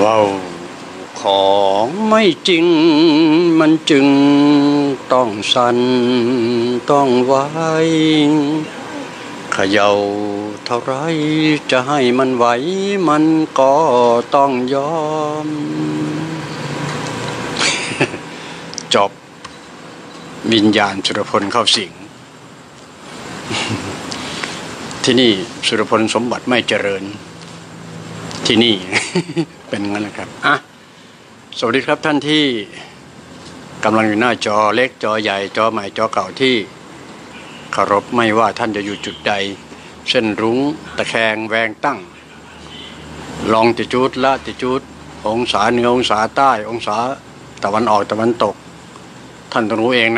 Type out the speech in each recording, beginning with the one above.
ว้าวของไม่จริงมันจึงต้องสั่นต้องไหวเขย่าเท่าไรจะให้มันไหวมันก็ต้องยอม จบวิญญาณสุรพลเข้าสิง ที่นี่สุรพลสมบัติไม่เจริญที่นี่ เป็นงั้นนะครับสวัสดีครับท่านที่กำลังอยู่หน้าจอเล็กจอใหญ่จอใหม่จอเก่าที่เคารพไม่ว่าท่านจะอยู่จุดใดเส้นรุ้งตะแคงแวงตั้งลองติจูดละติจูดองศาเหนือองศาใต้องศาตะวันออกตะวันตกท่านต้องรู้เองนะ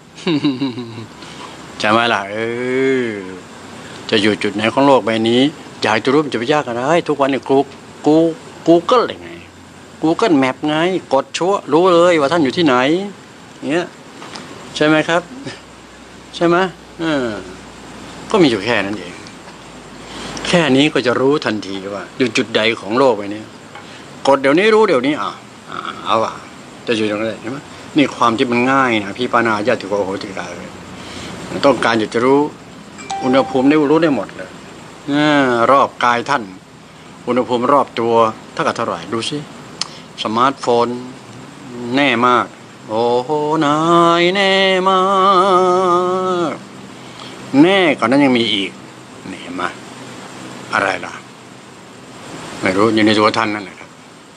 จะมาล่ะจะอยู่จุดไหนของโลกใบนี้อยากจะรู้มันจะไปยากอะไรทุกวันนี้Google อะไรไง Google Map ไงกดชั่วรู้เลยว่าท่านอยู่ที่ไหนเงี้ยใช่ไหมครับใช่ไหมก็มีอยู่แค่นั้นเองแค่นี้ก็จะรู้ทันทีว่าอยู่จุดใดของโลกใบนี้กดเดี๋ยวนี้รู้เดี๋ยวนี้เอาจะอยู่ตรงไหนใช่ไหมนี่ความที่มันง่ายนะพี่ปานาญาติโกโหติกาเลยต้องการอยากจะรู้อุณหภูมิได้รู้ได้หมดเลยรอบกายท่านอุณหภูมิรอบตัวเท่ากับเท่าไหร่ดูสิสมาร์ทโฟนแน่มากโอ้โหนายแน่มากแน่ก่อนนั้นยังมีอีกนี่เห็นไหมอะไรล่ะไม่รู้อยู่ในตัวท่านนั่นแหละครับ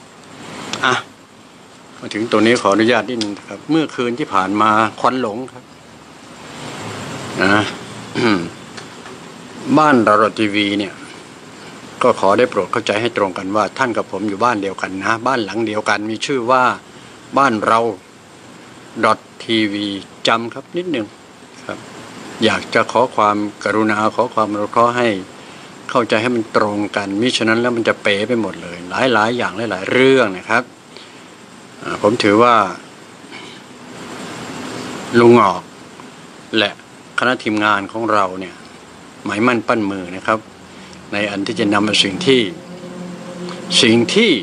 มาถึงตัวนี้ขออนุญาตนิดนึงครับเมื่อคืนที่ผ่านมาควันหลงครับบ้านเราทีวีเนี่ยก็ขอได้โปรดเข้าใจให้ตรงกันว่าท่านกับผมอยู่บ้านเดียวกันนะบ้านหลังเดียวกันมีชื่อว่าบ้านเรา.tv จำครับนิดหนึ่งครับอยากจะขอความกรุณาขอความอนุเคราะห์ให้เข้าใจให้มันตรงกันมิฉะนั้นแล้วมันจะเป๋ไปหมดเลยหลายอย่างหลายเรื่องนะครับผมถือว่าลุงออกและคณะทีมงานของเราเนี่ยหมายมั่นปั้นมือนะครับในอันที่จะนำมาสิ่งที่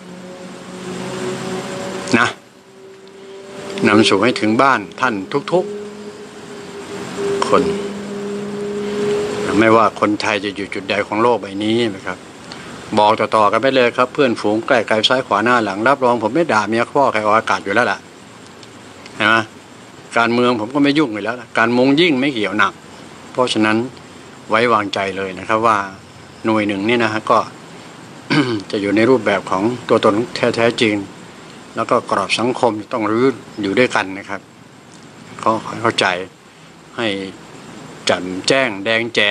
นะนำสู่ให้ถึงบ้านท่านทุกๆคนไม่ว่าคนไทยจะอยู่จุดใดของโลกใบนี้นะครับบอกต่อๆกันไปเลยครับเพื่อนฝูงใกล้ไกลซ้ายขวาหน้าหลังรับรองผมไม่ด่าเมียพ่อใครออกอากาศอยู่แล้วล่ะเห็นไหมการเมืองผมก็ไม่ยุ่งอยู่แล้วการมงยิ่งไม่เกี่ยวหนักเพราะฉะนั้นไว้วางใจเลยนะครับว่าหน่วยหนึ่งนี่นะฮะก็ จะอยู่ในรูปแบบของตัวตนแท้จริงแล้วก็กรอบสังคมต้องรื้ออยู่ด้วยกันนะครับเขาเข้าใจให้แจ่มแจ้งแดงแจ๋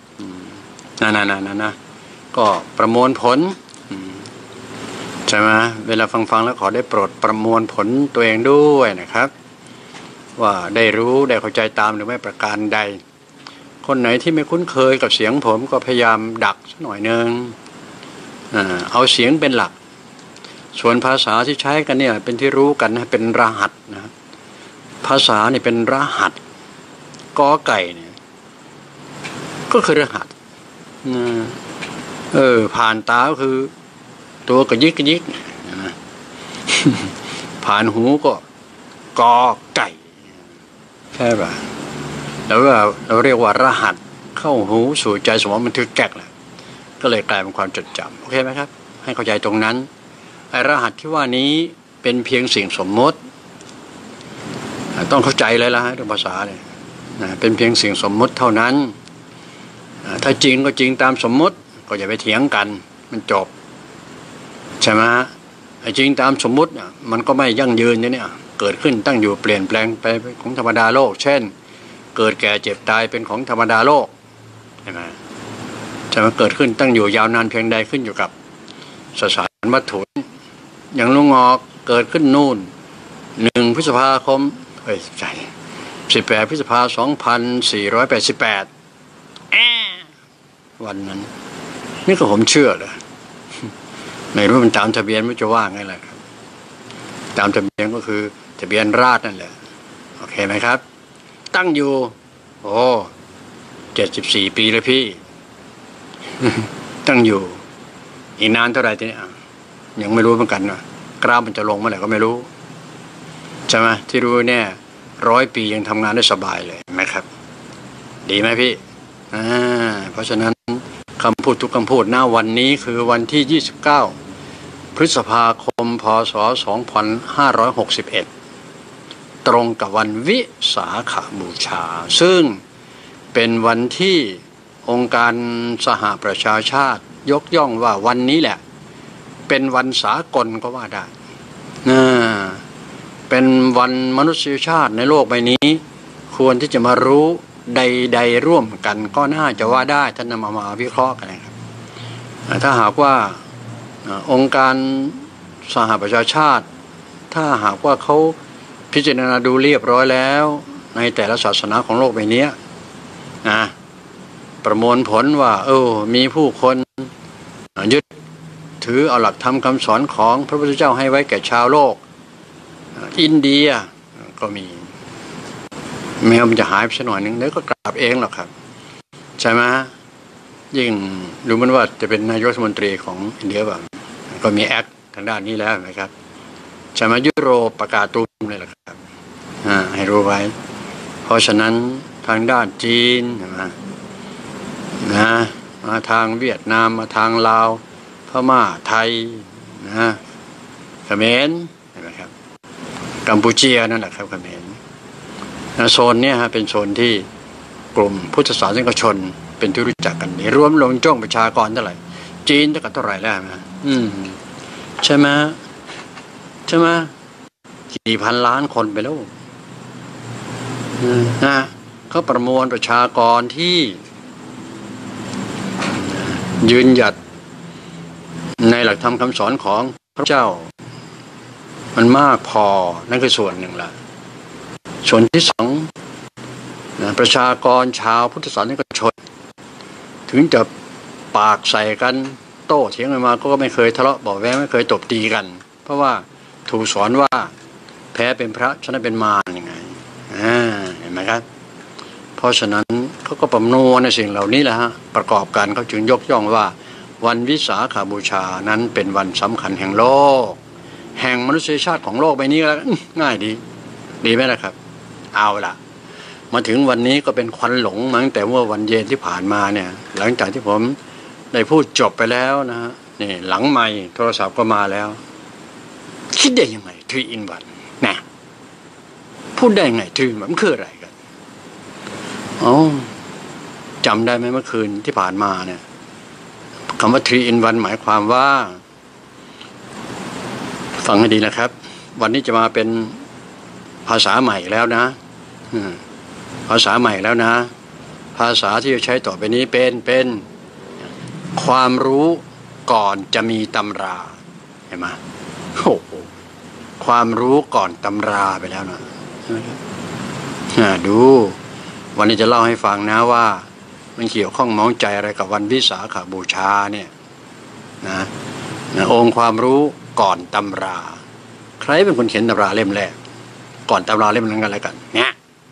นะก็ประมวลผลใช่ไหมเวลาฟังแล้วขอได้โปรดประมวลผลตัวเองด้วยนะครับว่าได้รู้ได้เข้าใจตามหรือไม่ประการใดคนไหนที่ไม่คุ้นเคยกับเสียงผมก็พยายามดักสักหน่อยนึงเอาเสียงเป็นหลักส่วนภาษาที่ใช้กันเนี่ยเป็นที่รู้กันนะเป็นรหัสนะภาษาเนี่ยเป็นรหัสกอไก่เนี่ยก็คือรหัสผ่านตาก็คือตัวกระยิกนะผ่านหูก็กอไก่ใช่ป่ะแล้วเราเรียกว่ารหัสเข้าหูสู่ใจสมองมันถือแก๊กแหละก็เลยกลายเป็นความจดจำโอเคไหมครับให้เข้าใจตรงนั้นไอ้รหัสที่ว่านี้เป็นเพียงสิ่งสมมติต้องเข้าใจเลยละเรื่องภาษาเนี่ยเป็นเพียงสิ่งสมมติเท่านั้นถ้าจริงก็จริงตามสมมติก็อย่าไปเถียงกันมันจบใช่ไหมไอ้จริงตามสมมติเนี่ยมันก็ไม่ยั่งยืนเนี่ยเกิดขึ้นตั้งอยู่เปลี่ยนแปลงไปของธรรมดาโลกเช่นเกิดแก่เจ็บตายเป็นของธรรมดาโลกใช่ไหมจะมาเกิดขึ้นตั้งอยู่ยาวนานเพียงใดขึ้นอยู่กับสสารวัตถุอย่างลุงงอกเกิดขึ้นนู่น1 พฤษภาคม18 พฤษภาคม 2488วันนั้นนี่ก็ผมเชื่อเลยไม่รู้มันตามทะเบียนไม่จะว่าไงแหละครับตามทะเบียนก็คือทะเบียนราษฎร์นั่นแหละโอเคไหมครับตั้งอยู่74 ปีเลยพี่ ตั้งอยู่อีกนานเท่าไหร่ทีนี้ยังไม่รู้เหมือนกันนะกราฟมันจะลงเมื่อไหร่ก็ไม่รู้ใช่ไหมที่รู้เนี่ย100 ปียังทำงานได้สบายเลยนะครับดีไหมพี่เพราะฉะนั้นคำพูดทุกคำพูดหน้าวันนี้คือวันที่29 พฤษภาคมพศ2561ตรงกับวันวิสาขบูชาซึ่งเป็นวันที่องค์การสหประชาชาติยกย่องว่าวันนี้แหละเป็นวันสากลก็ว่าได้เป็นวันมนุษยชาติในโลกใบนี้ควรที่จะมารู้ใดๆร่วมกันก็น่าจะว่าได้ท่านนำมาวิเคราะห์กันนะครับถ้าหากว่าองค์การสหประชาชาติถ้าหากว่าเขาพิจารณาดูเรียบร้อยแล้วในแต่ละศาสนาของโลกใบนี้ประมวลผลว่ามีผู้คนยึดถือเอาหลักธรรมคำสอนของพระพุทธเจ้าให้ไว้แก่ชาวโลกอินเดียก็มีแมวมันจะหายไปสักหน่อยนึงแล้วก็กลับเองหรอกครับใช่ไหมยิ่งดูมันว่าจะเป็นนายกรัฐมนตรีของอินเดียแบบก็มีแอคทางด้านนี้แล้วนะครับใช่ไหมยุโรปประกาศตูมเลยแหละครับให้รู้ไว้เพราะฉะนั้นทางด้านจีนมาทางเวียดนามมาทางลาวพม่าไทยเขมรเห็นไหมครับกัมพูชีนั่นแหละครับเขมรโซนนี้เป็นโซนที่กลุ่มพุทธศาสนิกชนเป็นที่รู้จักกันนี่รวมลงจ้องประชากรเท่าไหร่จีนเท่าไหร่แล้วนะใช่ไหมกี่พันล้านคนไปแล้วเขาประมวลประชากรที่ยืนหยัดในหลักธรรมคำสอนของพระเจ้ามันมากพอนั่นคือส่วนหนึ่งละส่วนที่สองประชากรชาวพุทธศาสนิกชนถึงจะปากใส่กันโต้เถียงกันมาก็ไม่เคยทะเลาะเบาะแว้งไม่เคยตบตีกันเพราะว่าถูกสอนว่าแพ้เป็นพระชนะเป็นมารยังไงเห็นไหมครับเพราะฉะนั้นเขาก็ประมวลในสิ่งเหล่านี้แหละประกอบกันเขาจึงยกย่องว่าวันวิสาขบูชานั้นเป็นวันสำคัญแห่งโลกแห่งมนุษยชาติของโลกใบนี้แล้วง่ายดีไหมล่ะครับเอาล่ะมาถึงวันนี้ก็เป็นควันหลงมาตั้งแต่เมื่อวันเย็นที่ผ่านมาเนี่ยหลังจากที่ผมได้พูดจบไปแล้วนะฮะนี่หลังไมค์โทรศัพท์ก็มาแล้วคิดได้ยังไง3 in 1นะพูดได้ยังไง3 in 1มันคืออะไรกันจำได้ไหมเมื่อคืนที่ผ่านมาเนี่ยคำว่า3 in 1หมายความว่าฟังให้ดีนะครับวันนี้จะมาเป็นภาษาใหม่แล้วนะภาษาใหม่แล้วนะภาษาที่จะใช้ต่อไปนี้เป็นความรู้ก่อนจะมีตำราเห็นไหมความรู้ก่อนตำราไปแล้วนะดูวันนี้จะเล่าให้ฟังนะว่ามันเกี่ยวข้องมองใจอะไรกับวันวิสาขบูชาเนี่ยนะองค์ความรู้ก่อนตำราใครเป็นคนเขียนตำราเล่มแรกก่อนตำราเล่มนั้นกันอะไรกันเนี่ย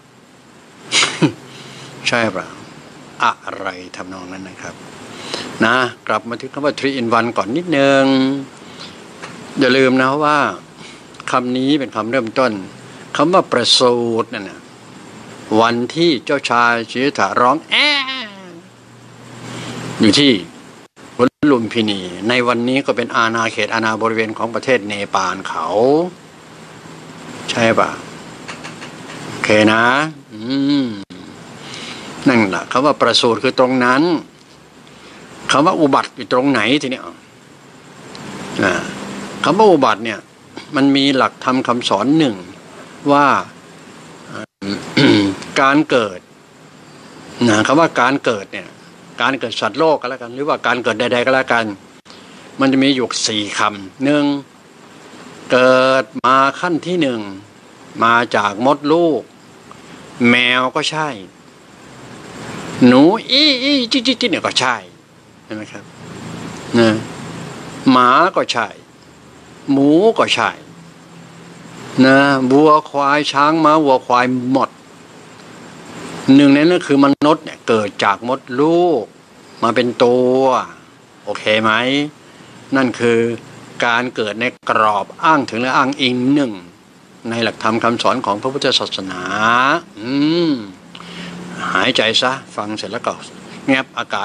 ใช่เปล่าอะไรทำนองนั้นนะครับนะกลับมาถึงคำว่า3 in 1ก่อนนิดนึงอย่าลืมนะว่าคำนี้เป็นคำเริ่มต้นคำว่าประสูตินั่นนะวันที่เจ้าชายสิทธัตถะร้องอยู่ที่วัดลุมพินีในวันนี้ก็เป็นอาณาเขตอาณาบริเวณของประเทศเนปาลเขาใช่ป่ะโอเคนะนั่นแหละคำว่าประสูติคือตรงนั้นคำว่าอุบัติอยู่ตรงไหนทีนี้คำว่าอุบัติเนี่ยมันมีหลักธรรมคำสอนหนึ่งว่าการเกิดคำว่าการเกิดเนี่ยการเกิดสัตว์โลกก็แล้วกันหรือว่าการเกิดใดๆก็แล้วกันมันจะมีอยู่4 คำ1เกิดมาขั้นที่1มาจากมดลูกแมวก็ใช่หนูจิ๊เนี่ยก็ใช่ใช่ไหมครับหมาก็ใช่หมูก็ใช่วัวควายช้างม้าวัวควายหมดหนึ่งในนั้นคือมนุษย์เนี่ยเกิดจากมดลูกมาเป็นตัวโอเคไหมนั่นคือการเกิดในกรอบอ้างถึงและอ้างอิงหนึ่งในหลักธรรมคำสอนของพระพุทธศาสนาหายใจซะฟังเสร็จแล้วก็แงบอากาศ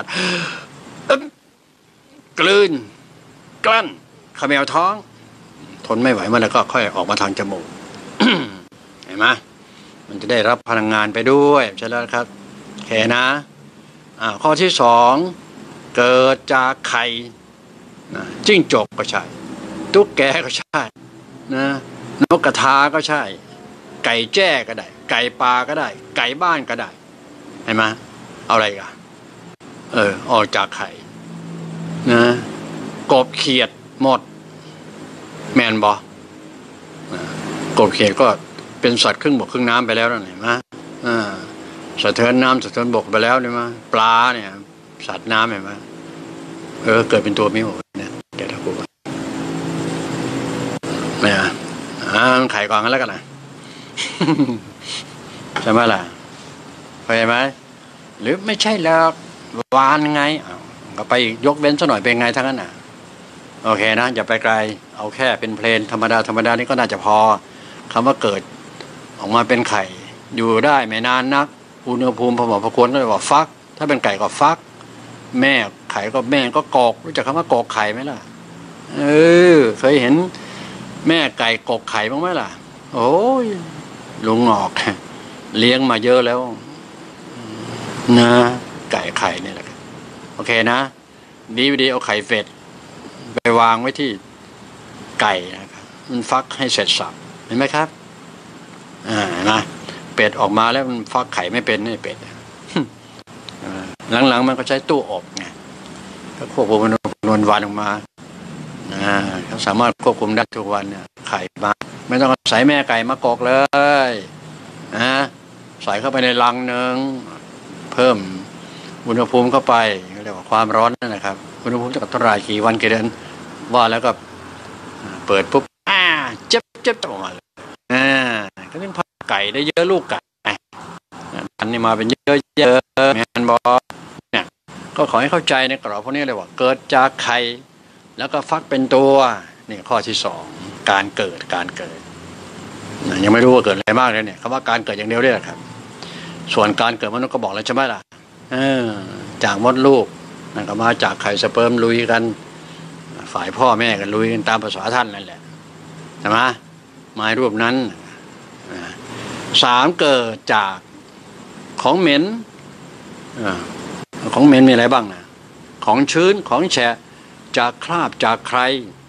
กลืนกลั้นเขมวท้องทนไม่ไหวมันแล้วก็ค่อยออกมาทางจมูก เห็นไหมมันจะได้รับพลังงานไปด้วยใช่แล้วครับแค่นะข้อที่สองเกิดจากไข่จิ้งจกก็ใช่ตุ๊กแกก็ใช่นะนกกระทาก็ใช่ไก่แจ้ก็ได้ไก่ปลาก็ได้ไก่บ้านก็ได้เห็นไหมเอาอะไรกันออกจากไข่นะกบเขียดหมดแมนบอกบเขียดก็เป็นสัตว์ครึ่งบกครึ่งน้ำไปแล้วนั่นเห็นไหมสะเทินน้ำสะเทินบกไปแล้วเนี่ยมั้ยปลาเนี่ยสัตว์น้ำเห็นไหมเกิดเป็นตัวไม่หมดเนี่ยเดี๋ยวถ้าพูดไม่ไข่ก่อนกันแล้วกันนะใช่ไหมล่ะเข้าใจไหมหรือไม่ใช่แล้ววานไงก็ไปยกเว้นซะหน่อยเป็นไงทั้งนั้นน่ะโอเคนะอย่าไปไกลเอาแค่เป็นเพลนธรรมดานี่ก็น่าจะพอคำว่าเกิดออกมาเป็นไข่อยู่ได้ไม่นานนักอุณหภูมิพอเหมาะพอควรก็เลยบอกฟักถ้าเป็นไก่ก็ฟักแม่ไข่ก็แม่ก็กอกรู้จักคำว่ากอกไข่ไหมล่ะเคยเห็นแม่ไก่กอกไข่บ้างไหมล่ะโอ้ยลุงหงอกเลี้ยงมาเยอะแล้วนะไก่ไข่นี่แหละโอเคนะดีเอาไข่เป็ดไปวางไว้ที่ไก่นะครับมันฟักให้เสร็จสับเห็นไหมครับนะเป็ดออกมาแล้วมันฟักไข่ไม่เป็นนี่เป็ดหลังๆมันก็ใช้ตู้อบไงก็ควบคุมอุณหภูมิวันออกมาเขาสามารถควบคุมได้ทุกวันเนี่ยไข่มาไม่ต้องใส่แม่ไก่มากอกเลยใส่เข้าไปในรังหนึ่งเพิ่มอุณหภูมิเข้าไปเรียกว่าความร้อนนั่นนะครับอุณหภูมิจะเท่าไหร่กี่วันกี่เดือนว่าแล้วก็เปิดปุ๊บเจ็บออกมาเลยก็เป็นผักไก่ได้เยอะลูกไก่อันนี้มาเป็นเยอะแมนบอเนี่ยก็ขอให้เข้าใจในกรอบพวกนี้เลยว่าเกิดจากไข่แล้วก็ฟักเป็นตัวนี่ข้อที่สองการเกิดยังไม่รู้ว่าเกิดอะไรมากเลยเนี่ยคำว่าการเกิดอย่างเดียวเนี่ยครับ ส่วนการเกิดมนุษย์ก็บอกแล้วใช่ไหมล่ะจากมดลูกนั่นก็มาจากไข่สเปิร์มลุยกันฝ่ายพ่อแม่กันลุยกันตามภาษาท่านนั่นแหละใช่ไหมหมายรูปนั้นสามเกิดจากของเหม็นของเหม็นมีอะไรบ้างนะของชื้นของแฉะจากคราบจากใคร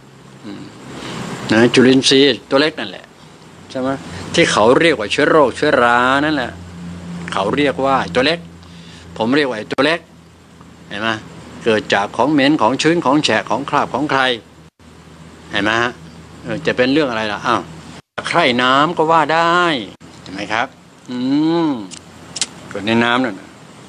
จุลินทรีย์ตัวเล็กนั่นแหละใช่ไหมที่เขาเรียกว่าเชื้อโรคเชื้อรานั่นแหละเขาเรียกว่าตัวเล็กผมเรียกว่าตัวเล็กเห็นไหมเกิดจากของเหม็นของชื้นของแฉะของคราบของใครเห็นไหมฮะจะเป็นเรื่องอะไรล่ะใคร่น้ำก็ว่าได้เห็นไหมครับเกิดในน้ำนั่น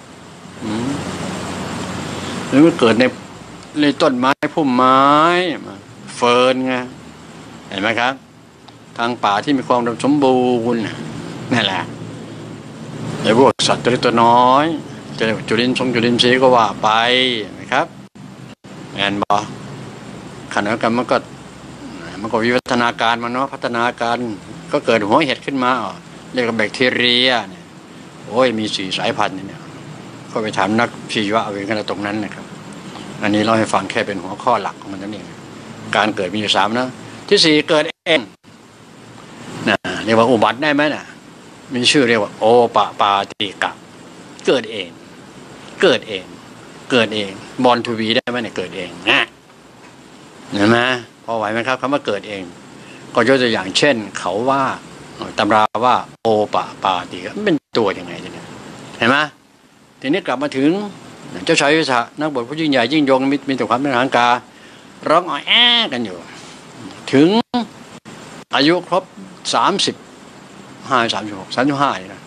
หรือมันเกิดในต้นไม้พุ่มไม้เฟิร์นไงเห็นไหมครับทางป่าที่มีความอุดมสมบูรณ์นั่นแหละไอ้พวกสัตว์ตัวเล็กตัวน้อยจะจุลินทรีย์ก็ว่าไปนะครับแอนบอขณะกันมันก็วิวัฒนาการมันเนาะพัฒนาการก็เกิดหัวเห็ดขึ้นมาเรียกว่าแบคทีเรียเนี่ยโอ้ยมี4 สายพันธุ์เนี่ยก็ไปถามนักชีวะเอาเองกันตรงนั้นนะครับอันนี้เราให้ฟังแค่เป็นหัวข้อหลักของมันนั่นเองการเกิดมีอยู่3นะที่4เกิดเองนะเรียกว่าอุบัติได้ไหมนะมีชื่อเรียกว่าโอปปาติกะเกิดเองบอลทูบีได้ไหมเนี่ยเกิดเองนะเห็นไหมพอไหวไหมครับคำว่าเกิดเองก็ยกตัวอย่างเช่นเขาว่าตำราว่าโอปปาติกะเป็นตัวยังไงเนี่ยเห็นไหมทีนี้กลับมาถึงเจ้าชายวิสานักบวชผู้ยิ่งใหญ่ยิ่งยงมีแต่ความเป็นทางการร้องอ้อกันอยู่ถึงอายุครบ35นะ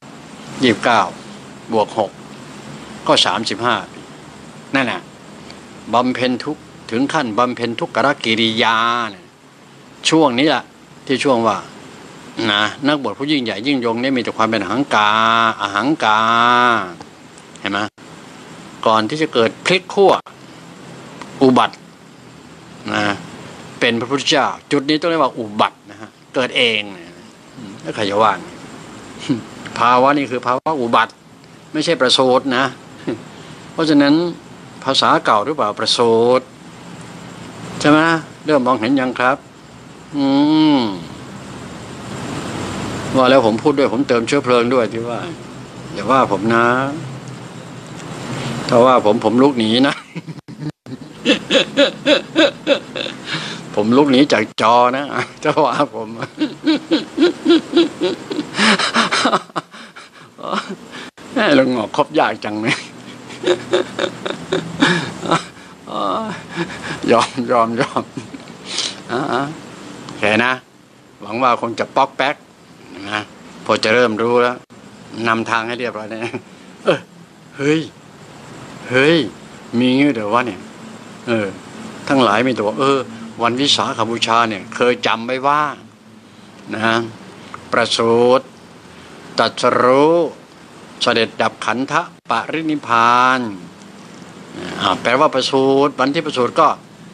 29 บวก 6ก็35 ปีนั่นน่ะบำเพ็ญทุกถึงขั้นบำเพ็ญทุกขกิริยาเนี่ยช่วงนี้แหละที่ช่วงว่านะนักบวชผู้ยิ่งใหญ่ยิ่งยงนี่มีแต่ความเป็นอหังกาเห็นไหมก่อนที่จะเกิดพลิกขั้วอุบัตินะเป็นพระพุทธเจ้าจุดนี้ต้องเรียกว่าอุบัตินะฮะเกิดเองแล้วใครจะว่าภาวะนี่คือภาวะอุบัติไม่ใช่ประสูตินะเพราะฉะนั้นภาษาเก่าหรือเปล่าประสูติใช่ไหมเริ่มมองเห็นยังครับว่าแล้วผมพูดด้วยผมเติมเชื้อเพลิงด้วยที่ว่าอย่าว่าผมนะถ้าว่าผมลุกหนีนะ ผมลุกหนีจากจอนะจะว่าผมแม่ลงงอกคบยากจังเลยยอมโอเคนะหวังว่าคงจะป๊อกแป๊กนะพอจะเริ่มรู้แล้วนำทางให้เรียบร้อยนะเฮ้ยมีงี้เดี๋ยววะเนี่ยทั้งหลายมีตัววันวิสาขบูชาเนี่ยเคยจำไว้ว่านะประสูติตรัสรู้เสด็จดับขันธปรินิพพานแปลว่าประสูติวันที่ประสูติก็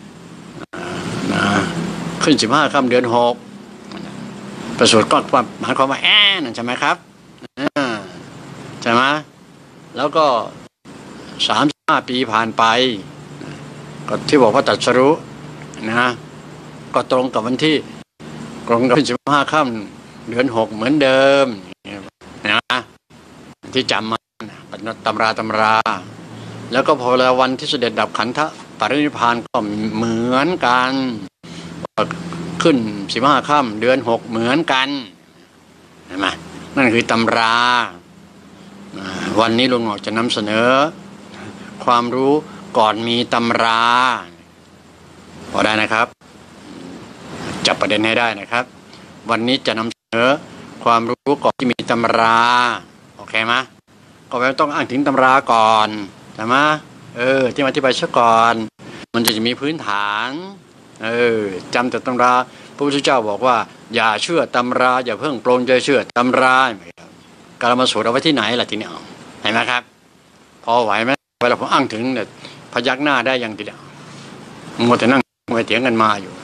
ขึ้น15 ค่ำเดือน 6ประสูติก็หมายความว่านั่นใช่ไหมครับใช่ไหมแล้วก็35 ปีผ่านไปก็ที่บอกว่าตรัสรู้นะก็ตรงกับวันที่ตรงกับ15 ค่ำเดือน 6เหมือนเดิมนะที่จำมาตำราแล้วก็พอเวลาวันที่เสด็จดับขันธปรินิพพานก็เหมือนกันขึ้น15 ค่ำเดือน 6เหมือนกันเห็นไหมนั่นคือตำราวันนี้ลุงหงอกจะนำเสนอความรู้ก่อนมีตำราพอได้นะครับจับประเด็นให้ได้นะครับวันนี้จะนำเสนอความรู้ก่อนที่มีตำราโอเคไหมก็ไม่ต้องอ้างถึงตำราก่อนใช่ไหมที่มาอธิบายซะก่อนมันจะมีพื้นฐานจำแต่ตำราพระพุทธเจ้าบอกว่าอย่าเชื่อตำราอย่าเพิ่งปลงใจเชื่อตำราการมาสูตรเอาไว้ที่ไหนล่ะทีนี้เห็นไหมครับพอไหวไหมเวลาผมอ้างถึงเนี่ยพยักหน้าได้ยังทีเดียวมัวแต่นั่งมัวเถียงกันมาอยู่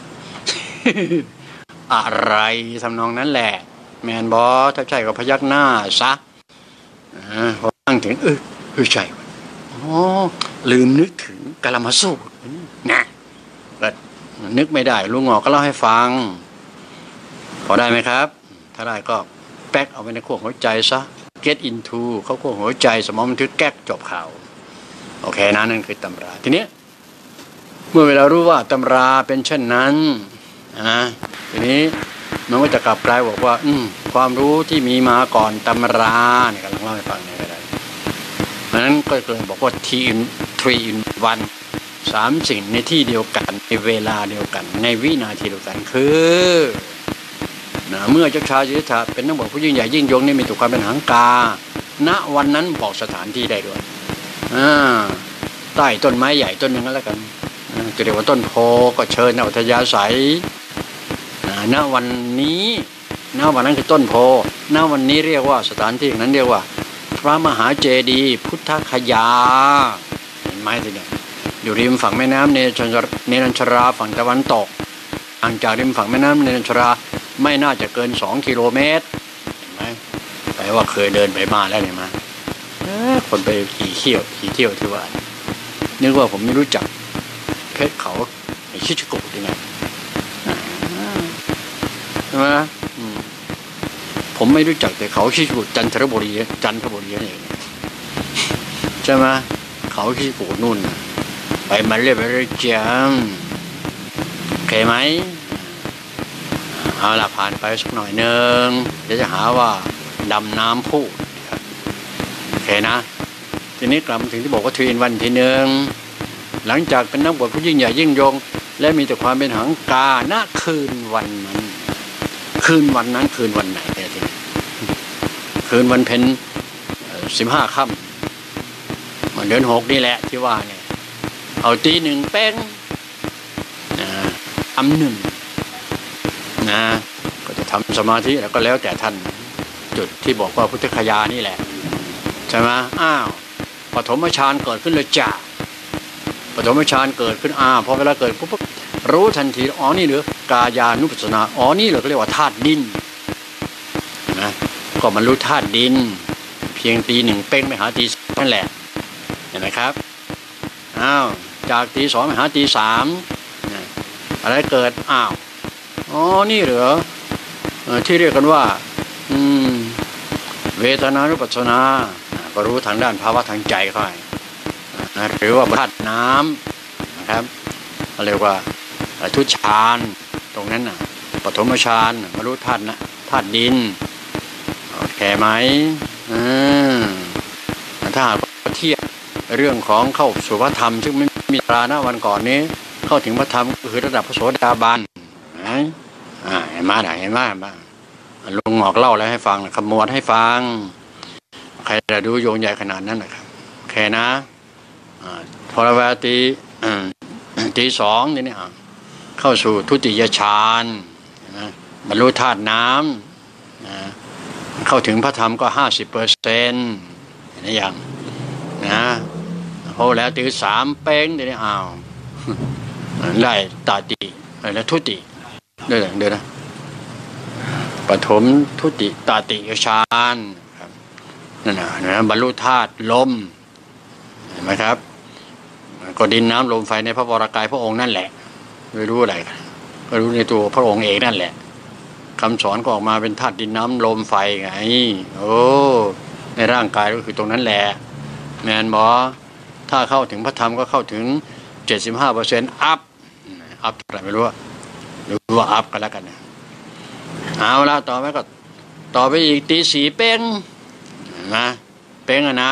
อะไรทำนองนั้นแหละแมนบอถ้าใช่ก็พยักหน้าซะพออ้างถึงใช่ลืมนึกถึงกาลมาสูตรนะนึกไม่ได้ลุงงอกก็เล่าให้ฟังพอได้ไหมครับถ้าได้ก็แป๊กเอาไปในขั้วหัวใจซะ get into เข้าขั้วหัวใจสมองบันทึกแก๊กจบข่าวโอเคนะนั่นคือตำราทีนี้เมื่อเวลารู้ว่าตำราเป็นเช่นนั้นทีนี้มันก็จะกลับกลายบอกว่าความรู้ที่มีมาก่อนตำราเนี่ยกำลังเล่าให้ฟังเนี่ยก็ได้เพราะนั้นก็เลยบอกว่า3 in 1 3 สิ่งในที่เดียวกันในเวลาเดียวกันในวินาทีเดียวกันคือเมื่อเจ้าชายสิทธัตถะเป็นนักบวชผู้ยิ่งใหญ่ยิ่งยงนี่มีตัวความเป็นหังกาณวันนั้นบอกสถานที่ได้ด้วยใต้ต้นไม้ใหญ่ต้นหนึ่งก็แล้วกันจะเรียกว่าต้นโพก็เชิญอัธยาศัยณวันนี้ณวันนั้นคือต้นโพณวันนี้เรียกว่าสถานที่นั้นเรียกว่าพระมหาเจดีย์พุทธคยาเห็นไหมทีเนี้ยอยู่ริมฝั่งแม่น้ำเนรัญชราฝั่งตะวันตกห่างจากริมฝั่งแม่น้ำเนรัญชราไม่น่าจะเกิน2 กิโลเมตรเห็นไหมแปลว่าเคยเดินไปมาแล้วเนี่ยมาคนไปขี่เที่ยวที่ว่านึกว่าผมไม่รู้จักเพชรเขาไอ้ชิชโกะยังไงใช่ไหมผมไม่รู้จักแต่เขาชิชโกะจันทบุรีนี่เองใช่ไหมเขาชิชโกะนู่นไปมาเรียบร้อยจังโอเคไหมเอาล่ะผ่านไปสักหน่อยนึงเดี๋ยวจะหาว่าดำน้ำพูดโอเคนะทีนี้กลับมาถึงที่บอกว่า3 in 1ทีนึงหลังจากเป็นนักบวชผู้ยิ่งใหญ่ยิ่งยงและมีแต่ความเป็นหังกาณคืนวันนั้นคืนวันไหนเนี่ยทีคืนวันเพ็ญ15 ค่ำเดือน 6นี่แหละที่ว่าเนี่ยเอาตี 1เป้ง1ก็จะทำสมาธิแล้วก็แล้วแต่ท่านจุดที่บอกว่าพุทธคยานี่แหละใช่ไหมปฐมฌานเกิดขึ้นเลยจ้ะปฐมฌานเกิดขึ้นพอเวลาเกิดปุ๊บรู้ทันทีอ๋อนี่เหรอกายานุปัสสนาอ๋อนี่เหรอก็เรียกว่าธาตุดินนะก็มันรู้ธาตุดินเพียงตีหนึ่งเป้งไปหาตีนั่นแหละเห็นไหมครับอ้าวจากตีสองไปหาตีสามอะไรเกิดอ้าวอ๋อนี่เหรอที่เรียกกันว่าเวทนานุปัสสนาก็รู้ทางด้านภาวะทางใจค่อยหรือว่าธาตุน้ำนะครับเรียกว่าทุฌานตรงนั้นปฐมฌานมารู้ธาตุนะธาตุดินโอเคไหมถ้าหากเทียบเรื่องของเข้าสู่พระธรรมซึ่งไม่มีตรานะวันก่อนนี้เข้าถึงพระธรรมก็คือระดับพระโสดาบันเห็นไหมเห็นไหมลุงหงอกเล่าแล้วให้ฟังขมวดให้ฟังใครจะดูโยงใหญ่ขนาดนั้นนะครับโอเคนะพอเวลาตีสองนี่เข้าสู่ทุติยฌานบรรลุธาตุน้ำเข้าถึงพระธรรมก็ 50%นะอย่างนะพอแล้วตีสามเป้งนี่อ้าวได้ตาติแล้วทุติเดี๋ยวนะปฐมทุติตาติฌานนั่นนะบรรลุธาตุลมเห็นไหมครับก็ดินน้ำลมไฟในพระวรากายพระองค์นั่นแหละไม่รู้อะไรก็รู้ในตัวพระองค์เองนั่นแหละคำสอนก็ออกมาเป็นธาตุดินน้ำลมไฟไงโอ้ในร่างกายก็คือตรงนั้นแหละแมนบอถ้าเข้าถึงพระธรรมก็เข้าถึง 75% อัพอะไรไม่รู้หรือว่าอัพกันแล้วกันนะเอาละต่อไปก็ต่อไปอีกตีสี่เป้งนะเป้งนะ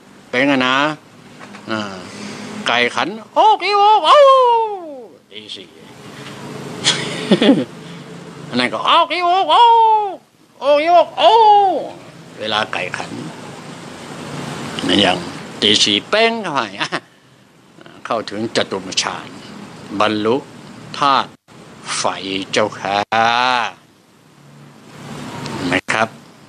ไก่ขันโอ้กี่โอ้ตีสี่อันนั้นก็โอ้กี่โอ้กี่โอ้เวลาไก่ขันนั่นอย่างตีสี่เป้งเข้าไปเข้าถึงจตุมฌานบรรลุธาตุไฟเจ้าค่ะเห็นไหมครับ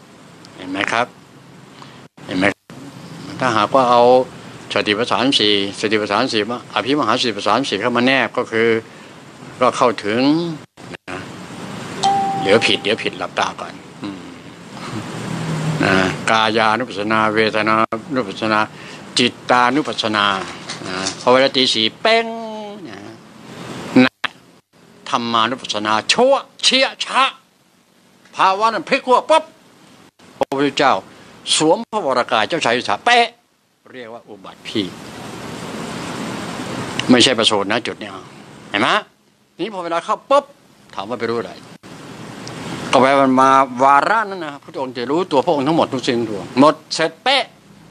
ถ้าหากว่าเอาสติปัฏฐานสี่อภิมหาสติปัฏฐานสี่เข้ามาแนบก็คือก็เข้าถึงเดี๋ยวผิดหลับตาก่อนกายานุปัสสนาเวทนานุปัสสนาจิตตานุปัสสนาพอเวลาตีสี่เป้งธรรมานุปัสสนาชั่วเชี่ยชะภาวะนั้นพลิกหัวปั๊บพระพุทธเจ้าสวมพระวรากายเจ้าชายสิทธัตถะเป๊ะเรียกว่าอุบัติพี่ไม่ใช่ประโสดนะจุดนี้เห็นไหมนี่พอเวลาเข้าปุ๊บถามว่าไปรู้อะไรก็แปลว่ามาวาระนั้นนะพระองค์จะรู้ตัวพระองค์ทั้งหมดทุกสิ่งตัวหมดเสร็จเป๊ะ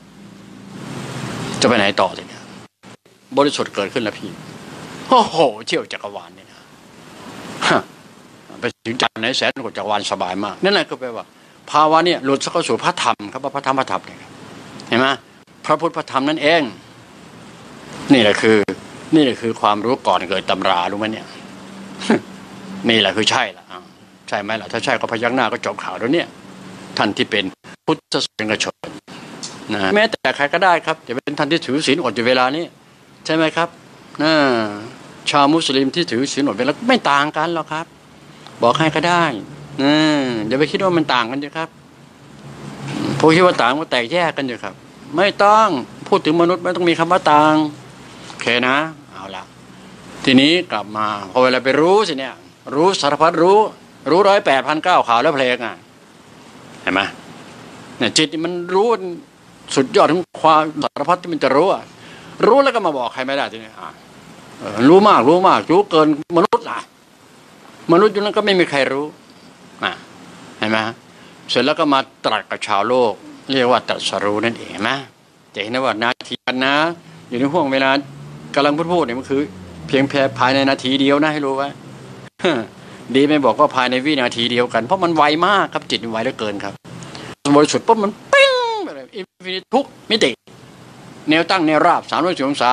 จะไปไหนต่อเลยเนี่ยบริสุทธิ์เกิดขึ้นแล้วพี่โอ้โหเที่ยวจักรวาลเนี่ยนะไปถึงจักรไหนแสนกว่าจักรวาลสบายมากนั่นแหละก็แปลว่าภาวะเนี่ยหลุดเข้าสู่พระธรรมครับพระธรรมเนี่ยเห็นไหมพระพุทธพระธรรมนั่นเองนี่แหละคือความรู้ก่อนเกิดตำรารู้ไหมเนี่ยนี่แหละคือใช่ละใช่ไหมล่ะถ้าใช่ก็พยักหน้าก็จบข่าวแล้วเนี่ยท่านที่เป็นพุทธศาสนิกชนนะแม้แต่ใครก็ได้ครับจะเป็นท่านที่ถือศีลอดอยู่เวลานี้ใช่ไหมครับชาวมุสลิมที่ถือศีลอดเวลาไม่ต่างกันหรอกครับบอกให้ก็ได้อย่าไปคิดว่ามันต่างกันเลยครับพวกคิดว่าต่างก็แตกแยกกันอยู่ครับไม่ต้องพูดถึงมนุษย์ไม่ต้องมีคำว่าต่างโอเคนะเอาละทีนี้กลับมาพอเวลาไปรู้สิเนี่ยรู้สารพัดรู้108,900ข่าวแล้วเพลงเห็นไหมเนี่ยจิตมันรู้สุดยอดของความสารพัดที่มันจะรู้แล้วก็มาบอกใครไม่ได้ทีนี้รู้มากรู้เกินมนุษย์มนุษย์อยู่นั้นก็ไม่มีใครรู้เห็นไหมเสร็จแล้วก็มาตรัสกับชาวโลกเรียกว่าตรัสรู้นั่นเองนะจะเห็นว่านาทีนะอยู่ในห่วงเวลากำลังพูดเนี่ยมันคือเพียงแค่ภายในนาทีเดียวนะให้รู้ไว้ดีไม่บอกว่าภายในวินาทีเดียวกันเพราะมันไวมากครับจิตมันไวเหลือเกินครับบริสุทธิ์ปุ๊บมันปิ้งแบบอินฟินิตทุกมิติแนวตั้งแนวราบ360 องศา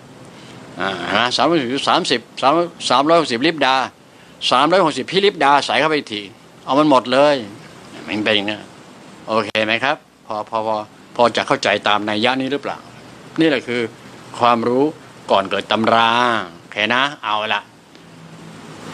360 ลิปดา360 พิลิปดาใส่เข้าไปทีเอามันหมดเลยมันเป็นอย่างนี้โอเคไหมครับพอจะเข้าใจตามนัยยะนี้หรือเปล่านี่แหละคือความรู้ก่อนเกิดตำราโอเคนะเอาละ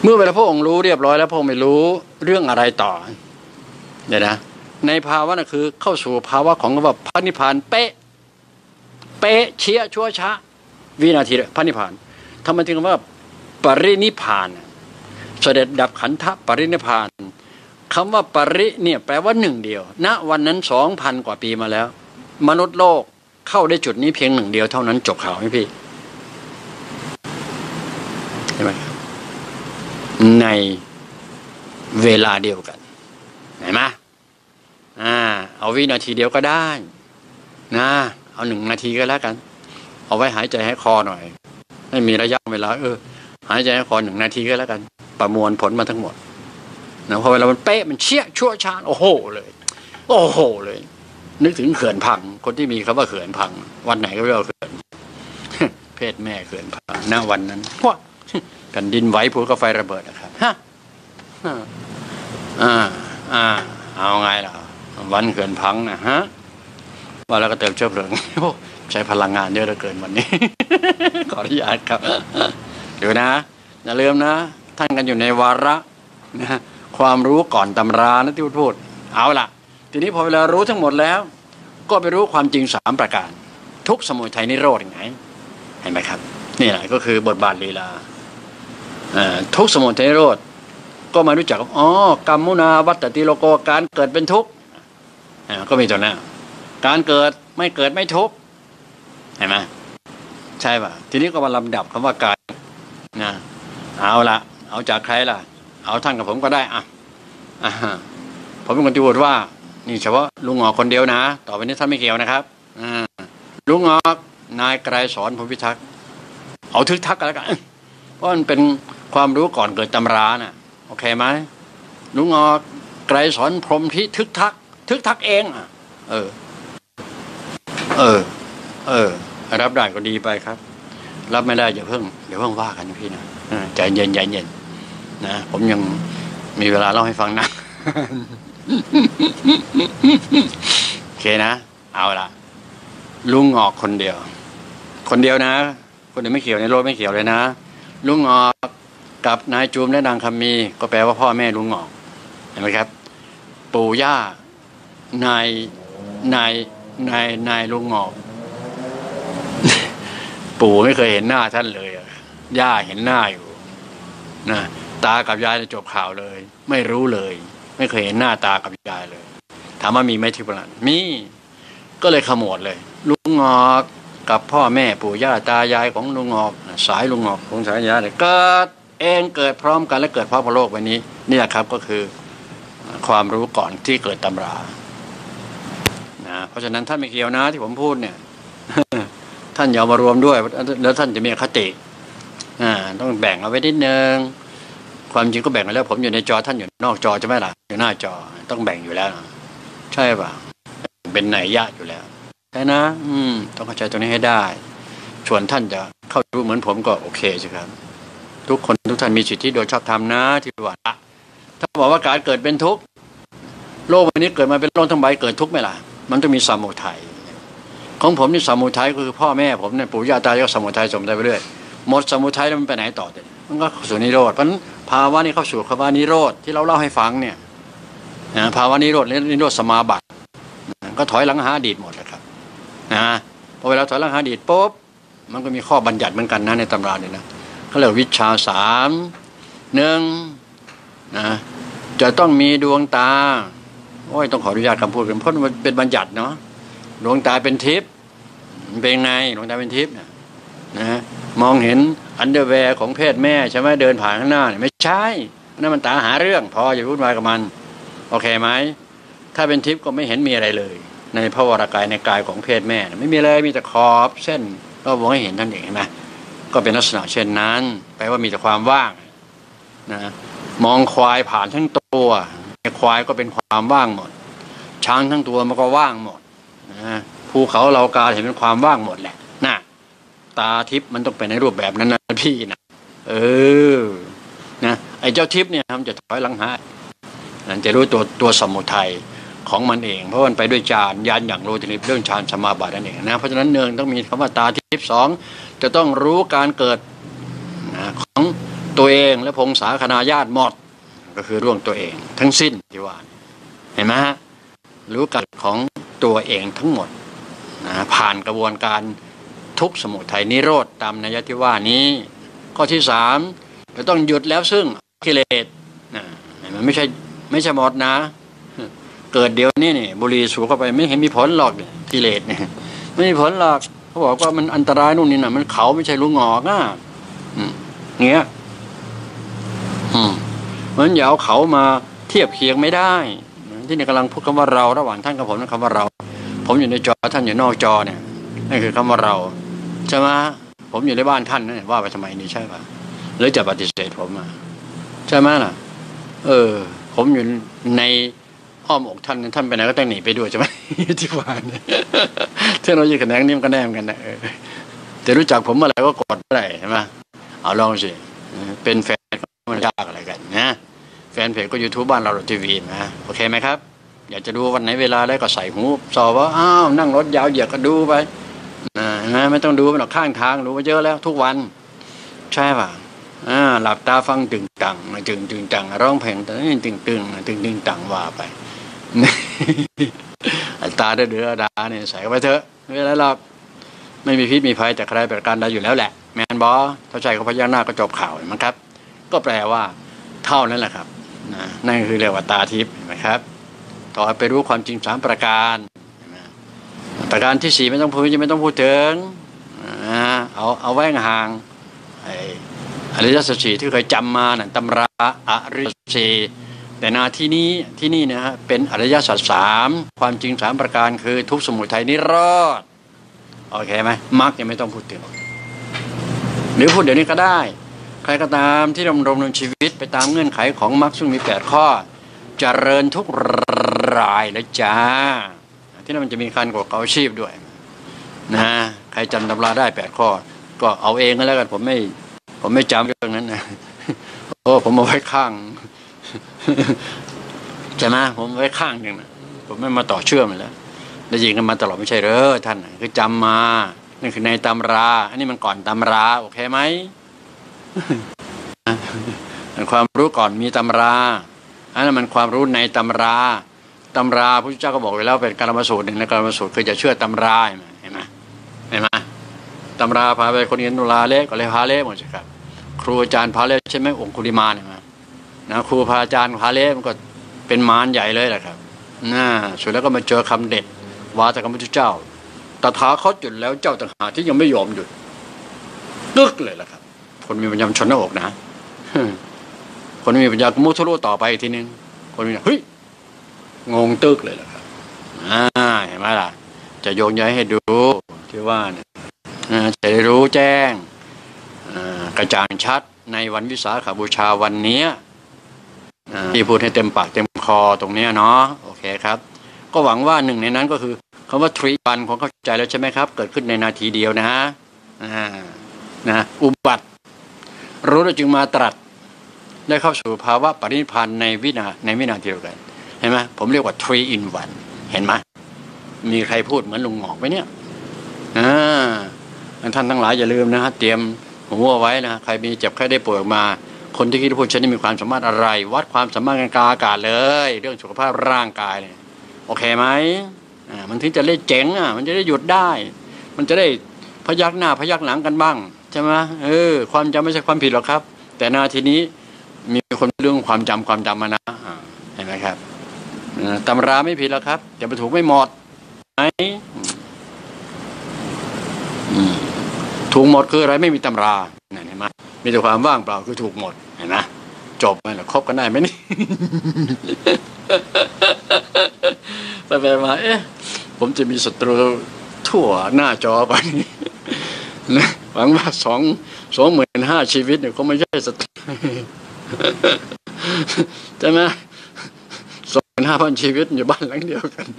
เมื่อเวลาพระองค์รู้เรียบร้อยแล้วพระองค์ไม่รู้เรื่องอะไรต่อเนี่ยนะในภาวะนั่นคือเข้าสู่ภาวะของว่าพระนิพพานเป๊ะเชี่ยชั่วช้าวินาทีพระนิพพานทำไมถึงว่าปรินิพพานเสด็จดับขันธปรินิพพานคำว่าปริเนี่ยแปลว่าหนึ่งเดียวณวันนั้น 2,000 กว่าปีมาแล้วมนุษย์โลกเข้าได้จุดนี้เพียงหนึ่งเดียวเท่านั้นจบข่าวไหมพี่ใช่ไหมในเวลาเดียวกันเห็นไหมเอาวินาทีเดียวก็ได้นะเอา1 นาทีก็แล้วกันเอาไว้หายใจให้คอหน่อยไม่มีระยะเวลาหายใจให้คอ1 นาทีก็แล้วกันประมวลผลมาทั้งหมดนะพอเวลามันเป๊ะมันเชี่ยชั่วช้าโอ้โหเลยนึกถึงเขื่อนพังคนที่มีคำว่าเขื่อนพังวันไหนก็เรียกว่าเขื่อนเพศแม่เขื่อนพังณวันนั้นว้าแผ่นดินไหวภูเขาไฟระเบิดนะครับเอาไงล่ะวันเขื่อนพังนะฮะว่าแล้วก็เติมเชื้อเพลิงใช้พลังงานเยอะเหลือเกินวันนี้ ขออนุญาตครับเดี๋ยวนะอย่าลืมนะท่านกันอยู่ในวาระนะความรู้ก่อนตำรานะที่พูดเอาล่ะทีนี้พอเวลารู้ทั้งหมดแล้วก็ไปรู้ความจริง3 ประการทุกสมุทัยนิโรธยังไงเห็นไหมครับนี่แหละก็คือบทบาทลีลาทุกสมุทัยนิโรธก็มารู้จักกรรมุนาวัตติโลโกการเกิดเป็นทุกข์ก็มีตัวนั้นการเกิดไม่เกิดไม่ทุกข์เห็นไหมใช่ป่ะทีนี้ก็มาลำดับคำว่ากายนะเอาละเอาจากใครล่ะเอาท่านกับผมก็ได้ผมเป็นคนที่พูดว่านี่เฉพาะลุงงอกคนเดียวนะต่อไปนี้ท่านไม่เกี่ยวนะครับลุงงอกนายไกรสอนพรหมพิทักษ์เอาทึกทักกันแล้วกันเพราะมันเป็นความรู้ก่อนเกิดตำราน่ะโอเคไหมลุงงอกไกรสอนพรหมพิทึกทักเองรับได้ก็ดีไปครับรับไม่ได้อย่าเพิ่งว่ากันพี่นะใจเย็นนะผมยังมีเวลาเล่าให้ฟังนะ โอเคนะเอาละลุงงอกคนเดียวนะคนอื่นไม่เกี่ยวในโลกไม่เกี่ยวเลยนะลุงงอกกับนายจูมและนางคำมีก็แปลว่าพ่อแม่ลุงงอกเห็นไหมครับปู่ย่านายลุงงอกปู่ไม่เคยเห็นหน้าท่านเลยย่าเห็นหน้าอยู่นะตากับยายจบข่าวเลยไม่รู้เลยไม่เคยเห็นหน้าตากับยายเลยถามว่ามีไหมที่บ้านมีก็เลยขมวดเลยลุงงอกกับพ่อแม่ปู่ย่าตายายของลุงงอกสายลุงงอกของสายยายเกิดเองเกิดพร้อมกันและเกิดพร้อมกับโลกใบนี้นี่แหละครับก็คือความรู้ก่อนที่เกิดตำรานะเพราะฉะนั้นท่านไม่เกี่ยวนะที่ผมพูดเนี่ย ท่านอย่ามารวมด้วยแล้วท่านจะมีคติต้องแบ่งเอาไว้นิดนึงความจริงก็แบ่งไปแล้วผมอยู่ในจอท่านอยู่นอกจอใช่ไหมล่ะอยู่หน้าจอต้องแบ่งอยู่แล้วใช่ป่ะเป็นนัยยะอยู่แล้วใช่นะต้องเข้าใจตรงนี้ให้ได้ส่วนท่านจะเข้ารู้เหมือนผมก็โอเคใช่ครับทุกท่านมีสิทธิโดยชอบธรรมนะที่ว่าถ้าบอกว่าการเกิดเป็นทุกข์โลกวันนี้เกิดมาเป็นโลกทั้งใบเกิดทุกข์ไหมล่ะมันต้องมีสมุทัยของผมนี่สมุทัยคือพ่อแม่ผมเนี่ยปู่ย่าตายายก็สมุทัยไปเรื่อยหมดสมุทัยแล้วมันไปไหนต่อเนี่ยมันก็สู่นิโรธเพราะภาวะนี้เข้าสู่ภาวะนิโรธที่เราเล่าให้ฟังเนี่ยภาวะนิโรธนิโรธสมาบัติก็ถอยหลังหาอดีตหมดเลยครับนะพอเวลาถอยหลังหาอดีตปุ๊บมันก็มีข้อบัญญัติเหมือนกันนะในตำราเนี่ยนะเขาเรียกวิชา3 1นะจะต้องมีดวงตาต้องขออนุญาตคำพูดเพราะมันเป็นบัญญัติเนาะดวงตาเป็นทิพย์เป็นไงดวงตาเป็นทิพย์นะมองเห็นอันเดอร์แวร์ของเพศแม่ใช่ไหมเดินผ่านข้างหน้าเนี่ยไม่ใช่นั่นมันตาหาเรื่องพออย่าวุ่นวายกับมันโอเคไหมถ้าเป็นทิพย์ก็ไม่เห็นมีอะไรเลยในพระวรากายในกายของเพศแม่ไม่มีอะไรมีแต่ขอบเส้นก็มองให้เห็นท่านเองนะก็เป็นลักษณะเช่นนั้นแปลว่ามีแต่ความว่างนะมองควายผ่านทั้งตัวควายก็เป็นความว่างหมดช้างทั้งตัวมันก็ว่างหมดนะภูเขาเหล่ากาเห็นเป็นความว่างหมดแหละนะตาทิพย์มันต้องเป็นในรูปแบบนั้นนะพี่นะนะไอ้เจ้าทิพย์เนี่ยมันจะถอยหลังหาจะรู้ตัวสมุทัยของมันเองเพราะมันไปด้วยญาณอย่างโลจินิเรื่องฌานสมาบัตินั่นเองนะเพราะฉะนั้นต้องมีคำว่าตาทิพย์2จะต้องรู้การเกิดของตตัวเองและพงศาคณาญาติหมดก็คือเรื่องตัวเองทั้งสิ้นที่ว่าเห็นไหมฮะรู้กันของตัวเองทั้งหมดนะผ่านกระบวนการทุกข์สมุทัยนิโรธตามนัยที่ว่านี้ข้อที่สามจะต้องหยุดแล้วซึ่งกิเลสนะมันไม่ใช่หมดนะเกิดเดี๋ยวนี้นี่บุหรี่สูบเข้าไปไม่เห็นมีผลหรอกกิเลสเนี่ยไม่มีผลหรอกเขาบอกว่ามันอันตรายนู่นนี่นะมันเขาไม่ใช่ลูกงอกอ่ะเงี้ยมันอย่าเอาเขามาเทียบเคียงไม่ได้ที่นี่กำลังพูดคำว่าเราระหว่างท่านกับผมนั่นคำว่าเราผมอยู่ในจอท่านอยู่นอกจอเนี่ยนั่นคือคำว่าเราใช่ไหมผมอยู่ในบ้านท่านนั่นว่าไปทำไมนี่ใช่ป่ะหรือจะปฏิเสธผมอ่ะใช่ไหมล่ะผมอยู่ในอ้อมอกท่านไปไหนก็ต้องหนีไปด้วยใช่ไหมที่ว่าเนี่ยเทคโนโลยีแขนงนี่มันก็แนมกันนะจะรู้จักผมเมื่อไหร่ก็กดได้ใช่ไหมเอาลองสิเป็นแฟนมันยากอะไรกันนะแฟนเพจก็ YouTube บ้านเราทีวีนะโอเคไหมครับอยากจะดูวันไหนเวลาได้ก็ใส่หูสอบว่าอ้าวนั่งรถยาวเหยียดก็ดูไปนะไม่ต้องดูมันหรอกข้างทางดูมาเยอะแล้วทุกวันใช่ป่ะหลับตาฟังตึงตังร้องเพลงแต่ตึงตังว่าไปตาเดือดาเนี่ยใส่ไปเถอะไม่เป็นไรหรอกไม่มีพิษมีภัยจากใครประการใดอยู่แล้วแหละแมนบอถ้าใช่ก็พยักหน้าก็จบข่าวมั้งครับก็แปลว่าเท่านั้นแหละครับนั่นคือเรียกว่าตาทิพย์นะครับต่อไปรู้ความจริง3ประการประการที่4ไม่ต้องพูดถึงเอาไว้ห่างอริยสัจสี่ที่เคยจำมาตำราอริยสัจสี่แต่ที่นี่นะฮะเป็นอริยสัจ3ความจริง3ประการคือทุกข์สมุทัยนิโรธโอเคไหมมรรคยังไม่ต้องพูดถึงหรือพูดเดี๋ยวนี้ก็ได้ใครก็ตามที่ดำรงชีวิตไปตามเงื่อนไขของมรรคซึ่งมี8ข้อเจริญทุกรายแล้วจ้าที่นั่นมันจะมีการประกอบอาชีพด้วยนะใครจำตำราได้8ข้อก็เอาเองก็แล้วกันผมไม่จำเรื่องนั้นนะผมเอาไว้ข้างใช่ไหมผมไว้ข้างหนึ่งนะผมไม่มาต่อเชื่อมแล้วได้ยินกันมาตลอดไม่ใช่เหรอท่านคือจำมานี่คือในตำราอันนี้มันก่อนตำราโอเคไหมความรู้ก่อนมีตำราอันนั้นมันความรู้ในตำราพระพุทธเจ้าก็บอกไว้แล้วเป็นกรรมสูตรหนึ่งในกรรมสูตรคือจะเชื่อตำราเห็นไหมตำราพาไปคนเรียนตุลาเละก็เลยพาเละหมดใช่ครับครูอาจารย์พาเละใช่ไหมองคุลิมานนะครูพาอาจารย์พาเละมันก็เป็นมารใหญ่เลยแหละครับสุดแล้วก็มาเจอคำเด็ดว่าจากพระพุทธเจ้าตถาคตหยุดแล้วเจ้าต่างหากที่ยังไม่ยอมหยุดตึกเลยแหละครับคนมีปัญญาชนหน้าอกนะคนมีปัญญามุทุโรต่อไปทีนึงคนมีเฮ้ยงงตึกเลยแหละครับเห็นไหมล่ะจะโยงย้ายให้ดูที่ว่าเนี่ยจะได้รู้แจ้งกระจ่างชัดในวันวิสาขบูชาวันนี้ที่พูดให้เต็มปากเต็มคอตรงนี้เนาะโอเคครับก็หวังว่าหนึ่งในนั้นก็คือคำว่าทรีวันของเข้าใจแล้วใช่ไหมครับเกิดขึ้นในนาทีเดียวนะอุบัติรู้แล้วจึงมาตรัสได้เข้าสู่ภาวะปรินิพพานในวินาทีเดียวกันเห็นไหมผมเรียกว่า 3 in 1เห็นไหมมีใครพูดเหมือนลุงหงอกไหมเนี่ยท่านทั้งหลายอย่าลืมนะฮะเตรียมหัวไว้นะใครมีเจ็บไข้ได้ป่วยออกมาคนที่คิดว่าพูดฉันนี่มีความสามารถอะไรวัดความสามารถกลางอากาศเลยเรื่องสุขภาพร่างกายเนี่ยโอเคไหมมันถึงจะได้เจ๋งมันจะได้หยุดได้มันจะได้พยักหน้าพยักหลังกันบ้างใช่ไหมความจำไม่ใช่ความผิดหรอกครับแต่นาทีนี้มีคนเรื่องความจำมานะเห็นไหมครับตำราไม่ผิดหรอกครับแต่ไปถูกไม่หมดไหมถูกหมดคืออะไรไม่มีตำราเห็นไหมมีแต่ความว่างเปล่าคือถูกหมดเห็นไหมจบไหมล่ะคบกันได้ไหมนี่ไปมาผมจะมีศัตรูทั่วหน้าจอไปนะหวังว่า25,000 ชีวิตเนี่ยก็ไม่ใช่ศัตรูใช่ไหม25,000 ชีวิตอยู่บ้านหลังเดียวกัน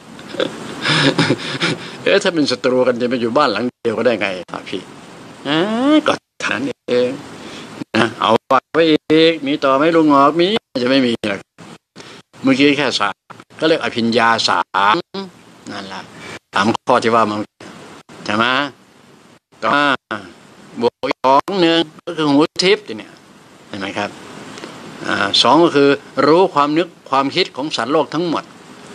ถ้าเป็นศัตรูกันจะไปอยู่บ้านหลังเดียวก็ได้ไงพี่ก็ฐานเองนะเอาไว้อีกมีต่อไม่ลุงหงอกมีจะไม่มีหรอกเมื่อกี้แค่3ก็เรียกอภิญญา3นั่นแหละ3 ข้อที่ว่ามันใช่ไหมต่อมาบวกอีก2 นึงก็คือหูทิพย์เนี่ยเห็นไหมครับสองก็คือรู้ความนึกความคิดของสัตว์โลกทั้งหมด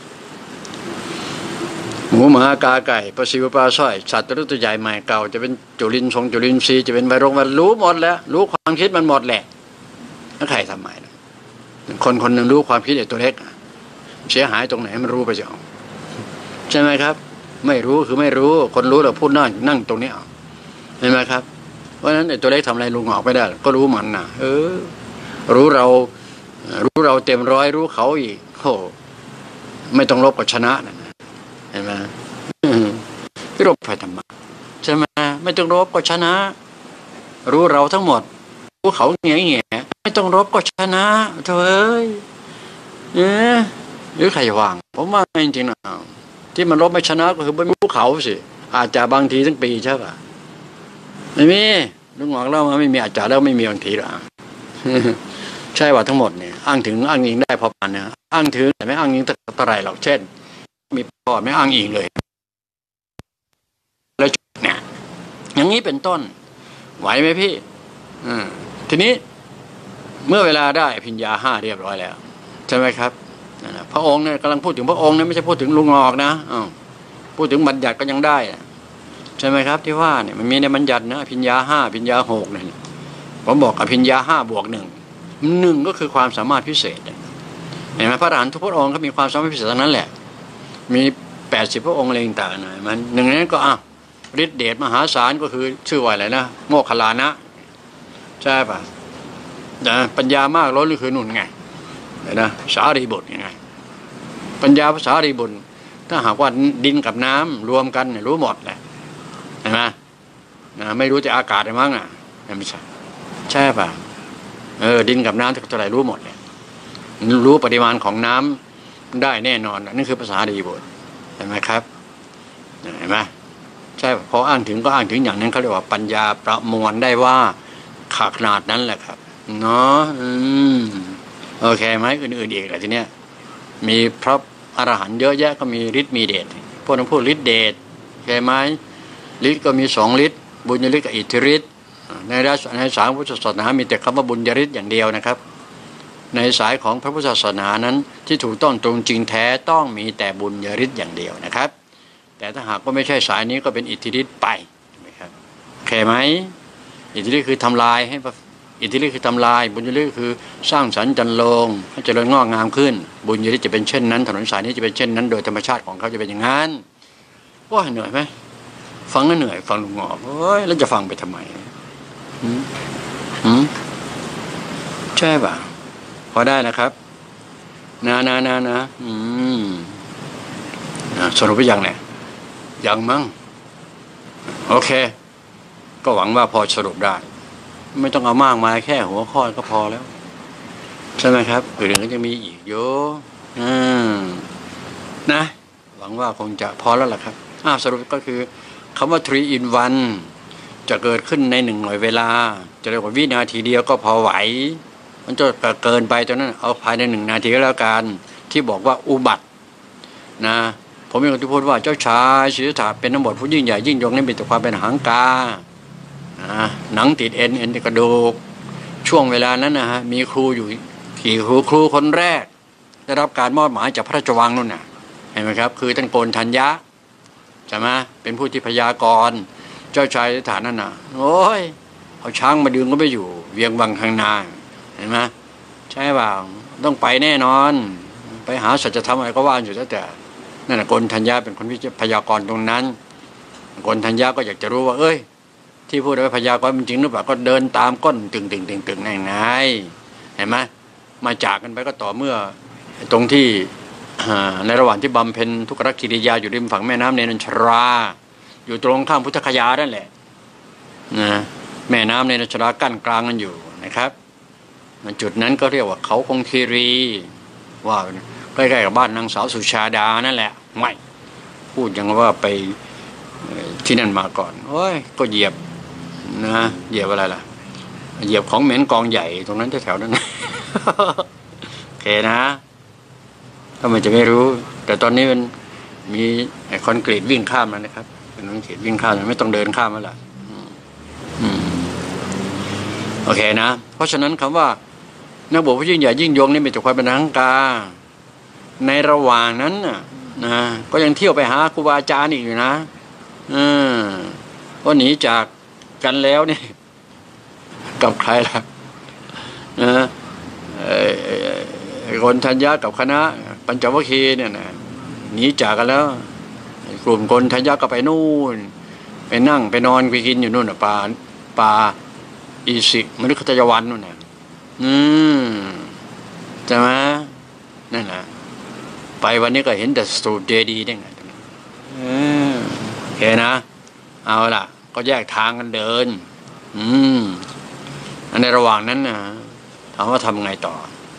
หมูหมากาไก่ปลาซิวปลาสร้อยสัตว์ตัวใหญ่ใหม่เก่าจะเป็นจุลินทรีย์จะเป็นไวรัสมันรู้หมดแล้วรู้ความคิดมันหมดแหละแล้วใครทำไมคนหนึ่งรู้ความคิดไอ้ตัวเล็กเสียหายตรงไหนมันรู้ไปจะใช่ไหมครับไม่รู้คือไม่รู้คนรู้เราพูดนั่งตรงนี้เห็นไหมครับเพราะฉะนั้นไอ้ตัวเล็กทำอะไรลุงออกไม่ได้ก็รู้มันนะรู้เราเต็มร้อยรู้เขาอีกโอ้ไม่ต้องลบก็ชนะนะเห็นไหมที่รบไปทำไมใช่ไหมไม่ต้องรบก็ชนะรู้เราทั้งหมดรู้เขาเงี้ยไม่ต้องรบก็ชนะเถอะหรือใครว่างผมว่าจริงๆนะที่มันรบไม่ชนะก็คือไม่รู้เขาสิอาจจะบางทีทั้งปีใช่ป่ะไม่มีลุงหงอกเล่ามาไม่มีอาจจะแล้วไม่มีบางทีหรอกใช่ว่าทั้งหมดเนี่ยอ้างถึงอ้างอิงได้พอปานเนี่ยอ้างถึงแต่ไม่อ้างอิงเท่าไหร่หรอกเช่นมีพ่อไม่อ้างอิงเลยแล้วเนี่ยอย่างนี้เป็นต้นไหวไหมพี่ทีนี้เมื่อเวลาได้อภิญญา5เรียบร้อยแล้วใช่ไหมครับพระองค์เนี่ยกำลังพูดถึงพระองค์เนี่ยไม่ใช่พูดถึงลุงงอกนะพูดถึงบัญญัติก็ยังได้ใช่ไหมครับที่ว่าเนี่ยมันมีในบัญญัตินะอภิญญา5อภิญญา6เนี่ยผมบอกอภิญญา5 บวก 1ก็คือความสามารถพิเศษเห็นไหมพระอรหันต์ทุกพระองค์เขามีความสามารถพิเศษทั้งนั้นแหละมี80พระองค์อะไรต่างๆนะมันหนึ่งในนั้นก็ฤทธิเดชมหาศาลก็คือชื่อว่าอะไรนะโมคคัลลานะใช่ป่ะปัญญามากล้นนี่คือนุ่นไงนะสารีบุตรยังไงปัญญาภาษารีบุตรถ้าหากว่าดินกับน้ำรวมกันเนี่ยรู้หมดแหละเห็นไหมไม่รู้จะอากาศอะไรมั้งไม่ใช่ป่ะดินกับน้ำเท่าไหร่รู้หมดเลยรู้ปริมาณของน้ำได้แน่นอนนั่นคือภาษารีบุตรเห็นไหมครับเห็นไหมใช่พออ้างถึงก็อ้างถึงอย่างนั้นเขาเรียกว่าปัญญาประมวลได้ว่าขนาดนั้นแหละครับเนาะโอเคไหมอื่นๆอีกอะไรทีเนี้ยมีพระอรหันต์เยอะแยะก็มีฤทธิ์มีเดชพวกนั้นพูดฤทธิ์เดชใช่ไหมฤทธิ์ก็มี2ฤทธิ์บุญญฤทธิ์กับอิทธิฤทธิ์ในสายพุทธศาสนามีแต่คำว่าบุญญฤทธิ์อย่างเดียวนะครับในสายของพระพุทธศาสนานั้นที่ถูกต้องตรงจริงแท้ต้องมีแต่บุญญฤทธิ์อย่างเดียวนะครับแต่ถ้าหากว่าไม่ใช่สายนี้ก็เป็นอิทธิฤทธิ์ไปใช่ไหมครับโอเคไหมอิทธิฤทธิ์คือทำลายให้อิทธิฤทธิ์คือทำลายบุญญฤทธิ์คือสร้างสรรค์จันโลงให้เจริญงอกงามขึ้นบุญญฤทธิ์จะเป็นเช่นนั้นถนนสายนี้จะเป็นเช่นนั้นโดยธรรมชาติของเขาจะเป็นอย่างนั้นว่าเหนื่อยไหมฟังก็เหนื่อยฟังลุงงอกแล้วจะฟังไปทำไมใช่ป่ะพอได้นะครับนะสรุปไปยังเนี่ยยังมั้งโอเคก็หวังว่าพอสรุปได้ไม่ต้องเอามากมายแค่หัวข้อก็พอแล้วใช่ไหมครับอื่นๆก็จะมีอีกเยอะนะหวังว่าคงจะพอแล้วล่ะครับสรุปก็คือคำว่า 3 in 1จะเกิดขึ้นใน1หน่วยเวลาจะเรียกว่าวินาทีเดียวก็พอไหวมันจะเกินไปตอนนั้นเอาภายใน1 นาทีก็แล้วกันที่บอกว่าอุบัตินะผมเป็นคนที่พูดว่าเจ้าชายสิทธัตถะเป็นนักบวชผู้ยิ่งใหญ่ยิ่งยงนั้นมีแต่ความเป็นหางกาหนังติดเอ็นติดกระดูกช่วงเวลานั้นนะฮะมีครูอยู่กี่ครูคนแรกได้รับการมอบหมายจากพระราชวังนู่นน่ะเห็นไหมครับคือท่านโกณทัญญะใช่ไหมเป็นผู้ที่พยากรณ์เจ้าชายสิทธัตถะนั่นน่ะโอ้ยเอาช้างมาดึงก็ไม่อยู่เวียงวังข้างหน้าเห็นไหมใช่เปล่าต้องไปแน่นอนไปหาสัจธรรมอะไรก็ว่าอยู่แต่นั่นน่ะโกณทัญญะเป็นคนที่พยากรณ์ตรงนั้นโกณทัญญะก็อยากจะรู้ว่าที่พูดไว้พยากรณ์จริงหรือเปล่าก็เดินตามก้นตึงไงเห็นไหมมาจากกันไปก็ต่อเมื่อตรงที่ในระหว่างที่บำเพ็ญทุกขกิริยาอยู่ริมฝั่งแม่น้ำเนรัญชราอยู่ตรงข้ามพุทธคยานั่นแหละนะแม่น้ำเนรัญชรากั้นกลางกันอยู่นะครับจุดนั้นก็เรียกว่าเขาคงคีรีว่าใกล้ๆกับบ้านนางสาวสุชาดานั่นแหละไม่พูดอย่างว่าไปที่นั่นมาก่อนก็เหยียบนะเหยียบอะไรล่ะเหยียบของเหม็นกองใหญ่ตรงนั้นแถวๆนั้นโอเคนะถ้ามันจะไม่รู้แต่ตอนนี้มันมีไอ้คอนกรีตวิ่งข้ามแล้วนะครับเป็นคอนกรีตวิ่งข้ามไม่ต้องเดินข้ามแล้วล่ะโออเคนะเพราะฉะนั้นคำว่านักบวชผู้ยิ่งใหญ่ยิ่งยงนี่เป็นจากความเป็นทางการในระหว่างนั้นนะก็ยังเที่ยวไปหาครูบาอาจารย์อีกอยู่นะก็หนีจากกันแล้วนี่กับใครล่ะนะคนธัญญากับคณะปัญจวัคคีย์เนี่ยนะหนีจากกันแล้วกลุ่มคนธัญญาก็ไปนู่นไปนั่งไปนอนไปกินอยู่นู่นป่าอีสิกมฤคทายวันนู่นน่ะใช่ไหมนั่นแหละไปวันนี้ก็เห็นแต่สตูดเจดีได้ไงโอเคนะเอาล่ะก็แยกทางกันเดินอันในระหว่างนั้นนะถามว่าทำไงต่อ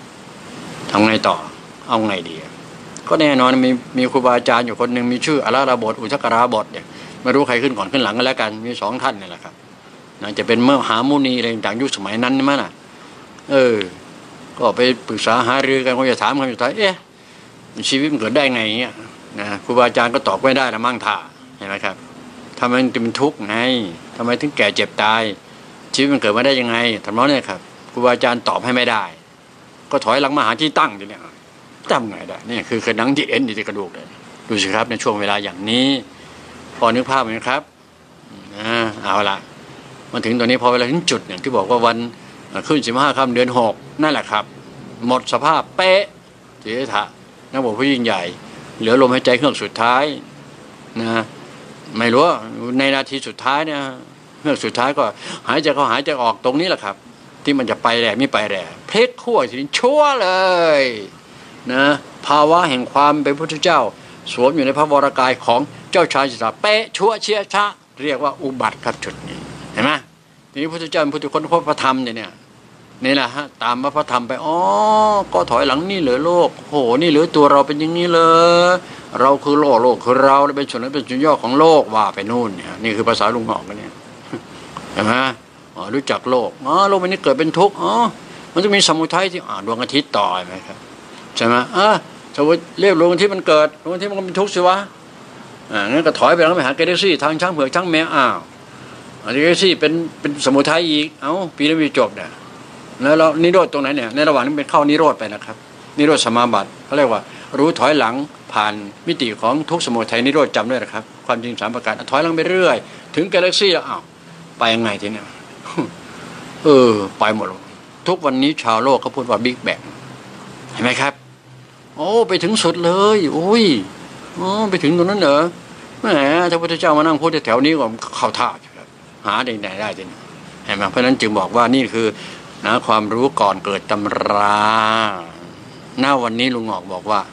เอาไงดีก็แน่นอนมีครูบาอาจารย์อยู่คนหนึ่งมีชื่ออราราบทอุทกราบทเนี่ยไม่รู้ใครขึ้นก่อนขึ้นหลังกันแล้วกันมี2ท่านนี่แหละครับจะเป็นมหามุนีอะไรต่างยุคสมัยนั้นมั้ยล่ะก็ไปปรึกษาหารือกันก็จะถามคำสุดท้ายชีวิตมันเกิดได้ไงเงี้ยนะครูบาอาจารย์ก็ตอบไม่ได้ละมั่งท่าเห็นไหมครับทำไมถึงเป็นทุกข์ไงทำไมถึงแก่เจ็บตายชีวิตมันเกิดมาได้ยังไงทำนองนี้ครับครูบาอาจารย์ตอบให้ไม่ได้ก็ถอยหลังมาหาที่ตั้งทีเนี้ยจำไงได้นี่คือหนังที่เอ็นที่กระดูกเลยดูสิครับในช่วงเวลาอย่างนี้พอนึกภาพไหมครับเอาละมาถึงตอนนี้พอเวลาถึงจุดอย่างที่บอกว่าวันขึ้น15 ค่ำเดือน 6นั่นแหละครับหมดสภาพเป๊ะเจตะนักบวชผู้ยิ่งใหญ่เหลือลมหายใจเครื่องสุดท้ายนะไม่รู้ในนาทีสุดท้ายเนี่ยเครื่องสุดท้ายก็หายใจเข้าหายใจออกตรงนี้แหละครับที่มันจะไปแหล่ไม่ไปแหล่เพลิกขั้วทีนี้ชั่วเลยนะภาวะแห่งความเป็นพุทธเจ้าสวมอยู่ในพระวรกายของเจ้าชายสิทธัตถะเป๊ะชั่วเชี่ยชะเรียกว่าอุบัติครับจุดนี้เห็นไหมทีนี้พุทธเจ้าเป็นพุทธคนพบพระธรรมเนี่ยนี่แหละฮะตามพระธรรมไปก็ถอยหลังนี่เหลือโลกโหนี่เหลือตัวเราเป็นอย่างนี้เลยเราคือโลกคือเราเป็นส่วนนั้นเป็นส่วนย่อของโลกว่าไปนู่นเนี่ยนี่คือภาษาลุงหอกกันเนี่ยเห็นไหมรู้จักโลกโลกมันนี่เกิดเป็นทุกข์มันจะมีสมุทัยที่ดวงอาทิตย์ต่อไหมครับใช่ไหมสมมติเรียกดวงอาทิตย์มันเกิดดวงอาทิตย์มันก็เป็นทุกข์สิวะงั้นก็ถอยไปแล้วไปหาเกเรซี่ทางช้างเผือกช้างแมวเกเรซี่เป็นสมุทัยอีกปีนี้มีจบเนี่ยแล้วนิโรธตรงไหนเนี่ยในระหว่างนี้เป็นเข้านิโรธไปนะครับนิโรธสมาบัติเขาเรียกว่ารู้ถอยหลังผ่านมิติของทุกสมุทัยนิโรธจำด้วยนะครับความจริง3 ประการถอยหลังไปเรื่อยถึงกาแล็กซี่แล้วไปยังไงทีเนี่ยไปหมดทุกวันนี้ชาวโลกเขาพูดว่าบิ๊กแบงเห็นไหมครับไปถึงสุดเลยไปถึงตรงนั้นเหรอแหมถ้าพระพุทธเจ้ามานั่งพูดแถวนี้ก็เข้าท่าหาได้ทีนี้เห็นไหมเพราะนั้นจึงบอกว่านี่คือนะความรู้ก่อนเกิดตำราหน้าวันนี้ลุงหงอกบอกว่า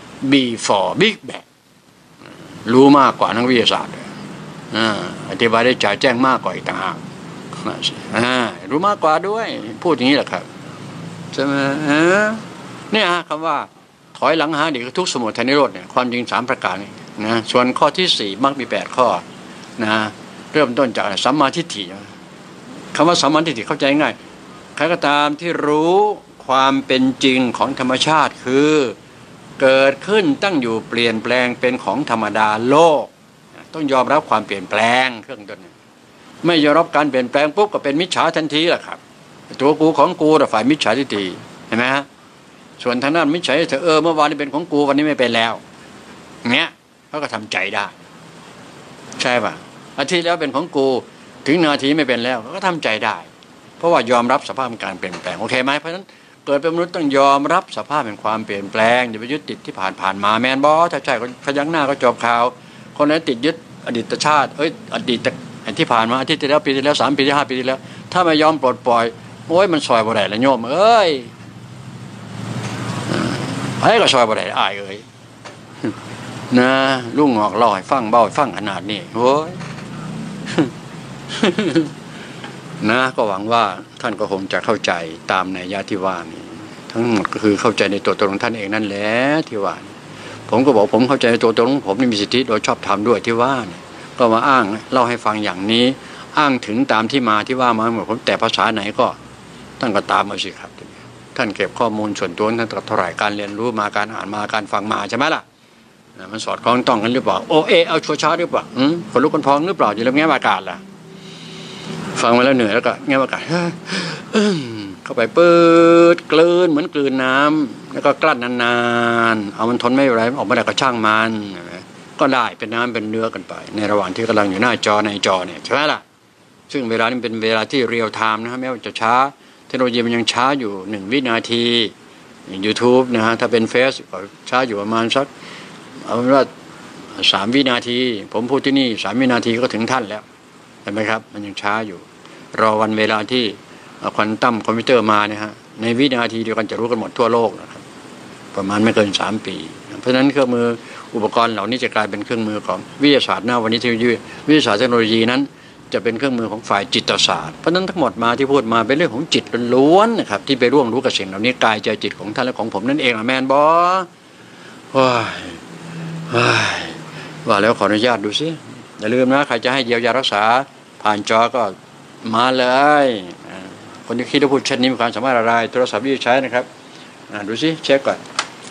before big bang รู้มากกว่านักวิทยาศาสตร์อธิบายได้จ่ายแจ้งมากกว่าอีกต่างหากรู้มากกว่าด้วยพูดอย่างนี้แหละครับใช่ไหมเนี่ยคำว่าถอยหลังหาเด็กทุกสมุทัยนิโรธเนี่ยความจริง3 ประการนี่นะส่วนข้อที่4มักมี8 ข้อนะเริ่มต้นจากสัมมาทิฏฐิคำว่าสัมมาทิฏฐิเข้าใจง่ายใครก็ตามที่รู้ความเป็นจริงของธรรมชาติคือเกิดขึ้นตั้งอยู่เปลี่ยนแปลงเป็นของธรรมดาโลกต้องยอมรับความเปลี่ยนแปลงเครื่องต้นไม่ยอมรับการเปลี่ยนแปลงปุ๊บก็เป็นมิจฉาทันทีแหละครับตัวกูของกูแต่ฝ่ายมิจฉาทิฏฐิเห็นไหมฮะส่วนทางนั้นมิจฉาเถอะเมื่อวานนี้เป็นของกูวันนี้ไม่เป็นแล้วเงี้ยเขาก็ทำใจได้ใช่ป่ะอาทิตย์แล้วเป็นของกูถึงนาทีไม่เป็นแล้วก็ทำใจได้เพราะว่ายอมรับสภาพการเปลี่ยนแปลงโอเคไหมเพราะฉะนั้นเกิดเป็นมนุษย์ต้องยอมรับสภาพแห่งความเปลี่ยนแปลงอย่าไปยึดติดที่ผ่านมาแมนบอถ้าใช่ก็พยักหน้าก็จบข่าวคนนั้นติดยึดอดีตชาติอดีตที่ผ่านมาอาทิตย์ที่แล้วปีที่แล้ว3 ปีที่5 ปีที่แล้วถ้าไม่ยอมปลดปล่อยมันซอยบ่ได้ละโยมก็ซอยบ่ได้อายนะลุงหงอกเล่าให้ฟังเบ้าให้ฟังขนาดนี้นะก็หวังว่าท่านก็คงจะเข้าใจตามในยะที่ว่านี้ทั้งหมดก็คือเข้าใจในตัวตนของท่านเองนั่นแหละที่ว่าผมก็บอกผมเข้าใจในตัวตนของผมนี่มีสิทธิโดยชอบธรรมด้วยที่ว่าก็มาอ้างเล่าให้ฟังอย่างนี้อ้างถึงตามที่มาที่ว่ามาหมดผมแต่ภาษาไหนก็ท่านก็ตามมาสิครับท่านเก็บข้อมูลส่วนตัวท่านเท่าไหร่การเรียนรู้มาการอ่านมาการฟังมาใช่ไหมล่ะมันสอดคล้องต้องกันหรือเปล่าเอาชัวร์หรือเปล่าคนลุกคนพองหรือเปล่าอยู่แล้วแง่อากาศล่ะฟังมาแล้วเหนื่อยแล้วก็แง่อากาศเข้าไปปืดกลืนเหมือนกลืนน้ำแล้วก็กลั้นนานๆเอามันทนไม่ไหวออกมาได้ก็ช่างมันก็ได้เป็นน้ำเป็นเนื้อกันไปในระหว่างที่กำลังอยู่หน้าจอในจอเนี่ยใช่ไหมล่ะซึ่งเวลานี้เป็นเวลาที่เรียลไทม์นะฮะแม้ว่าจะช้าเทคโนโลยีมันยังช้าอยู่1 วินาทีอย่าง YouTube นะฮะถ้าเป็นเฟซก็ช้าอยู่ประมาณสักเอาเป็นว่า3 วินาทีผมพูดที่นี่3 วินาทีก็ถึงท่านแล้วเห็นไหมครับมันยังช้าอยู่รอวันเวลาที่ควอนตัมคอมพิวเตอร์มาเนี่ยฮะในวินาทีเดียวกันจะรู้กันหมดทั่วโลกนะครับประมาณไม่เกิน3 ปีเพราะฉะนั้นเครื่องมืออุปกรณ์เหล่านี้จะกลายเป็นเครื่องมือของวิทยาศาสตร์หน้าวันนี้ที่วิทยาศาสตร์เทคโนโลยีนั้นจะเป็นเครื่องมือของฝ่ายจิตศาสตร์เพราะนั้นทั้งหมดมาที่พูดมาเป็นเรื่องของจิตล้วนนะครับที่ไปร่วมรู้กับสิ่งเหล่านี้กายใจจิตของท่านและของผมนั่นเองแมนบอว่าแล้วขออนุญาตดูสิอย่าลืมนะใครจะให้เยียวยารักษาผ่านจอก็มาเลยคนที่คิดว่าพูดเช่นนี้มีความสามารถอะไรโทรศัพท์ที่ใช้นะครับดูสิเช็คก่อน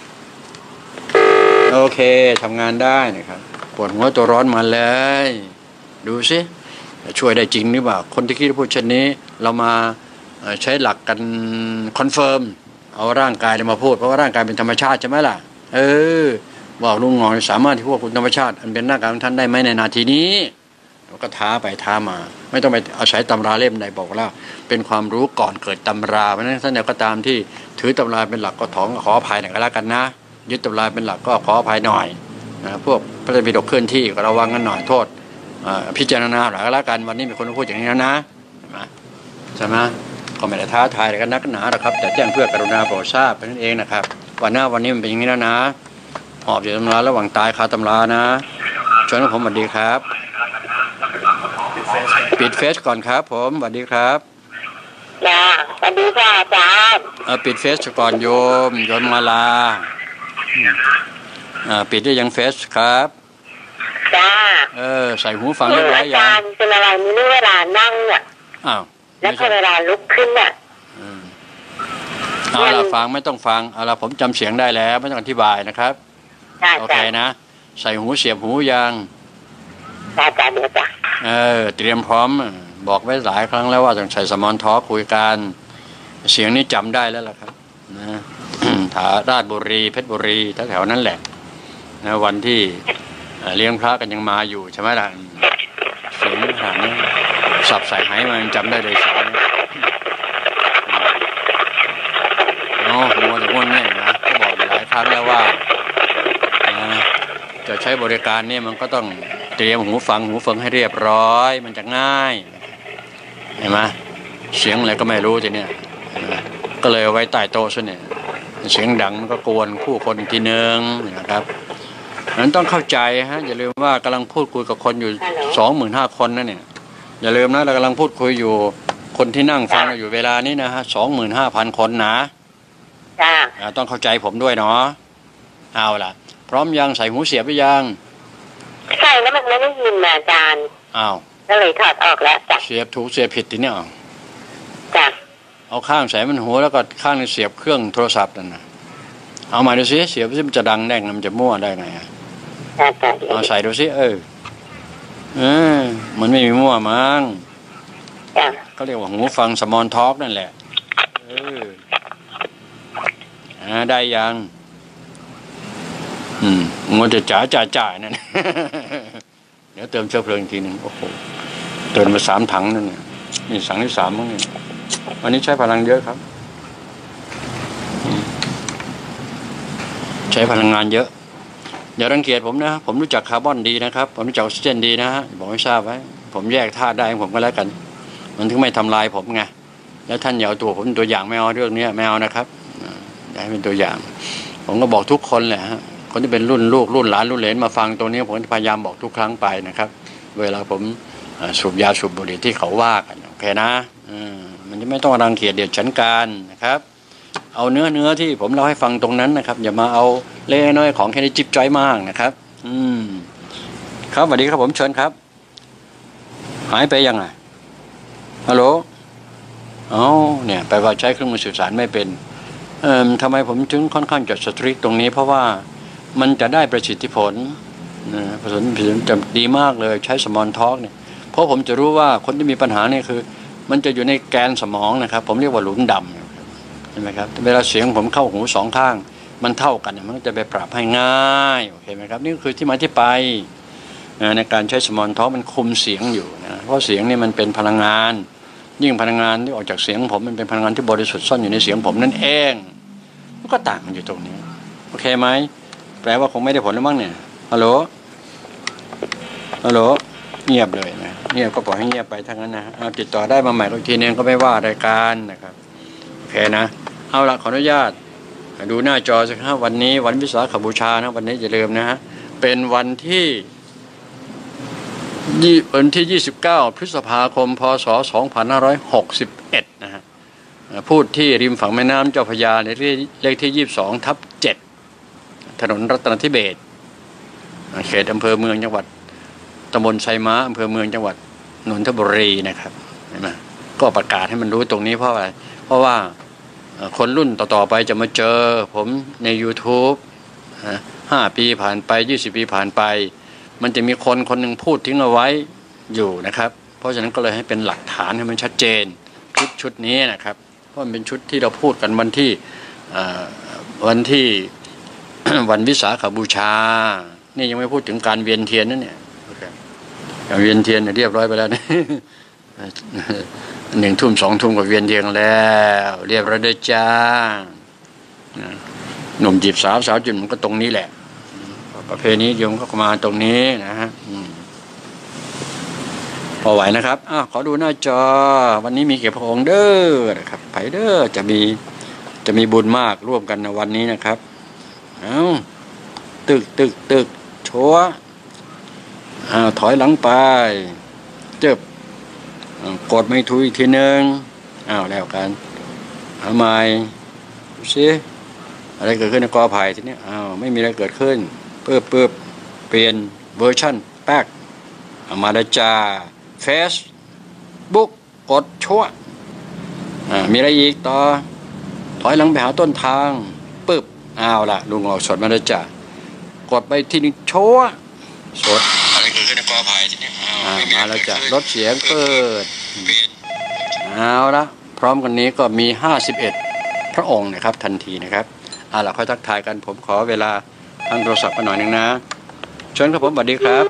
โอเคทำงานได้นะครับปวดหัวตัวร้อนมาเลยดูสิช่วยได้จริงหรือเปล่าคนที่คิดว่าพูดเช่นนี้เรามาใช้หลักกันคอนเฟิร์มเอาร่างกายมาพูดเพราะว่าร่างกายเป็นธรรมชาติใช่ไหมล่ะว่าลุงงอยสามารถที่ควบคุมธรรมชาติอันเป็นร่างกายของท่านได้ไหมในนาทีนี้เราก็ท้าไปท้ามาไม่ต้องไปอาศัยตำราเล่มใดบอกแล้วเป็นความรู้ก่อนเกิดตำราเพราะฉะนั้นท่านใดก็ตามที่ถือตำราเป็นหลักก็ขออภัยหน่อยก็แล้วกันนะยึดตำราเป็นหลักก็ขออภัยหน่อยนะพวกพระไตรปิฎกเคลื่อนที่ก็ระวังกันหน่อยโทษพิจารณาหน่อยก็แล้วกันวันนี้มีคนพูดอย่างนี้นะใช่ไหมก็ไม่ได้ท้าทายอะไรกันนักหนาหรอกครับแต่แจ้งเพื่อกรุณาโปรดทราบเป็นนั่นเองนะครับวันนี้มันเป็นอย่างนี้แล้วนะหอบอยู่ตำราระหว่างตายคาตำรานะชวนผมสวัสดีครับปิดเฟซก่อนครับผมสวัสดีครับจ้าสวัสดีค่ะอาจารย์ปิดเฟซก่อนโยมมาลาปิดได้ยังเฟซครับจ้าใส่หูฟังเรียบร้อยยังอาจารย์เป็นอะไรมีเวลานั่งเนี่ยแล้วพอเวลาลุกขึ้นเนี่ยเอาล่ะฟังไม่ต้องฟังเอาล่ะผมจำเสียงได้แล้วไม่ต้องอธิบายนะครับโอเคนะใส่หูเสียบหูยังจ้าเดี๋ยวจ้าเตรียมพร้อมบอกไว้หลายครั้งแล้วว่าต้องใส่สมอนทอคุยกันเสียงนี้จำได้แล้วล่ะครับนะถาราชบุรีเพชรบุรีแถวๆนั้นแหละนะวันที่เลี้ยงพระกันยังมาอยู่ใช่ไหมล่ะเสียงขนาดนี้สับใส่หายมันจำได้เลยเสียงมัวแต่ง่วงเนี่ยนะก็บอกหลายครั้งแล้วว่าจะใช้บริการเนี่ยมันก็ต้องเตรียมหูฟังให้เรียบร้อยมันจะง่ายเห็นไหมเสียงอะไรก็ไม่รู้ทีเนี้ยก็เลยเอาไว้ใต้โต๊ะซะเนี่ยเสียงดังมันก็กวนผู้คนทีนึงนะครับนั้นต้องเข้าใจฮะอย่าลืมว่ากำลังพูดคุยกับคนอยู่ 25,000 คนนะเนี่ยอย่าลืมนะเรากำลังพูดคุยอยู่คนที่นั่งฟังอยู่เวลานี้นะฮะ 25,000 คนนะต้องเข้าใจผมด้วยเนาะเอาล่ะพร้อมยังใส่หูเสียบไปยังใช่แล้วมันไม่ได้ยินอาจารย์ก็เลยถอดออกแล้วจ้ะเสียบถูกเสียบผิดทีเนี่ยจ้ะเอาข้างใส่มันหัวแล้วก็ข้างนึงเสียบเครื่องโทรศัพท์นั่นนะเอามาดูสิเสียบมันจะดังแดงมันจะมั่วได้ไงเอาใส่ดูสิมันไม่มีมั่วมั้งก็เรียกว่าหูฟังสมอนทอล์กนั่นแหละได้ยังมันจะจ่ายนั่นเดี๋ยวเติมเชื้อเพลิงทีนึงโอ้โหเติมมา3 ถังนั่นนี่ถังที่3มั้งนี่วันนี้ใช้พลังเยอะครับใช้พลังงานเยอะอย่ารังเกียจผมนะผมรู้จักคาร์บอนดีนะครับผมรู้จักออกซิเจนดีนะฮะบอกให้ทราบไว้ผมแยกธาตุได้ผมก็แล้วกันมันถึงไม่ทำลายผมไงแล้วท่านอย่าเอาตัวผมตัวอย่างไม่เอาเรื่องนี้ไม่เอานะครับอย่าให้เป็นตัวอย่างผมก็บอกทุกคนแหละฮะคนที่เป็นรุ่นลูกรุ่นหลานรุ่นเหลนมาฟังตัวนี้ผมพยายามบอกทุกครั้งไปนะครับเวลาผมสูบยาสูบบุหรี่ที่เขาว่ากันโอเคนะมันจะไม่ต้องรังเกียจเดียดฉันการนะครับเอาเนื้อที่ผมเล่าให้ฟังตรงนั้นนะครับอย่ามาเอาเล่น้อยของแค่นี้จิ๊บจ้อยมากนะครับครับสวัสดีครับผมเชิญครับหายไปยังไงฮัลโหลเนี่ยแปลว่าใช้เครื่องมือสื่อสารไม่เป็นทำไมผมถึงค่อนข้างจะสตริกตรงนี้เพราะว่ามันจะได้ประสิทธิผลผลจะดีมากเลยใช้สมอนทอล์กเนี่ยเพราะผมจะรู้ว่าคนที่มีปัญหาเนี่ยคือมันจะอยู่ในแกนสมองนะครับผมเรียกว่าหลุมดำใช่ไหมครับเวลาเสียงผมเข้าหูสองข้างมันเท่ากันมันจะไปปรับให้ง่ายโอเคไหมครับนี่คือที่มาที่ไปในการใช้สมองท้องมันคุมเสียงอยู่นะเพราะเสียงนี่มันเป็นพลังงานยิ่งพลังงานที่ออกจากเสียงผมมันเป็นพลังงานที่บริสุทธิ์ซ่อนอยู่ในเสียงผมนั่นเองมันก็ต่างกันอยู่ตรงนี้โอเคไหมแปลว่าคงไม่ได้ผลแล้วมั้งเนี่ยฮัลโหลฮัลโหลเงียบเลยนะเงียบก็ปล่อยให้เงียบไปทั้งนั้นนะเอาติดต่อได้มาใหม่ทีนึงก็ไม่ว่ารายการนะครับโอเคนะเอาละขออนุญาตดูหน้าจอสักครับวันนี้วันวิสาขบูชานะวันนี้อย่าลืมนะฮะเป็นวันที่29 พฤษภาคม พศ 2561นะฮะพูดที่ริมฝั่งแม่น้ำเจ้าพระยาในเลขที่ 22/7 ถนนรัตนทิเบศรเขตอำเภอเมืองจังหวัดตำบลไซม้าอำเภอเมืองจังหวัดนนทบุรีนะครับเห็นไหมก็ประกาศให้มันรู้ตรงนี้เพราะอะไรเพราะว่าคนรุ่นต่อๆไปจะมาเจอผมใน YouTube 5 ปีผ่านไป20 ปีผ่านไปมันจะมีคนคนหนึ่งพูดทิ้งเอาไว้อยู่นะครับเพราะฉะนั้นก็เลยให้เป็นหลักฐานให้มันชัดเจนชุดนี้นะครับเพราะมันเป็นชุดที่เราพูดกันวันที่ วันวิสาขบูชานี่ยังไม่พูดถึงการเวียนเทียนนั่นเนี่ยการเวียนเทียนเรียบร้อยไปแล้วนะ1 ทุ่ม 2 ทุ่มก็เวียนเทียนแล้วเรียบร้อยด้วยจ้าหนุ่มจีบสาวสาวจีบมันก็ตรงนี้แหละประเพณีโยมก็มาตรงนี้นะฮะพอไหวนะครับขอดูหน้าจอวันนี้มีเก็บพระองค์เด้อนะครับไปเด้อจะมีบุญมากร่วมกันในวันนี้นะครับตึกชัวถอยหลังไปเจ็บกดไม่ถูกอีกทีนึงแล้วกันทำไมดูสิอะไรเกิดขึ้นในกอไผ่ทีนี้ไม่มีอะไรเกิดขึ้นเปิบเปลี่ยนเวอร์ชันแป๊กมาแล้วจ้าเฟซบุ๊กกดชั่วมีอะไรอีกต่อถอยหลังไปหาต้นทางปึ๊บล่ะลุงออกสดมาแล้วจ้ากดไปทีนึงชั่วสดอะไรเกิดขึ้นในกอไผ่ทีนี้มาแล้วจ้ะลดเสียงเปิดละพร้อมกันนี้ก็มี51พระองค์นะครับทันทีนะครับเราค่อยทักทายกันผมขอเวลาทางโทรศัพท์มาหน่อยนึงนะเชิญครับผมสวัสดีครับ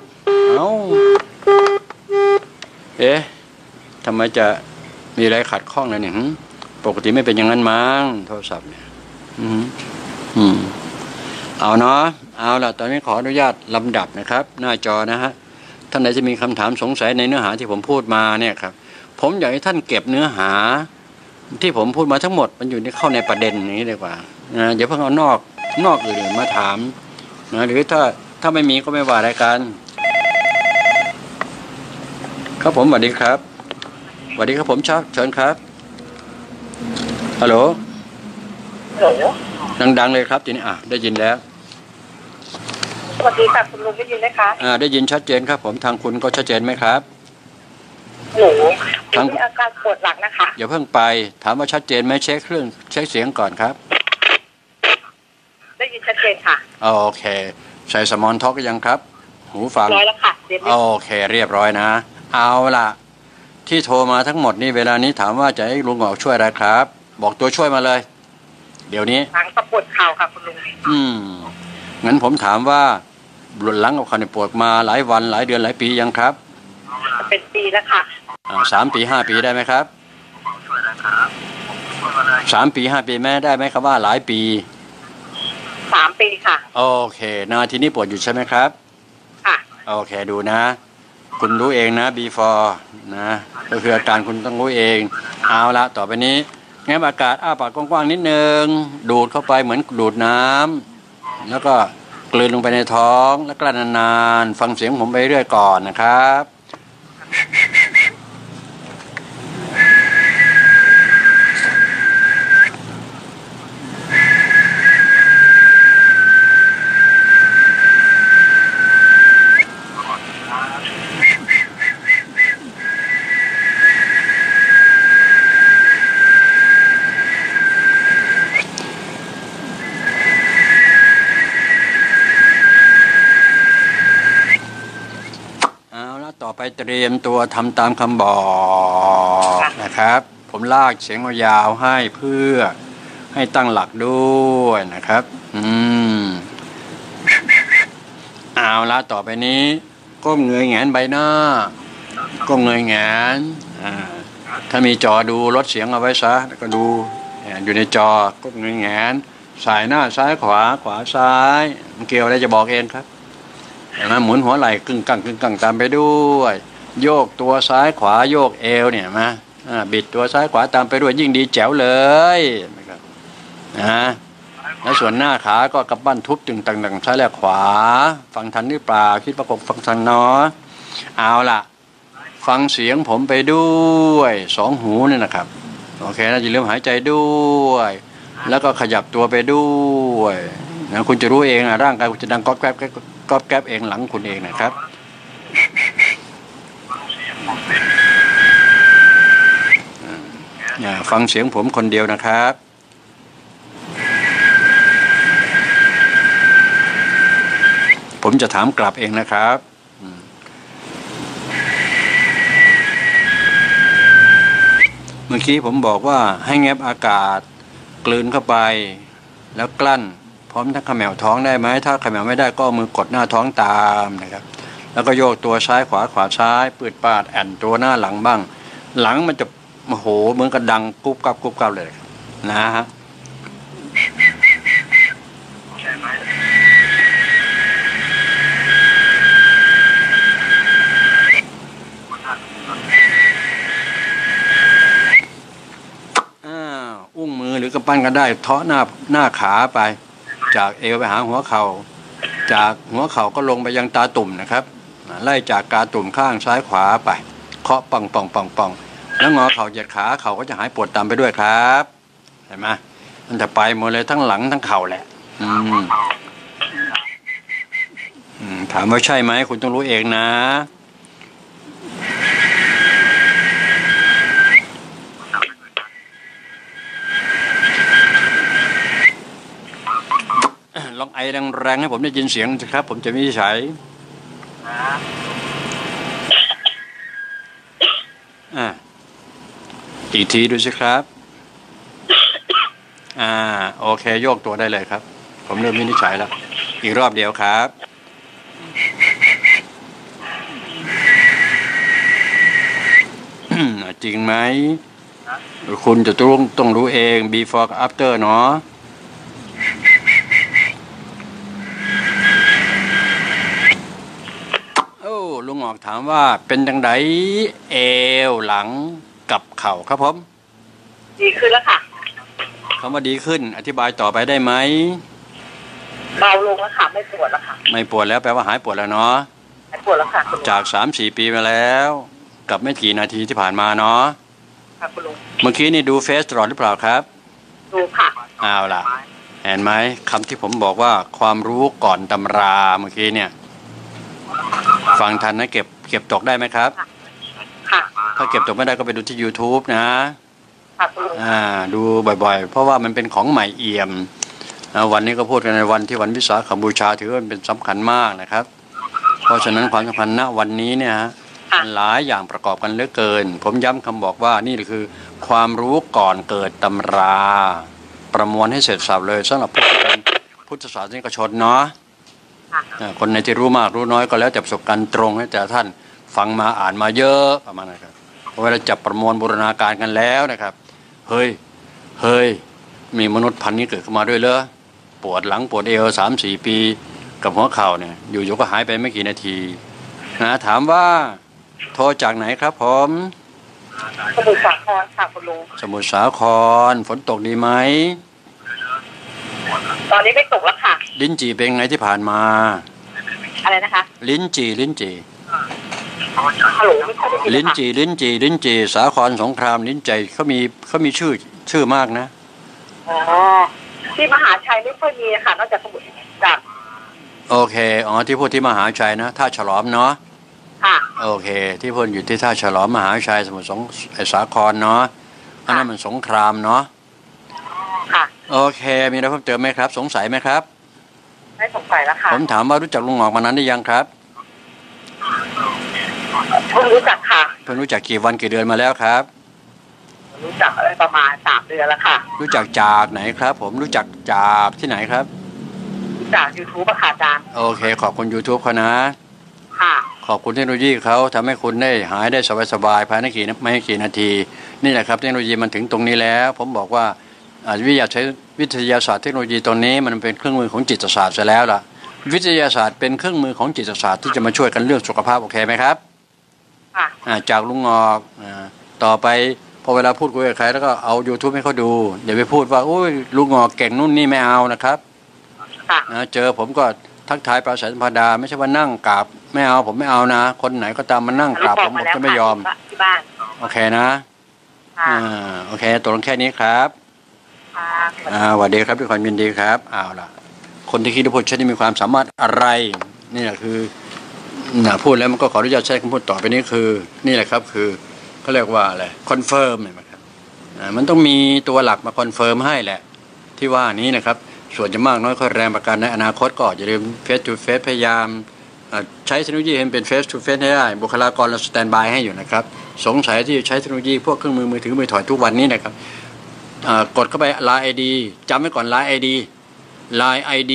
ทำไมจะมีอะไรขัดข้องเลยเนี่ยปกติไม่เป็นอย่างนั้นมั้งโทรศัพท์เนี่ยเอาเนาะเอาล่ะตอนนี้ขออนุญาตลำดับนะครับหน้าจอนะฮะท่านไหนจะมีคำถามสงสัยในเนื้อหาที่ผมพูดมาเนี่ยครับผมอยากให้ท่านเก็บเนื้อหาที่ผมพูดมาทั้งหมดมันอยู่ในเข้าในประเด็นนี้ดีกว่าอย่าเพิ่งเอานอกอื่นมาถามหรือถ้าไม่มีก็ไม่ว่ารายการครับผมสวัสดีครับสวัสดีครับผมชักเชิญครับฮัลโหลดังๆเลยครับทีนี้ได้ยินแล้วสวัสดีค่ะคุณลุงได้ยินไหมคะได้ยินชัดเจนครับผมทางคุณก็ชัดเจนไหมครับหนูมีอาการปวดหลังนะคะอย่าเพิ่งไปถามว่าชัดเจนไหมเช็คเครื่องเช็คเสียงก่อนครับได้ยินชัดเจนค่ะโอเคใส่สมอนท็อกยังครับหูฟังร้อยแล้วค่ะโอเคเรียบร้อยนะเอาล่ะที่โทรมาทั้งหมดนี่เวลานี้ถามว่าจะให้ลุงออกช่วยอะไรครับบอกตัวช่วยมาเลยเดี๋ยวนี้หลังปวดเข่าค่ะคุณลุงงั้นผมถามว่าหลังกับเขาเนี่ยปวดมาหลายวันหลายเดือนหลายปียังครับเป็นปีแล้วค่ะ 3 ปี 5 ปีได้ไหมครับ3 ปี 5 ปีแม่ได้ไหมครับว่าหลายปี 3 ปีค่ะโอเคทีนี้ปวดอยู่ใช่ไหมครับค่ะโอเคดูนะคุณรู้เองนะ before นะก็คืออาการคุณต้องรู้เองเอาละต่อไปนี้แง้มอากาศปากกว้างๆนิดนึงดูดเข้าไปเหมือนดูดน้ำแล้วก็กลืนลงไปในท้องแล้วกลั้นนานๆฟังเสียงผมไปเรื่อยก่อนนะครับต่อไปเตรียมตัวทำตามคำบอกนะครับผมลากเสียงยาวๆให้เพื่อให้ตั้งหลักด้วยนะครับเอาละต่อไปนี้ก้มเงยแงนใบหน้าก้มเงยแงนถ้ามีจอดูลดเสียงเอาไว้ซะแล้วก็ดูอยู่ในจอก้มเงยแงนสายหน้าซ้ายขวาขวาซ้ายมันเกี่ยวอะไรจะบอกเองครับเห็นไหมหมุนหัวไหล่กึ่งกังตามไปด้วยโยกตัวซ้ายขวาโยกเอวเนี่ยมาบิดตัวซ้ายขวาตามไปด้วยยิ่งดีแจ๋วเลยนะครับแล้วส่วนหน้าขาก็กำปั้นทุบตึงตังซ้ายและขวาฟังทันหรือเปล่าคิดประกบฟังทันเนาะเอาล่ะฟังเสียงผมไปด้วย2 หูนี่นะครับโอเคนะอย่าลืมหายใจด้วยแล้วก็ขยับตัวไปด้วยนะคุณจะรู้เองนะร่างกายคุณจะดังก๊อบแก๊บเองหลังคุณเองนะครับฟังเสียงผมคนเดียวนะครับผมจะถามกลับเองนะครับเมื่อกี้ผมบอกว่าให้แงบอากาศกลืนเข้าไปแล้วกลั้นพร้อมทั้งเขม่าท้องได้ไหมถ้าเขม่าไม่ได้ก็มือกดหน้าท้องตามนะครับแล้วก็โยกตัวซ้ายขวาซ้ายปืดปาดแอนตัวหน้าหลังบ้างหลังมันจะโอ้โหเหมือนกระดังกุบกับเลยนะฮะอุ้งมือหรือกำปั้นก็ได้เทาะหน้าขาไปจากเอวไปหาหัวเข่าจากหัวเข่าก็ลงไปยังตาตุ่มนะครับไล่จากกาตุ่มข้างซ้ายขวาไปเคาะปังแล้วงอเข่าเหยียดขาเข่าก็จะหายปวดตามไปด้วยครับเห็นไหมมันจะไปหมดเลยทั้งหลังทั้งเข่าแหละถามว่าใช่ไหมคุณต้องรู้เองนะลองไอแรงๆให้ผมได้ยินเสียงสิครับผมจะวินิจฉัยอีกทีดูสิครับโอเคโยกตัวได้เลยครับผมเริ่มวินิจฉัยแล้วอีกรอบเดียวครับจริงไหมคุณจะต้องรู้เอง before after เนาะลุงออกถามว่าเป็นจังไดเอวหลังกับเข่าครับผมดีขึ้นแล้วค่ะคำว่าดีขึ้นอธิบายต่อไปได้ไหมเบาลงแล้วค่ะไม่ปวดแล้วค่ะไม่ปวดแล้วแปลว่าหายปวดแล้วเนาะหายปวดแล้วค่ะจาก 3-4 ปีมาแล้วกับไม่กี่นาทีที่ผ่านมาเนาะค่ะคุณลุงเมื่อกี้นี่ดูเฟซตลอดหรือเปล่าครับดูค่ะเอาล่ะเห็นไหมคำที่ผมบอกว่าความรู้ก่อนตำราเมื่อกี้เนี่ยฟังทันนะเก็บตกได้ไหมครับค่ะถ้าเก็บตกไม่ได้ก็ไปดูที่ YouTube นะค่ะดูบ่อยๆเพราะว่ามันเป็นของใหม่เอี่ยมวันนี้ก็พูดกันในวันที่วันวิสาขบูชาถือว่าเป็นสำคัญมากนะครับเพราะฉะนั้นความสำคัญณวันนี้เนี่ยหลายอย่างประกอบกันเหลือเกินผมย้ำคำบอกว่านี่คือความรู้ก่อนเกิดตำราประมวลให้เสร็จสับเลยสำหรับพุทธศาสนิกชนเนาะคนในที่รู้มากรู้น้อยก็แล้วแต่ประสบการณ์ตรงให้แต่ท่านฟังมาอ่านมาเยอะประมาณนั้นครับเวลาจับประมวลบูรณาการกันแล้วนะครับเฮ้ยมีมนุษย์พันธุ์นี้เกิดขึ้นมาด้วยเหรอปวดหลังปวดเอว 3-4 ปีกับหัวเข่าเนี่ยอยู่ๆก็หายไปไม่กี่นาทีนะถามว่าโทรจากไหนครับผมสมุทรสาครค่ะคุณลุงสมุทรสาครฝนตกดีไหมตอนนี้ไม่ตกแล้วค่ะลิ้นจี่เป็นไงที่ผ่านมาอะไรนะคะลิ้นจี่ฮัลโหลลิ้นจี่สาครสงครามลิ้นจี่เขามีชื่อมากนะที่มหาชัยไม่ค่อยมีค่ะนอกจากสมุทรจากโอเคที่พูดที่มหาชัยนะท่าฉลอมเนาะค่ะโอเคที่พูดอยู่ที่ท่าฉลอมมหาชัยสมุทรสาครเนาะอันนั้นมันสงครามเนาะค่ะโอเคมีอะไรเพิ่มเติมไหมครับสงสัยไหมครับไม่สงสัยแล้วค่ะผมถามว่ารู้จักลุงหงอกมานานหรือยังครับเพิ่งรู้จักค่ะเพิ่งรู้จักกี่วันกี่เดือนมาแล้วครับรู้จักอะไรประมาณ3 เดือนแล้วค่ะรู้จักจากไหนครับผมรู้จักจากที่ไหนครับจาก YouTube อะค่ะอาจารย์โอเคขอบคุณ YouTube เขานะค่ะขอบคุณเทคโนโลยีเขาทำให้คุณได้หายได้สบายๆภายในไม่กี่นาทีนี่แหละครับเทคโนโลยีมันถึงตรงนี้แล้วผมบอกว่าวิทยาศาสตร์เทคโนโลยีตรงนี้มันเป็นเครื่องมือของจิตศาสตร์ซะแล้วล่ะวิทยาศาสตร์เป็นเครื่องมือของจิตศาสตร์ที่จะมาช่วยกันเรื่องสุขภาพโอเคไหมครับค่ะจากลุงงอกต่อไปพอเวลาพูดคุยกับใครแล้วก็เอา YouTube ให้เขาดูอย่าไปพูดว่าโอ้ยลุงงอกเก่งนู่นนี่ไม่เอานะครับเจอผมก็ทักทายปราศัยธรรมดาไม่ใช่ว่านั่งกราบไม่เอาผมไม่เอานะคนไหนก็ตามมานั่งกราบผมจะไม่ยอมที่บ้านโอเคนะโอเคตกลงแค่นี้ครับสวัสดีครับด้วยความยินดีครับเอาล่ะคนที่คิดว่าพูดใช้ได้มีความสามารถอะไรนี่แหละคือพูดแล้วมันก็ขออนุญาตใช้คำพูดต่อไปนี้คือนี่แหละครับคือเขาเรียกว่าอะไรคอนเฟิร์มเนี่ยครับมันต้องมีตัวหลักมาคอนเฟิร์มให้แหละที่ว่านี้นะครับส่วนจะมากน้อยค่อยแรงประการในอนาคตก็อย่าลืมเฟสทูเฟสพยายามใช้เทคโนโลยีให้เป็นเฟสทูเฟสให้ได้บุคลากรเราสแตนบายให้อยู่นะครับสงสัยที่ใช้เทคโนโลยีพวกเครื่องมือถือมือถอยทุกวันนี้นะครับกดเข้าไป Line ID จำไว้ก่อน Line ID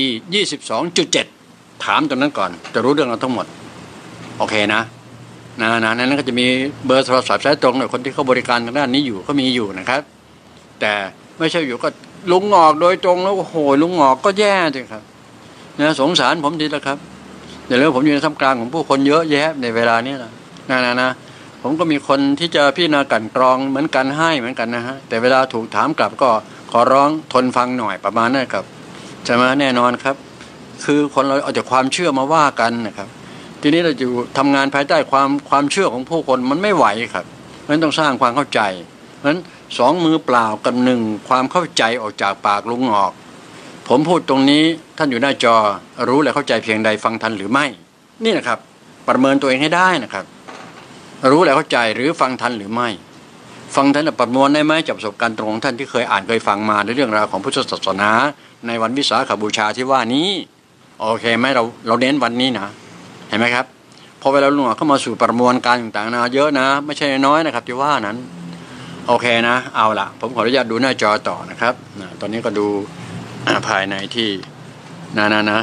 22.7 ถามตรงนั้นก่อนจะรู้เรื่องเราทั้งหมดโอเคนะนั้นก็จะมีเบอร์โทรศัพท์สายตรงหน่อยคนที่เขาบริการทางด้านนี้อยู่ก็มีอยู่นะครับแต่ไม่ใช่อยู่ก็ลุงงอกโดยตรงแล้วโอ้โหลุงงอกก็แย่จริงครับนะสงสารผมดีแล้วครับเดี๋ยวผมอยู่ในท่ามกลางของผู้คนเยอะแยะในเวลานี้นะผมก็มีคนที่จะพิจารณากันกรองเหมือนกันให้เหมือนกันนะฮะแต่เวลาถูกถามกลับก็ขอร้องทนฟังหน่อยประมาณนั้นครับใช่ไหมแน่นอนครับคือคนเราเอาจากความเชื่อมาว่ากันนะครับทีนี้เราอยู่ทำงานภายใต้ความเชื่อของผู้คนมันไม่ไหวครับเพราะฉะนั้นต้องสร้างความเข้าใจเพราะฉะนั้น2 มือเปล่ากับ1ความเข้าใจออกจากปากลุงงอกผมพูดตรงนี้ท่านอยู่หน้าจอรู้และเข้าใจเพียงใดฟังทันหรือไม่นี่นะครับประเมินตัวเองให้ได้นะครับรู้และเข้าใจหรือฟังทันหรือไม่ฟังทันและประมวลได้ไหมจากประสบการณ์ตรงของท่านที่เคยอ่านเคยฟังมาในเรื่องราวของพุทธศาสนาในวันวิสาขบูชาที่ว่านี้โอเคไหมเราเน้นวันนี้นะเห็นไหมครับพอเวลาลุงเข้ามาสู่ประมวลการต่างๆนะเยอะนะไม่ใช่น้อยนะครับที่ว่านั้นโอเคนะเอาละผมขออนุญาตดูหน้าจอต่อนะครับตอนนี้ก็ดูภายในที่นะ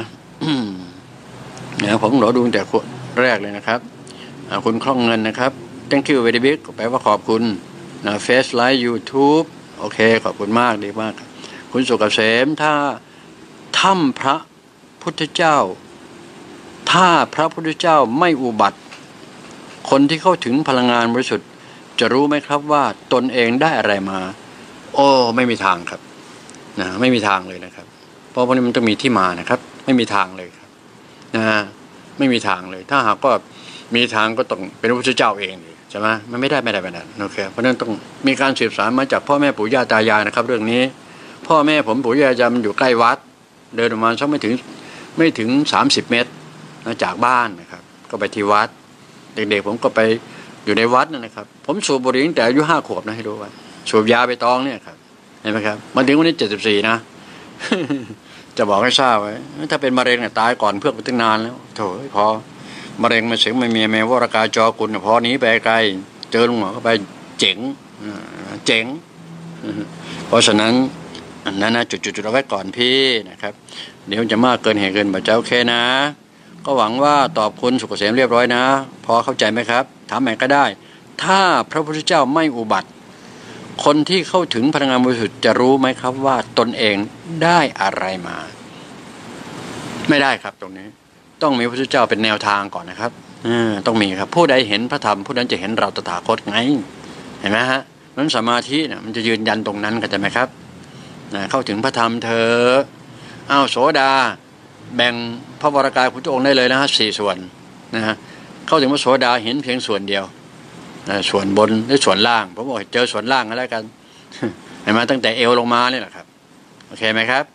ผมขอดูแต่คนแรกเลยนะครับคุณคล่องเงินนะครับ thank you very big แปลว่าขอบคุณนะ Face Live YouTube โอเคขอบคุณมากดีมากคุณสุกเกษมถ้าถ้ำพระพุทธเจ้าถ้าพระพุทธเจ้าไม่อุบัติคนที่เข้าถึงพลังงานบริสุทธิ์จะรู้ไหมครับว่าตนเองได้อะไรมาโอ้ไม่มีทางครับนะไม่มีทางเลยนะครับเพราะพวกนี้มันต้องมีที่มานะครับไม่มีทางเลยครับนะไม่มีทางเลยถ้าหากก็มีทางก็ต้องเป็นพระพุทธเจ้าเองใช่ไหมมันไม่ได้โอเคเพราะนั้นต้องมีการสืบสานมาจากพ่อแม่ปู่ย่าตายายนะครับเรื่องนี้พ่อแม่ผมปู่ย่าจะมันอยู่ใกล้วัดเดินออกมาสักไม่ถึง30 เมตรจากบ้านนะครับก็ไปที่วัดเด็กๆผมก็ไปอยู่ในวัดนะครับผมสูบบุหรี่ตั้งแต่อายุ5 ขวบนะให้รู้ว่าสูบยาใบตองเนี่ยครับเห็นไหมครับมาถึงวันนี้74นะ จะบอกให้ทราบไว้ถ้าเป็นมะเร็งเนี่ยตายก่อนเพื่อนไปตั้งนานแล้วโถพอมะเร็งมาเสียงไม่มีแม้วรากาจอกุลพอนี้ไปไกลเจอลุงหมอเข้าไปเจ๋งเพราะฉะนั้นนะจุดเอาไว้ก่อนพี่นะครับเดี๋ยวจะมากเกินเหตุเกินปัจจัยโอเคนะก็หวังว่าตอบคุณสุขเกษมเรียบร้อยนะพอเข้าใจไหมครับถามใหม่ก็ได้ถ้าพระพุทธเจ้าไม่อุบัติคนที่เข้าถึงพลังงานบริสุทธิ์จะรู้ไหมครับว่าตนเองได้อะไรมาไม่ได้ครับตรงนี้ต้องมีพระพุทธเจ้าเป็นแนวทางก่อนนะครับต้องมีครับผู้ใดเห็นพระธรรมผู้นั้นจะเห็นเราตถาคตไงเห็นไหมฮะนั้นสมาธิเนี่ยมันจะยืนยันตรงนั้นเข้าใจไหมครับเข้าถึงพระธรรมเธอโสดาแบ่งพระวรากายของพระองค์ได้เลยนะฮะ4 ส่วนนะฮะเข้าถึงพระโสดาเห็นเพียงส่วนเดียวส่วนบนและส่วนล่างผมบอกเจอส่วนล่างก็แล้วกันเห็นไหมตั้งแต่เอวลงมาเนี่ยแหละครับโอเคไหมครับ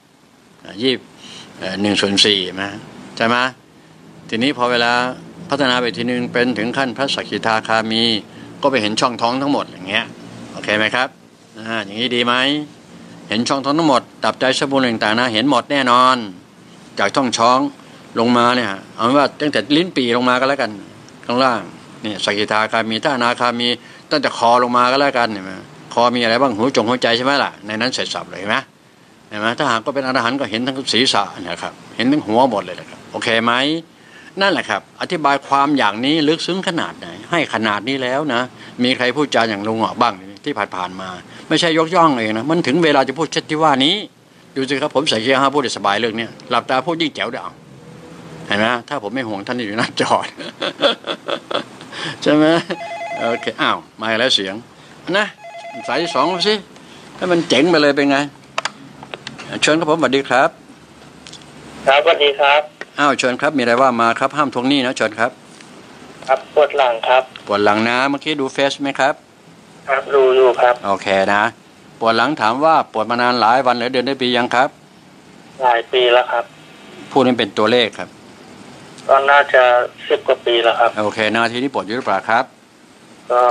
1/4นะใช่ไหมทีนี้พอเวลาพัฒนาไปทีนึงเป็นถึงขั้นพระสกิทาคามีก็ไปเห็นช่องท้องทั้งหมดอย่างเงี้ยโอเคไหมครับอย่างนี้ดีไหมเห็นช่องท้องทั้งหมดตับไตไส้พุงต่างๆนะเห็นหมดแน่นอนจากช่องท้องลงมาเนี่ยเอาเป็นว่าตั้งแต่ลิ้นปี่ลงมาก็แล้วกันข้างล่างนี่สกิทาคามีถ้าอนาคามีตั้งแต่คอลงมาก็แล้วกันเห็นไหมคอมีอะไรบ้างหัวใจใช่ไหมล่ะในนั้นเสร็จสับเลยเห็นไหมถ้าหากก็เป็นอรหันต์ก็เห็นทั้งศีรษะนะครับเห็นทั้งหัวหมดเลยนะครับโอเคไหมนั่นแหละครับอธิบายความอย่างนี้ลึกซึ้งขนาดไหนให้ขนาดนี้แล้วนะมีใครพูดจาอย่างลุงหงอบ้างที่ผ่านมาไม่ใช่ยกย่องเองนะมันถึงเวลาจะพูดเช่นที่ว่านี้ดูสิครับผมใส่เกียร์5พูดได้สบายเรื่องนี้หลับตาพูดยิ่งแจ๋วเด้อเห็นไหมถ้าผมไม่ห่วงท่านอยู่หน้าจอใช่ไหมโอเคอ้าวมาแล้วเสียงนะสายที่สองสิให้มันเจ๋งไปเลยเป็นไงเชิญครับผมสวัสดีครับครับสวัสดีครับอ้าวเชิญครับมีอะไรว่ามาครับห้ามทวงหนี้นะเชิญครับครับปวดหลังครับปวดหลังนะเมื่อกี้ดูเฟซไหมครับครับดูอยู่ครับโอเคนะปวดหลังถามว่าปวดมานานหลายวันหรือเดือนได้ปียังครับหลายปีแล้วครับพูดนี้เป็นตัวเลขครับก็น่าจะ10 กว่าปีแล้วครับโอเคนาทีนี้ปวดอยู่หรือเปล่าครับก็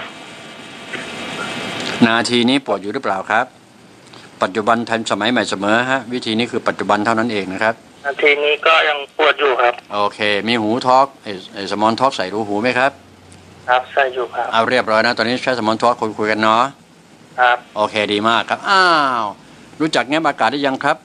นาทีนี้ปวดอยู่หรือเปล่าครับปัจจุบันทันสมัยใหม่เสมอฮะวิธีนี้คือปัจจุบันเท่านั้นเองนะครับนาทีนี้ก็ยังปวดอยู่ครับโอเคมีหูทอล์กสมอนทอล์กใส่รูหูไหมครับครับใส่อยู่ครับเอาเรียบร้อยนะตอนนี้ใช้สมอนทอล์กคุยกันเนาะครับโอเคดีมากครับอ้าวรู้จักแง่อากาศได้ยังครับ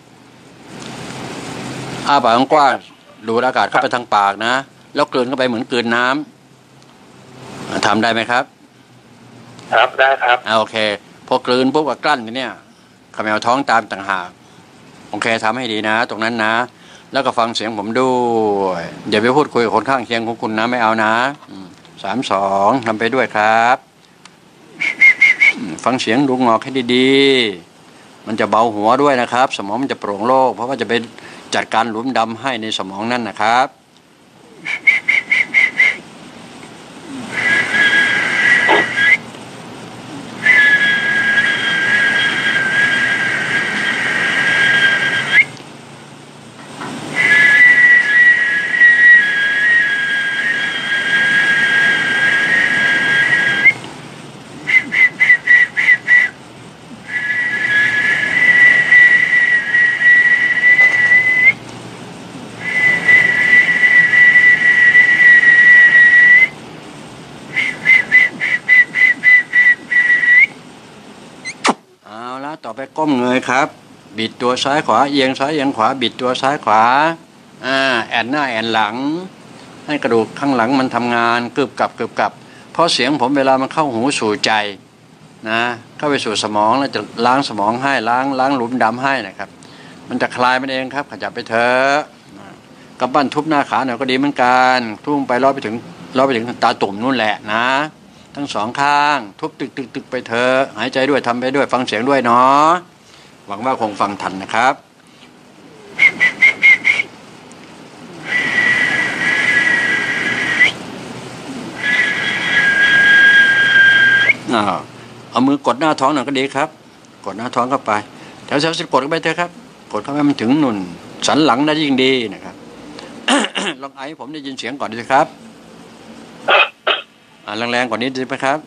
ปากกว้างดูดอากาศเข้าไปทางปากนะแล้วกลืนเข้าไปเหมือนกลืนน้ำทำได้ไหมครับครับได้ครับโอเคพอกลืนปุ๊บก็กลั้นเนี่ยขมวท้องตามต่างหากโอเคทำให้ดีนะตรงนั้นนะแล้วก็ฟังเสียงผมด้วยอย่าไปพูดคุยกับคนข้างเคียงของคุณนะไม่เอานะ3 2ทำไปด้วยครับฟังเสียงลุงงอกให้ดีๆมันจะเบาหัวด้วยนะครับสมองมันจะโปร่งโล่งเพราะว่าจะเป็นจัดการหลุมดำให้ในสมองนั่นนะครับต่อไปก้มเงยครับบิดตัวซ้ายขวาเอียงซ้ายเอียงขวาบิดตัวซ้ายขวาแอนหน้าแอนหลังให้กระดูกข้างหลังมันทำงานกึบกับเพราะเสียงผมเวลามันเข้าหูสู่ใจนะเข้าไปสู่สมองแล้วจะล้างสมองให้ล้างหลุมดำให้นะครับมันจะคลายมันเองครับขยับไปเถอะกำปั้นทุบหน้าขาหน่อยก็ดีเหมือนกันทุ่งไปล้อไปถึงตาตุ่มนู่นแหละนะทั้งสองข้างทุบตึกไปเถอะหายใจด้วยทำไปด้วยฟังเสียงด้วยเนาะหวังว่าคงฟังทันนะครับเอามือกดหน้าท้องหน่อยก็ดีครับกดหน้าท้องเข้าไปแถวกดเข้าไปเถอะครับกดเข้าไปมันถึงหนุนสันหลังได้ยิ่งดีนะครับ ลองไอให้ผมได้ยินเสียงก่อนดีครับแรงๆกว่านี้ดีไหมครับ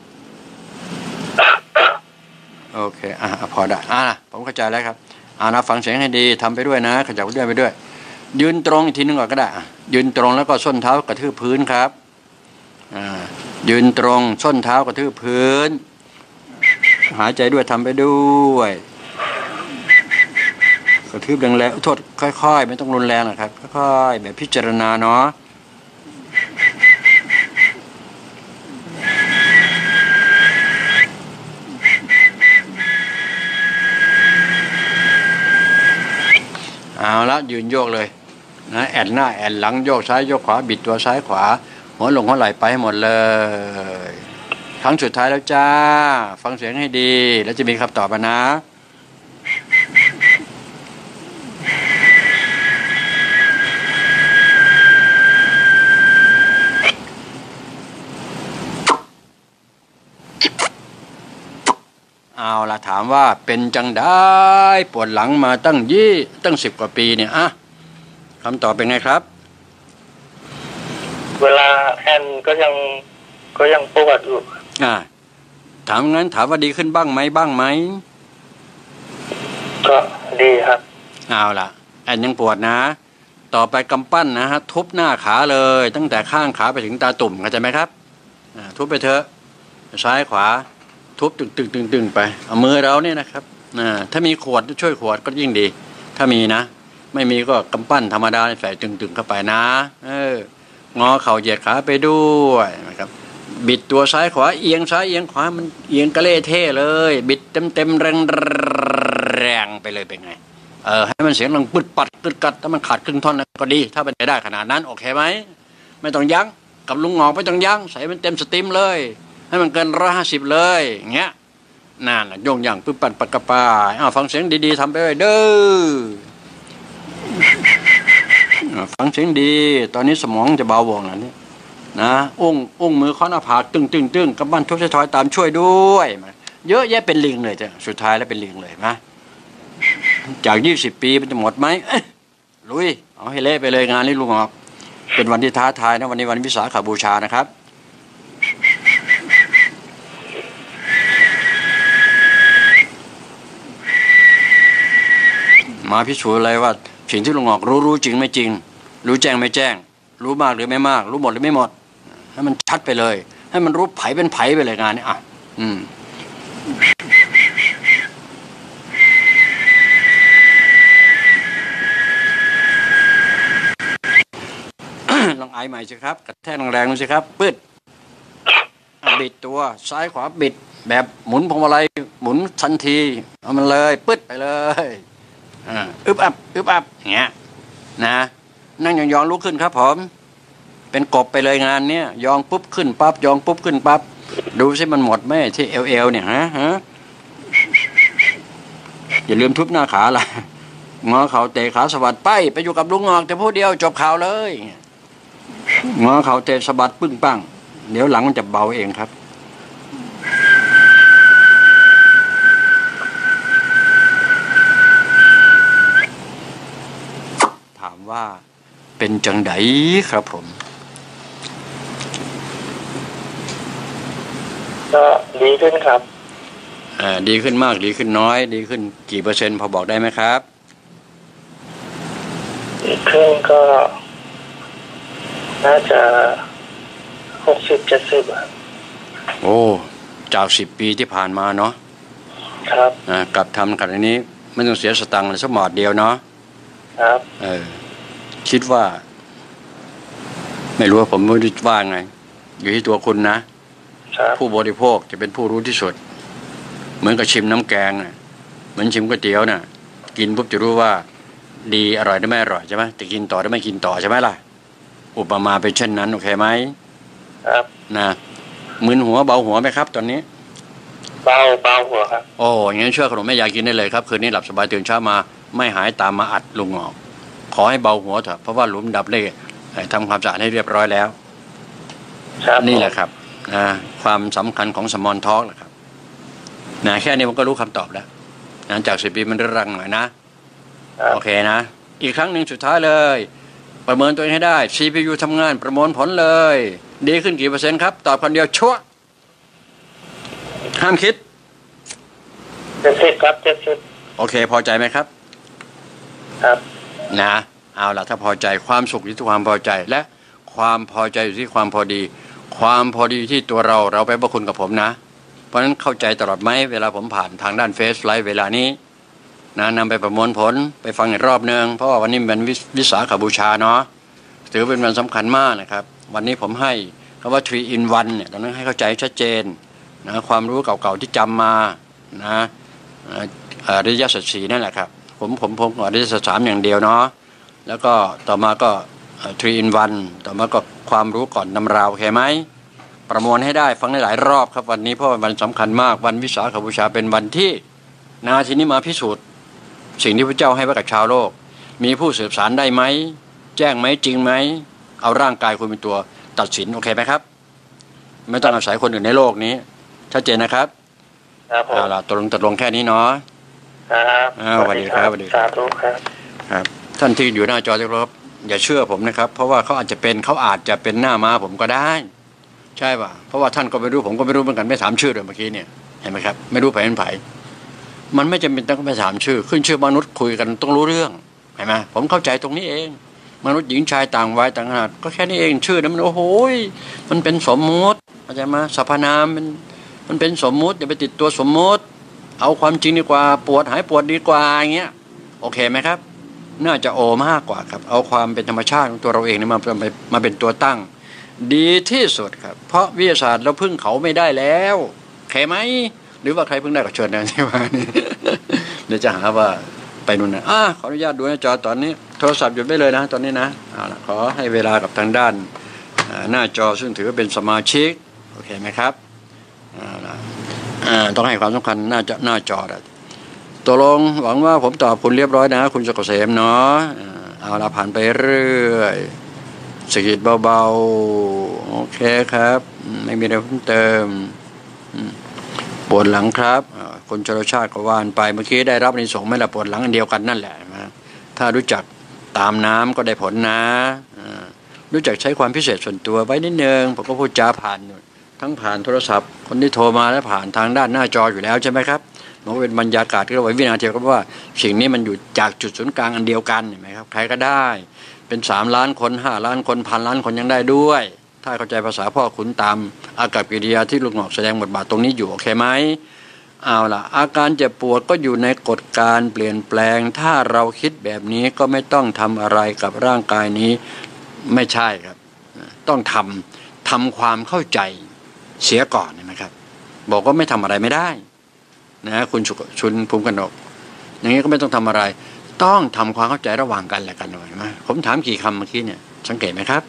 โอเคพอได้ผมเข้าใจแล้วครับนะฟังเสียงให้ดีทำไปด้วยนะขยับไปด้วยยืนตรงอีกทีนึงก่อนก็ได้ยืนตรงแล้วก็ส้นเท้ากระทืบพื้นครับยืนตรงส้นเท้ากระทืบพื้นหายใจด้วยทำไปด้วยกระทืบแรงๆโทษค่อยๆไม่ต้องรุนแรงนะครับค่อยๆแบบพิจารณาเนาะเอาละยืนโยกเลยนะแอนหน้าแอนหลังโยกซ้ายโยกขวาบิดตัวซ้ายขวาหัวลงหัวไหล่ไปให้หมดเลยครั้งสุดท้ายแล้วจ้าฟังเสียงให้ดีแล้วจะมีคำตอบมานะเอาล่ะถามว่าเป็นจังได้ปวดหลังมาตั้ง10 กว่าปีเนี่ยคำตอบเป็นไงครับเวลาแอนก็ยังปวดอยู่ถามงั้นถามว่าดีขึ้นบ้างไหมก็ดีครับเอาล่ะแอนยังปวดนะต่อไปกำปั้นนะฮะทุบหน้าขาเลยตั้งแต่ข้างขาไปถึงตาตุ่มเข้าใจไหมครับทุบไปเถอะซ้ายขวาทุบตึงไปเอามือเราเนี่ยนะครับถ้ามีขวดช่วยขวดก็ยิ่งดีถ้ามีนะไม่มีก็กำปั้นธรรมดาใส่ตึงเข้าไปนะงอเข่าเหยียดขาไปด้วยนะครับบิดตัวซ้ายขวาเอียงซ้ายเอียงขวามันเอียงกระเล่เท่เลยบิดเต็มแรงไปเลยเป็นไงให้มันเสียงดังปึดปัดกึดกัดถ้ามันขาดครึ่งท่อนก็ดีถ้าเป็นไปได้ขนาดนั้นโอเคไหมไม่ต้องยั้งกับลุงงอกไม่ต้องยั้งใส่มันเต็มสตรีมเลยให้มันเกิน150เลยอย่างเงี้ยนั่นโยงอย่างปึ๊บปั่นปัดกระปายฟังเสียงดีๆทำไปเลยเด้อฟังเสียงดีตอนนี้สมองจะเบาบางแล้วนี่นะอุ้งมือข้อหน้าผากตึงกับบ้านทุบทอยตามช่วยด้วยเยอะแยะเป็นลิงเลยจ้ะสุดท้ายแล้วเป็นลิงเลยนะจาก20 ปีมันจะหมดไหมลุยเอาให้เละไปเลยงานนี้ลุงออกเป็นวันที่ท้าทายนะวันนี้วันวิสาขบูชานะครับมาพิสูจน์อะไรว่าสิ่งที่ลุงออกรู้จริงไม่จริงรู้แจ้งไม่แจ้งรู้มากหรือไม่มากรู้หมดหรือไม่หมดให้มันชัดไปเลยให้มันรู้ไผเป็นไผไปเลยงานนี้ลองไอใหม่สิครับกระแทกแรงๆดูสิครับปึ๊ดบิดตัวซ้ายขวาบิดแบบหมุนพวงมาลัยหมุนทันทีเอามันเลยปึ๊ดไปเลยอึบอับอย่างเงี้ยนะนั่งยองลุกขึ้นครับผมเป็นกบไปเลยงานเนี้ยยองปุ๊บขึ้นปั๊บยองปุ๊บขึ้นปั๊บดูสิมันหมดไหมที่เอวเนี่ยฮะอย่าลืมทุบหน้าขาล่ะงอเข่าเตะขาสะบัดไปอยู่กับลุงงอกแต่ผู้เดียวจบข่าวเลยงอเข่าเตะสะบัดปึ้งปังเดี๋ยวหลังมันจะเบาเองครับถามว่าเป็นจังไดครับผมก็ดีขึ้นครับดีขึ้นมากดีขึ้นน้อยดีขึ้นกี่เปอร์เซ็นต์พอบอกได้ไหมครับดีขึ้นก็น่าจะ60-70โอ้จาก10 ปีที่ผ่านมาเนาะครับกลับทำขนาดนี้ไม่ต้องเสียสตังค์เลยสักหมอดเดียวเนาะครับคิดว่าไม่รู้ว่าผมไม่รู้ว่าไงอยู่ที่ตัวคุณนะผู้บริโภคจะเป็นผู้รู้ที่สุดเหมือนกับชิมน้ำแกงนะเหมือนชิมก๋วยเตี๋ยวนะกินปุ๊บจะรู้ว่าดีอร่อยได้ไม่อร่อยใช่ไหมจะกินต่อได้ไม่กินต่อใช่ไหมล่ะอุปมาเป็นเช่นนั้นโอเคไหมครับนะมึนหัวเบาหัวไหมครับตอนนี้เบาหัวครับโอ้อย่างนี้เชื่อขนมแม่ยายกินได้เลยครับคืนนี้หลับสบายตื่นเช้ามาไม่หายตามมาอัดลุงออกขอให้เบาหัวเถอะเพราะว่าหลุมดับเล่ทำความสะอาดให้เรียบร้อยแล้วนี่แหละครับความสำคัญของสมอลทอล์กแหละครับแค่นี้ผมก็รู้คำตอบแล้วจาก10 ปีมันเรื้อรังหน่อยนะโอเคนะอีกครั้งหนึ่งสุดท้ายเลยประเมินตัวเองให้ได้ CPU ทำงานประมวลผลเลยดีขึ้นกี่เปอร์เซ็นต์ครับตอบคนเดียวชั่วห้ามคิด 70ครับ70 โอเคพอใจไหมครับครับนะเอาล่ะถ้าพอใจความสุขอยู่ที่ความพอใจและความพอใจอยู่ที่ความพอดีความพอดีที่ตัวเราไปประคุณกับผมนะเพราะฉะนั้นเข้าใจตลอดไหมเวลาผมผ่านทางด้านเฟซไลฟ์เวลานี้นะนำไปประมวลผลไปฟังอีกรอบนึงเพราะว่าวันนี้เป็นวิสาขบูชาเนาะถือเป็นวันสำคัญมากนะครับวันนี้ผมให้คำว่า 3 in 1เนี่ยตอนนั้นให้เข้าใจชัดเจนนะความรู้เก่าๆที่จำมานะอริยสัจ 4นั่นแหละครับผมอริยสัจ 3อย่างเดียวเนาะแล้วก็ต่อมาก็3 in 1ต่อมาก็ความรู้ก่อนนำราวโอเคไหมประมวลให้ได้ฟังได้หลายรอบครับวันนี้เพราะวันสำคัญมากวันวิสาขบูชาเป็นวันที่ทีนี้มาพิสูจน์สิ่งที่พระเจ้าให้ไว้กับชาวโลกมีผู้สืบสารได้ไหมแจ้งไหมจริงไหมเอาร่างกายคุณเป็นตัวตัดสินโอเคไหมครับไม่ต้องอาศัยคนอื่นในโลกนี้ชัดเจนนะครับเอาล่ะตกลงแค่นี้เนาะครับสวัสดีครับสวัสดีครับครับท่านที่อยู่หน้าจอที่เคารพอย่าเชื่อผมนะครับเพราะว่าเขาอาจจะเป็นหน้าม้าผมก็ได้ใช่ป่ะเพราะว่าท่านก็ไม่รู้ผมก็ไม่รู้เหมือนกันไม่ถามชื่อเลยเมื่อกี้เนี่ยเห็นไหมครับไม่รู้ไผเป็นไผมันไม่จำเป็นต้องไปถามชื่อขึ้นชื่อมนุษย์คุยกันต้องรู้เรื่องเห็นไหมผมเข้าใจตรงนี้เองมนุษย์หญิงชายต่างวัยต่างขนาดก็แค่นี้เองชื่อนั้นมันโอ้โหมันเป็นสมมติเข้าใจไหมสรรพนามมันมันเป็นสมมุติอย่าไปติดตัวสมมุติเอาความจริงดีกว่าปวดหายปวดดีกว่าอย่างเงี้ยโอเคไหมครับน่าจะโอมากกว่าครับเอาความเป็นธรรมชาติของตัวเราเองนี่มาเป็นตัวตั้งดีที่สุดครับเพราะวิทยาศาสตร์เราพึ่งเขาไม่ได้แล้วโอเคไหมหรือว่าใครพึ่งได้ก็เชิญนะที่ว่านี่ เดี๋ยวจะหาว่าไปนู่นนะขออนุญาตดูหน้าจอตอนนี้โทรศัพท์หยุดได้เลยนะตอนนี้นะเอาล่ะขอให้เวลากับทางด้านหน้าจอซึ่งถือว่าเป็นสมาชิกโอเคไหมครับต้องให้ความสำคัญหน้าจอตกลงหวังว่าผมตอบคุณเรียบร้อยนะคุณสุกเกษมเนาะเอาละผ่านไปเรื่อยสกิดเบาๆโอเคครับไม่มีอะไรเพิ่มเติมปวดหลังครับคุณชลชาติก็ว่านไปเมื่อกี้ได้รับในสงฆ์ไม่ละปวดหลังอันเดียวกันนั่นแหละนะถ้ารู้จักตามน้ำก็ได้ผลนะรู้จักใช้ความพิเศษส่วนตัวไว้นิดนึงผมก็พูดจาผ่านทั้งผ่านโทรศัพท์คนที่โทรมาและผ่านทางด้านหน้าจออยู่แล้วใช่ไหมครับมันก็เป็นบรรยากาศที่เราไว้วินาทีก็ว่าสิ่งนี้มันอยู่จากจุดศูนย์กลางอันเดียวกันเห็นไหมครับใครก็ได้เป็น3 ล้านคน5 ล้านคน1,000 ล้านคนยังได้ด้วยถ้าเข้าใจภาษาพ่อขุนตามอากัปกิริยาที่ลูกหงอกแสดงบทบาทตรงนี้อยู่โอเคไหมเอาล่ะอาการเจ็บปวดก็อยู่ในกฎการเปลี่ยนแปลงถ้าเราคิดแบบนี้ก็ไม่ต้องทำอะไรกับร่างกายนี้ไม่ใช่ครับต้องทำความเข้าใจเสียก่อนนะครับบอกว่าไม่ทำอะไรไม่ได้นะคุณชุนภูมิกนกอย่างนี้ก็ไม่ต้องทำอะไรต้องทำความเข้าใจระหว่างกันและกันหน่อยไหมผมถามกี่คำเมื่อกี้เนี่ยสังเกตไหมครับ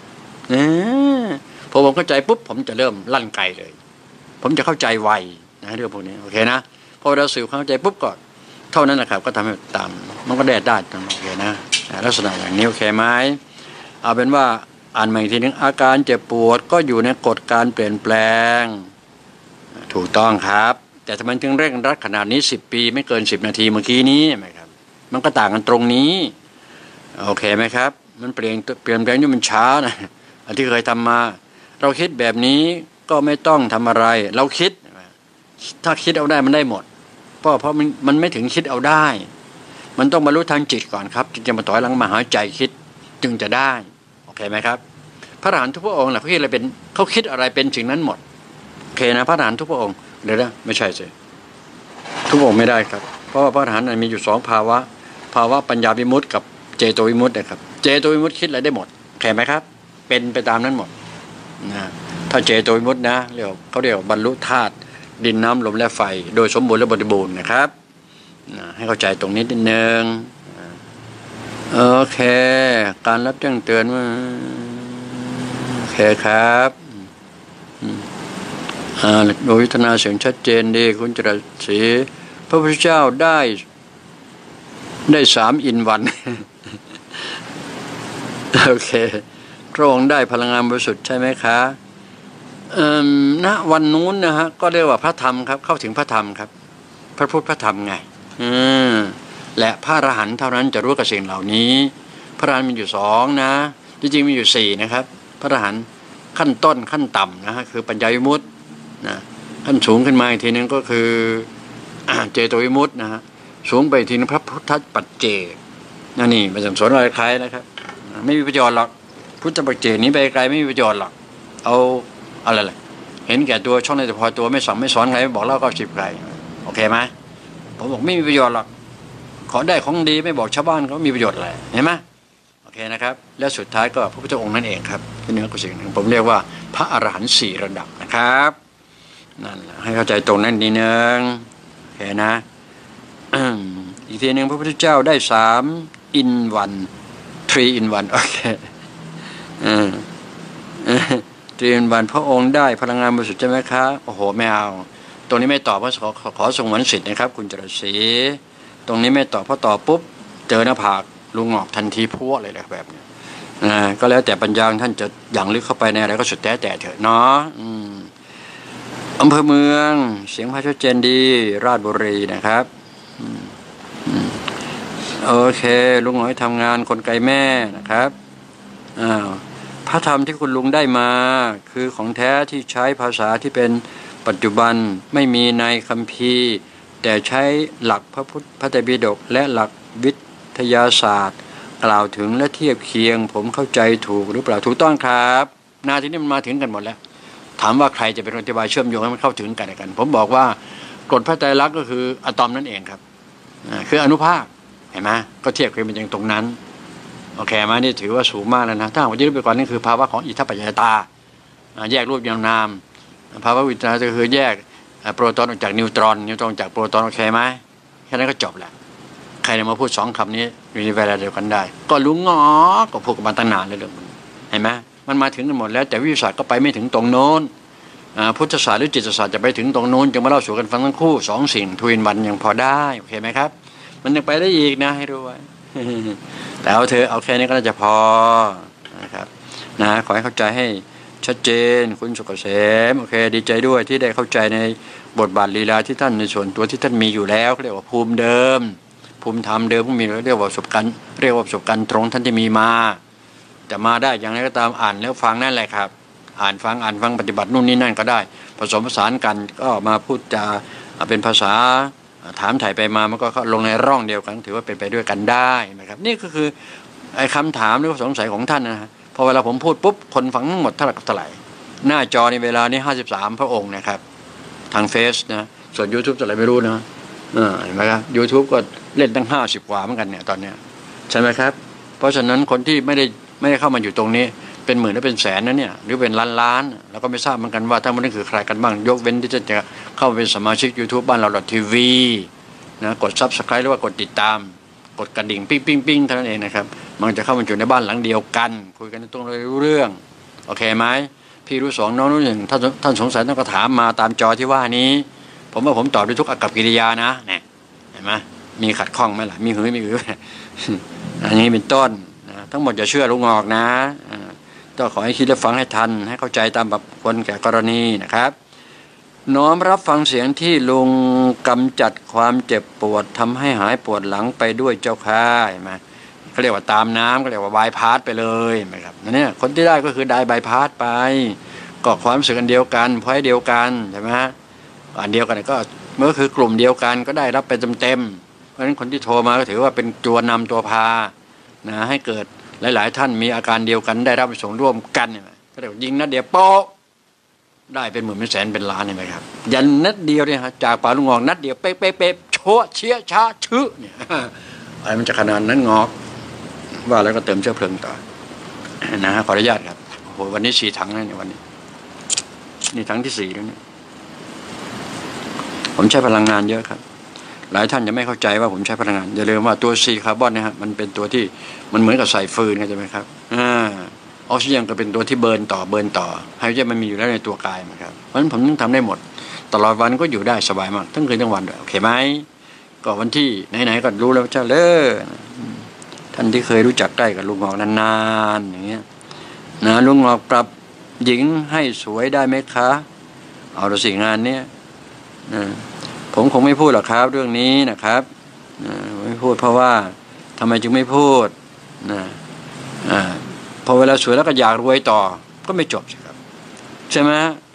พอผมเข้าใจปุ๊บผมจะเริ่มลั่นไกลเลยผมจะเข้าใจไวนะเรื่องพวกนี้โอเคนะพอเราสื่อความเข้าใจปุ๊บก็เท่านั้นแหละครับก็ทำให้ตามมันก็ได้ทั้งโอเคนะลักษณะอย่างนี้โอเคไหมเอาเป็นว่าอ่านใหม่อีกทีนึงอาการเจ็บปวดก็อยู่ในกฎการเปลี่ยนแปลงถูกต้องครับแต่ทำไมถึงเร่งรัดขนาดนี้10 ปีไม่เกิน10 นาทีเมื่อกี้นี้ไหมครับมันก็ต่างกันตรงนี้โอเคไหมครับมันเปลี่ยนแปลงนี่มันช้านะอันที่เคยทำมาเราคิดแบบนี้ก็ไม่ต้องทำอะไรเราคิดถ้าคิดเอาได้มันได้หมดเพราะมันไม่ถึงคิดเอาได้มันต้องบรรลุทางจิตก่อนครับจึงจะมาต่อยหลังมาหาใจคิดจึงจะได้โอเคไหมครับพระอรหันต์ทุกพระองค์เขาคิดอะไรเป็นเขาคิดอะไรเป็นสิ่งนั้นหมดโอเคนะพระอรหันต์ทุกพระองค์เดี๋ยวนะไม่ใช่สิทุกองค์ไม่ได้ครับเพราะว่าพระอรหันต์มีอยู่2 ภาวะปัญญาวิมุตติกับเจโตวิมุตตินะครับเจโตวิมุตติคิดอะไรได้หมดโอเคไหมครับเป็นไปตามนั้นหมดนะถ้าเจโตวิมุตตินะเขาเรียกบรรลุธาตุดินน้ำลมและไฟโดยสมบูรณ์และบริบูรณ์นะครับให้เข้าใจตรงนี้นิดนึงโอเคการรับแจ้งเตือนว่าโอเคครับโดยวิทนาเสียงชัดเจนดีคุณจรัสศรีพระพุทธเจ้าได้3 in 1 โอเคพระองค์ได้พลังงานบริสุทธิ์ใช่ไหมคะณวันนู้นนะฮะก็เรียกว่าพระธรรมครับเข้าถึงพระธรรมครับพระพุทธพระธรรมไงและพระอรหันต์เท่านั้นจะรู้กับสิ่งเหล่านี้พระอรหันต์มีอยู่2นะจริงๆมีอยู่4นะครับพระอรหันต์ขั้นต้นขั้นต่ำนะฮะคือปัญญาวิมุตตินะขั้นสูงขึ้นมาอีกทีนึงก็คือเจโตวิมุตตินะฮะสูงไปอีกทีนึงพระพุทธปัจเจกนี่เป็นสัมสนอะไรคล้ายนะครับไม่มีประโยชน์หรอกพุทธปัจเจกนี้ไปไกลไม่มีประโยชน์หรอกเอาอะไรล่ะเห็นแก่ตัวช่องในแต่พอตัวไม่สั่งไม่สอนใครไม่บอกเล่า90ใครโอเคไหมผมบอกไม่มีประโยชน์หรอกขอได้ของดีไม่บอกชาวบ้านเขามีประโยชน์อะไรเห็นไหมโอเคนะครับและสุดท้ายก็พระพุทธองค์นั่นเองครับที่เหนือกว่าสิ่งหนึ่งผมเรียกว่าพระอรหันต์4 ระดับนะครับนั่นแหละให้เข้าใจตรงนั้นนิดนึงโอเคนะอีกทีหนึ่งพระพุทธเจ้าได้3 in 1 3 in 1โอเค3 in 1พระองค์ได้พลังงานบริสุทธิ์ใช่ไหมคะโอ้โหไม่เอาตรงนี้ไม่ตอบเพราะขอส่งวันสิทธิ์นะครับคุณจรัสศรีตรงนี้ไม่ตอบเพราะตอบปุ๊บเจอหน้าผากลุงงอกทันทีพัวเลยแหละแบบนี้ก็แล้วแต่ปัญญาท่านจะอย่างลึกเข้าไปในอะไรก็สุดแต่เถอะเนาะอำเภอเมืองเสียงพระชัดเจนดีราชบุรีนะครับโอเคลุงน้อยทำงานคนไกลแม่นะครับพระธรรมที่คุณลุงได้มาคือของแท้ที่ใช้ภาษาที่เป็นปัจจุบันไม่มีในคัมภีร์แต่ใช้หลักพระไตรปิฎกและหลักวิทยาศาสตร์กล่าวถึงและเทียบเคียงผมเข้าใจถูกหรือเปล่าถูกต้องครับนาทีนี้มันมาถึงกันหมดแล้วถามว่าใครจะเป็นคนอธิบายเชื่อมโยงให้มันเข้าถึงกันผมบอกว่ากฎพระไตรลักษณ์ก็คืออะตอมนั่นเองครับคืออนุภาคเห็นไหมก็เทียบกันเป็นอย่างตรงนั้นโอเคไหมนี่ถือว่าสูงมากแล้วนะถ้าผมจะรู้ไปก่อนนี่คือภาวะของอิทธิปัจจยตาแยกรูปนามภาวะวิทยาก็คือแยกโปรตอนออกจากนิวตรอนจากโปรตอนโอเคไหมแค่นั้นก็จบแหละใครจะมาพูดสองคำนี้อยู่ในเวลาเดียวกันได้ก็รู้งอก็พูดกันมาตั้งนานเลยเรื่องเห็นไหมมันมาถึงกันหมดแล้วแต่วิทยาศาสตร์ก็ไปไม่ถึงตรงโน้นพุทธศาสตร์หรือจิตศาสตร์จะไปถึงตรงโน้นจึงมาเล่าสู่กันฟังทั้งคู่สองสิ่งทวินวันยังพอได้โอเคไหมครับมันยังไปได้อีกนะให้รู้ไว้ แต่เอาเธอเอาแค่นี้ก็น่าจะพอนะครับนะขอให้เข้าใจให้ชัดเจนคุณสุกเกษมโอเคดีใจด้วยที่ได้เข้าใจในบทบาทลีลาที่ท่านในส่วนตัวที่ท่านมีอยู่แล้วเรียกว่าภูมิเดิมภูมิธรรมเดิมมีเรียกว่าประสบการณ์ตรงท่านที่มีมาแต่มาได้อย่างไรก็ตามอ่านแล้วฟังนั่นแหละครับอ่านฟังปฏิบัตินู่นนี่นั่นก็ได้ผสมผสานกันก็มาพูดจาเป็นภาษาถามถ่ายไปมามันก็ลงในร่องเดียวกันถือว่าเป็นไปด้วยกันได้นะครับนี่ก็คือไอ้คำถามหรือสงสัยของท่านนะพอเวลาผมพูดปุ๊บคนฟังทั้งหมดเท่าไหร่หน้าจอในเวลานี้53พระองค์นะครับทางเฟซนะส่วน YouTube จะอะไรไม่รู้นะเห็นไหมครับ YouTube ก็เล่นตั้ง50กว่าเหมือนกันเนี่ยตอนเนี้ยใช่ไหมครับเพราะฉะนั้นคนที่ไม่ได้เข้ามาอยู่ตรงนี้เป็นหมื่นหรือเป็นแสนนะเนี่ยหรือเป็นล้านแล้วก็ไม่ทราบเหมือนกันว่าทั้งหมดนี้คือใครกันบ้างยกเว้นที่จะเข้าเป็นสมาชิก YouTube บ้านเราทีวีนะกด Subscribe หรือว่ากดติดตามกดกระดิ่งปิ้งเท่านั้นเองนะครับมันจะเข้ามาอยู่ในบ้านหลังเดียวกันคุยกันตรงรู้เรื่องโอเคไหมพี่รู้2น้องรู้1ท่านสงสัยท่านก็ถามมาตามจอที่ว่านี้ผมว่าผมตอบด้วยทุกอากัปกิริยานะเนี่ยเห็นไหมมีขัดข้องไหมล่ะมีหืออันนี้เป็นต้นทั้งหมดอย่าเชื่อลุงออกนะต้องขอให้คิดและฟังให้ทันให้เข้าใจตามแบบคนแก่กรณีนะครับน้อมรับฟังเสียงที่ลุงกำจัดความเจ็บปวดทำให้หายปวดหลังไปด้วยเจ้าค่ะเห็นไหมเขาเรียกว่าตามน้ำก็เรียกว่าบายพาสไปเลยนะครับนี่คนที่ได้ก็คือได้บายพาสไปก็ความรู้สึกอันเดียวกันพอยเดียวกันใช่ไหมอันเดียวกันก็เมื่อคือกลุ่มเดียวกันก็ได้รับไปเต็มเพราะฉะนั้นคนที่โทรมาก็ถือว่าเป็นตัวนำตัวพานะให้เกิดหลายๆท่านมีอาการเดียวกันได้รับประสงค์ร่วมกันเนี่ยก็เรียกยิงนัดเดียวโป๊ะได้เป็นหมื่นเป็นแสนเป็นล้านเห็นไหมครับยันนัดเดียวเนี่ยจากป่าลุงงอกนัดเดียวเป๊ะโชะเชี่ยช้าชื้อเนี่ยอะไรมันจะขนาดนั้นงอกว่าแล้วก็เติมเชื้อเพลิงต่อนะฮะขออนุญาตครับโอ้โหวันนี้4 ถังแล้วเนี่ยวันนี้นี่ถังที่4แล้วเนี่ยผมใช้พลังงานเยอะครับหลายท่านจะไม่เข้าใจว่าผมใช้พลังงานอย่าลืมว่าตัวซีคาร์บอนเนี่ยฮะมันเป็นตัวที่มันเหมือนกับใส่ฟืนเข้าใจไหมครับออกซิเจนก็เป็นตัวที่เบิร์นต่อไฮโดรเจนมันมีอยู่แล้วในตัวกายครับเพราะฉะนั้นผมต้องทำได้หมดตลอดวันก็อยู่ได้สบายมากทั้งคืนทั้งวันด้วยโอเคไหมก็วันที่ไหนๆก็รู้แล้วเจ้าท่านที่เคยรู้จักใกล้กับลุงงอกนานๆอย่างเงี้ยนะลุงงอกปรับหญิงให้สวยได้ไหมคะเอาละสิงานเนี้ยผมคงไม่พูดหรอกครับเรื่องนี้นะครับไม่พูดเพราะว่าทำไมจึงไม่พูดพอเวลาสวยแล้วก็อยากรวยต่อก็ไม่จบใช่ครับใช่ไหม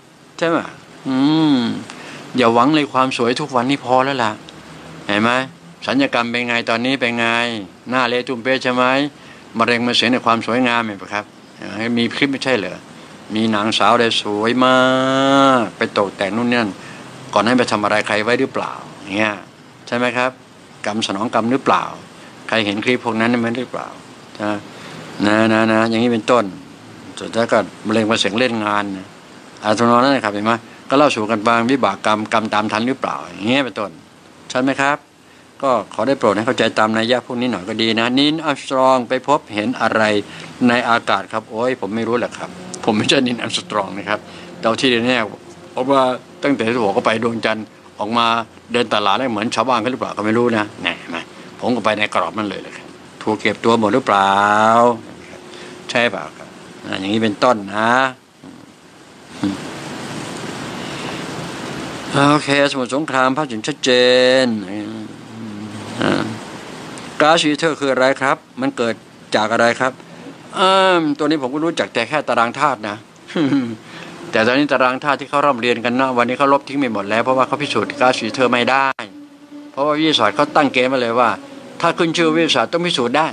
อย่าหวังเลยความสวยทุกวันนี้พอแล้วล่ะเห็นไหมสัญญกรรมเป็นไงตอนนี้เป็นไงหน้าเละตุ้มเป๊ะใช่ไหมมะเร็งมาเสียในความสวยงามเห็นไหมครับมีคลิปไม่ใช่เหรอมีนางสาวได้สวยมากไปตกแต่งนู่นนี่นั่นก่อนให้ไปทำอะไรใครไว้หรือเปล่าอย่างเงี้ยใช่ไหมครับกรรมสนองกรรมหรือเปล่าใครเห็นคลิปพวกนั้นไหมหรือเปล่านะอย่างนี้เป็นต้นสุดท้ายก็มะเร็งมาเสียงเล่นงานอาตมานั่นนะครับเห็นไหมก็เล่าสู่กันฟังวิบากกรรมตามทันหรือเปล่าอย่างเงี้ยเป็นต้นใช่ไหมครับก็ขอได้โปรดให้เข้าใจตามนัยยะพวกนี้หน่อยก็ดีนะนินอัมสตรองไปพบเห็นอะไรในอากาศครับโอ้ยผมไม่รู้แหละครับผมไม่ใช่นินอัมสตรองนะครับเดาที่แน่ๆเพราะว่าตั้งแต่ที่หัวก็ไปดวงจันทร์ออกมาเดินตลาดแล้วเหมือนชาวบ้านเขาหรือเปล่าก็ไม่รู้นะแน่ไหมผมก็ไปในกรอบนั่นเลยครับถูกเก็บตัวหมดหรือเปล่าใช่เปล่าครับอย่างนี้เป็นต้นนะโอเคสมุทรสงครามภาพถึงชัดเจนก๊าซฮีเทอร์คืออะไรครับมันเกิดจากอะไรครับตัวนี้ผมก็รู้จักแต่แค่ตารางธาตุนะ แต่ตอนนี้ตารางธาตุที่เขาร่ำเรียนกันนะวันนี้เขาลบทิ้งไปหมดแล้วเพราะว่าเขาพิสูจน์ก๊าซฮีเทอร์ไม่ได้เพราะว่าวิทยาศาสตร์เขาตั้งเกณฑ์มาเลยว่าถ้าขึ้นชื่อวิทยาศาสตร์ต้องพิสูจน์ได้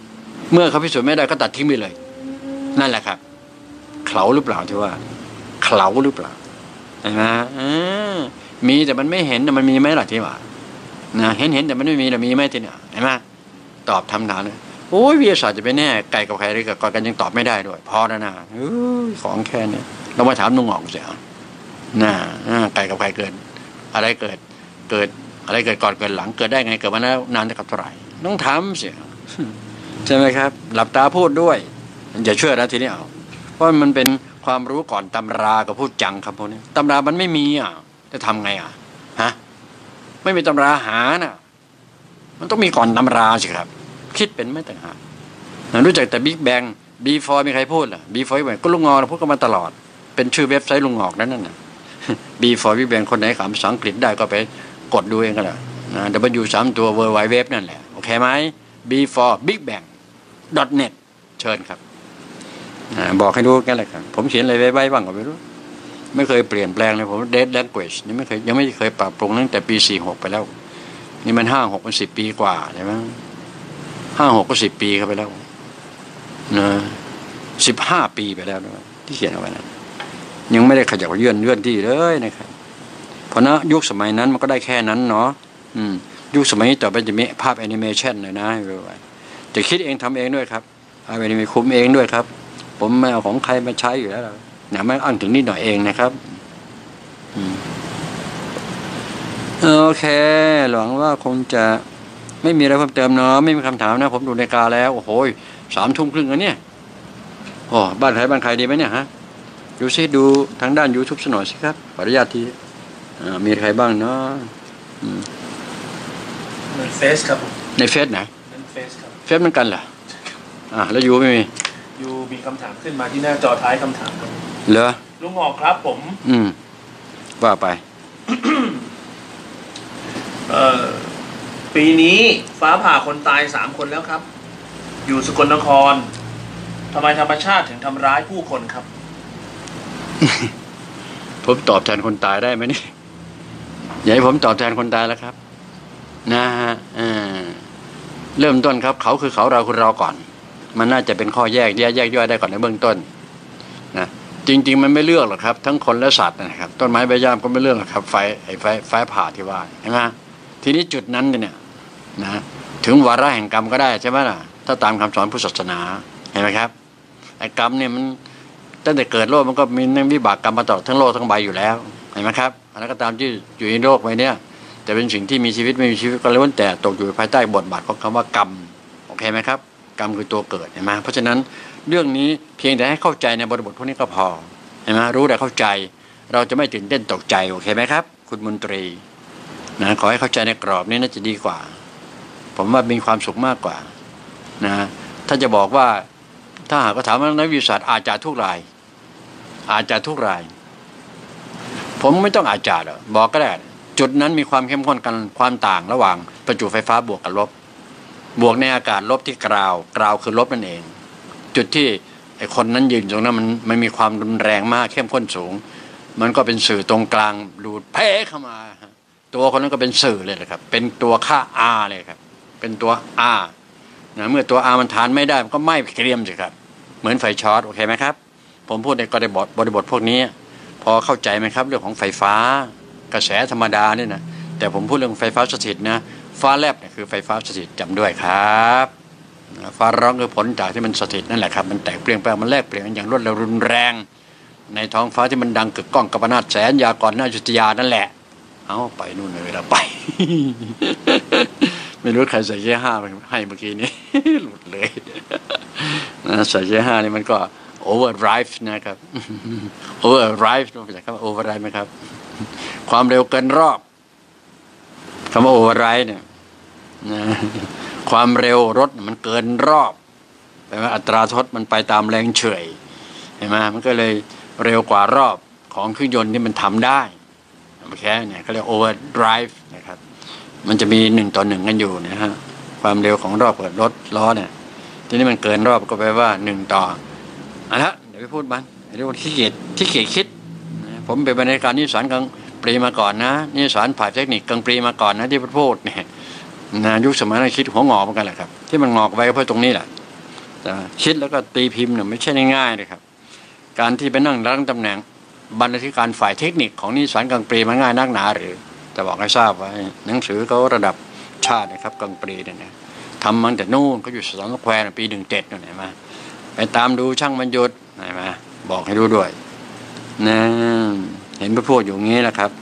เมื่อเขาพิสูจน์ไม่ได้ก็ตัดทิ้งไปเลยนั่นแหละครับเขลาหรือเปล่าที่ว่าเขลาหรือเปล่าเห็นไหมมีแต่มันไม่เห็นแต่มันมีไหมล่ะที่ว่านะเห็นแต่มันไม่มีแต่มีไหมที่เนี่ยเห็นไหมตอบทำถามเลยโอ้ยวิทยาศาสตร์จะไปแน่ไก่กับไข่หรือกับกอกันยังตอบไม่ได้ด้วยพอแล้วนะของแค่นี้เรามาถามลุงออกเสียนะไก่กับไข่เกิดอะไรเกิดอะไรเกิดก่อนเกิดหลังเกิดได้ไงเกิดมาแล้วนานเท่าไหร่ต้องถามเสียใช่ไหมครับหลับตาพูดด้วยอย่าเชื่อนะทีนี้เอาเพราะมันเป็นความรู้ก่อนตำรากับพูดจังครับพวกนี้ตำรามันไม่มีจะทำไงฮะไม่มีตำราหาน่ะมันต้องมีก่อนตำราสิครับคิดเป็นไม่ต่างหากรู้จักแต่บิ๊กแบงบีฟอร์มีใครพูดล่ะบีฟอร์ก็ลุงงอพูดกันมาตลอดเป็นชื่อเว็บไซต์ลุงงอกนั่นน่ะบีฟอร์บิ๊กแบงคนไหนขำภาษาอังกฤษได้ก็ไปกดดูเองก็ได้W3 ตัว World Wide Web นั่นแหละโอเคไหม B4BigBang.net เชิญครับบอกให้รู้กันเลยครับผมเขียนอะไรไว้บ้างก็ไม่รู้ไม่เคยเปลี่ยนแปลงเลยผม Dead Language นี่ยังไม่เคยปรับปรุงตั้งแต่ปี46ไปแล้วนี่มัน56มัน10 ปีกว่าใช่ไหม56ก็10 ปีเข้าไปแล้วนะ15 ปีไปแล้วด้วยที่เขียนเอาไว้นะยังไม่ได้ขยับเลื่อนที่เลยนะครับเพราะนะยุคสมัยนั้นมันก็ได้แค่นั้นเนาะยุคสมัยนี้ต่อไปจะมีภาพแอนิเมชันเลยนะจะคิดเองทำเองด้วยครับเอาแอนิเมชันคุมเองด้วยครับผมไม่เอาของใครมาใช้อยู่แล้วนะไม่อ้างถึงนิดหน่อยเองนะครับโอเคหวังว่าคงจะไม่มีอะไรเพิ่มเติมเนาะไม่มีคำถามนะผมดูนาฬิกาแล้วโอ้โห3 ทุ่มครึ่งแล้วเนี่ยโอ้บ้านใครดีไหมเนี่ยฮะดูซิดูทางด้าน YouTube สักหน่อยสิครับขออนุญาตทีมีใครบ้างเนาะในเฟซครับในเฟซไหนในเฟซครับเฟซเหมือนกันเหรอแล้วยูไม่มียูมีคำถามขึ้นมาที่หน้าจอท้ายคำถามครับเหรอลุงหอกครับผมว่าไปปีนี้ฟ้าผ่าคนตาย3 คนแล้วครับอยู่สกลนครทำไมธรรมชาติถึงทำร้ายผู้คนครับผมตอบแทนคนตายได้ไหมนี่อย่าให้ผมตอบแทนคนตายแล้วครับนะฮะเริ่มต้นครับเขาคือเขาเราคือเราก่อนมันน่าจะเป็นข้อแยกย่อยได้ก่อนในเบื้องต้นนะจริงๆมันไม่เลือกหรอกครับทั้งคนและสัตว์นะครับต้นไม้ใบหญ้าก็ไม่เลือกหรอกครับไฟผ่าที่ว่าใช่ไหมทีนี้จุดนั้นเนี่ยนะถึงวาระแห่งกรรมก็ได้ใช่ไหมล่ะถ้าตามคำสอนพุทธศาสนาเห็นไหมครับไอ้กรรมเนี่ยมันตั้งแต่เกิดโลกมันก็มีวิบากกรรมมาตลอดทั้งโลกทั้งใบอยู่แล้วเห็นไหมครับอะไรก็ตามที่อยู่ในโลกใบนี้แต่เป็นสิ่งที่มีชีวิตไม่มีชีวิตก็ล้วนแต่ตกอยู่ภายใต้บทบาทของคำว่ากรรมโอเคไหมครับกรรมคือตัวเกิดเห็นไหมเพราะฉะนั้นเรื่องนี้เพียงแต่ให้เข้าใจในบริบทพวกนี้ก็พอเห็นไหมรู้แต่เข้าใจเราจะไม่ตื่นเต้นตกใจโอเคไหมครับคุณมนตรีนะขอให้เข้าใจในกรอบนี้น่าจะดีกว่าผมว่ามีความสุขมากกว่านะถ้าจะบอกว่าถ้าหากถามว่านักวิทยาศาสตร์อาจจะทุกรายผมไม่ต้องอาจารย์หรอกบอกก็ได้จุดนั้นมีความเข้มข้นกันความต่างระหว่างประจุไฟฟ้าบวกกับลบบวกในอากาศลบที่กราวคือลบนั่นเองจุดที่ไอ้คนนั้นยืนตรงนั้นมันมีความรุนแรงมากเข้มข้นสูงมันก็เป็นสื่อตรงกลางดูดเพ่เข้ามาตัวคนนั้นก็เป็นสื่อเลยนะครับเป็นตัวค่า R เลยครับเป็นตัว R นะเมื่อตัว R มันทานไม่ได้มันก็ไหม้เกรียมสิครับเหมือนไฟช็อตโอเคไหมครับผมพูดในบริบทพวกนี้พอเข้าใจไหมครับเรื่องของไฟฟ้ากระแสธรรมดาเนี่ยนะแต่ผมพูดเรื่องไฟฟ้าสถิตนะฟ้าแลบเนี่ยคือไฟฟ้าสถิตจำด้วยครับฟ้าร้องคือผลจากที่มันสถิตนั่นแหละครับมันแตกเปลี่ยนแปลงมันแลกเปลี่ยนอย่างรวดเร็วรุนแรงในท้องฟ้าที่มันดังกึกก้องกัปนาตแสนยากรนายุทธยานั่นแหละเอาไปนู่นเลยเวลาไป ไม่รู้ใครใส่เกียร์5ให้เมื่อกี้นี้ หลุดเลยนะใส่เกียร์5นี่มันก็overdrive นะครับ overdrive รู้จักคำว่า overdrive ไหมครับความเร็วเกินรอบคำว่า overdrive เนี่ยนะความเร็วรถมันเกินรอบแปลว่าอัตราทดมันไปตามแรงเฉื่อยเห็นไหมมันก็เลยเร็วกว่ารอบของเครื่องยนต์ที่มันทำได้โอเคเนี่ยเขาเรียก overdrive นะครับมันจะมี1:1กันอยู่นะฮะความเร็วของรอบกับรถล้อเนี่ยทีนี้มันเกินรอบก็แปลว่า1 ต่อเดี๋ยวไปพูดมันเรียกว่าขี้เกียจคิดผมเป็นบรรณาธิการนิสสารกลางปรีมาก่อนนะนิสสารฝ่ายเทคนิคกลางปรีมาก่อนนะที่พูดเนี่ยนะยุคสมัยนั้นคิดหัวงอกเหมือนกันแหละครับที่มันงอกไปก็เพราะตรงนี้แหละคิดแล้วก็ตีพิมพ์เนี่ยไม่ใช่ง่ายๆเลยครับการที่ไปนั่งรั้งตำแหน่งบรรณาธิการฝ่ายเทคนิคของนิสสันกลางปรีมันง่ายนักหนาหรือจะบอกให้ทราบว่าหนังสือเขาระดับชาตินะครับกลางปรีเนี่ยทำมันแต่นู่นเขาอยู่สวนสแควร์ปี17นู่นเห็นไหมไปตามดูช่างบรรยุทธ์เห็นไหมบอกให้ดูด้วยนะเห็นพูดอยู่งี้แหละครับ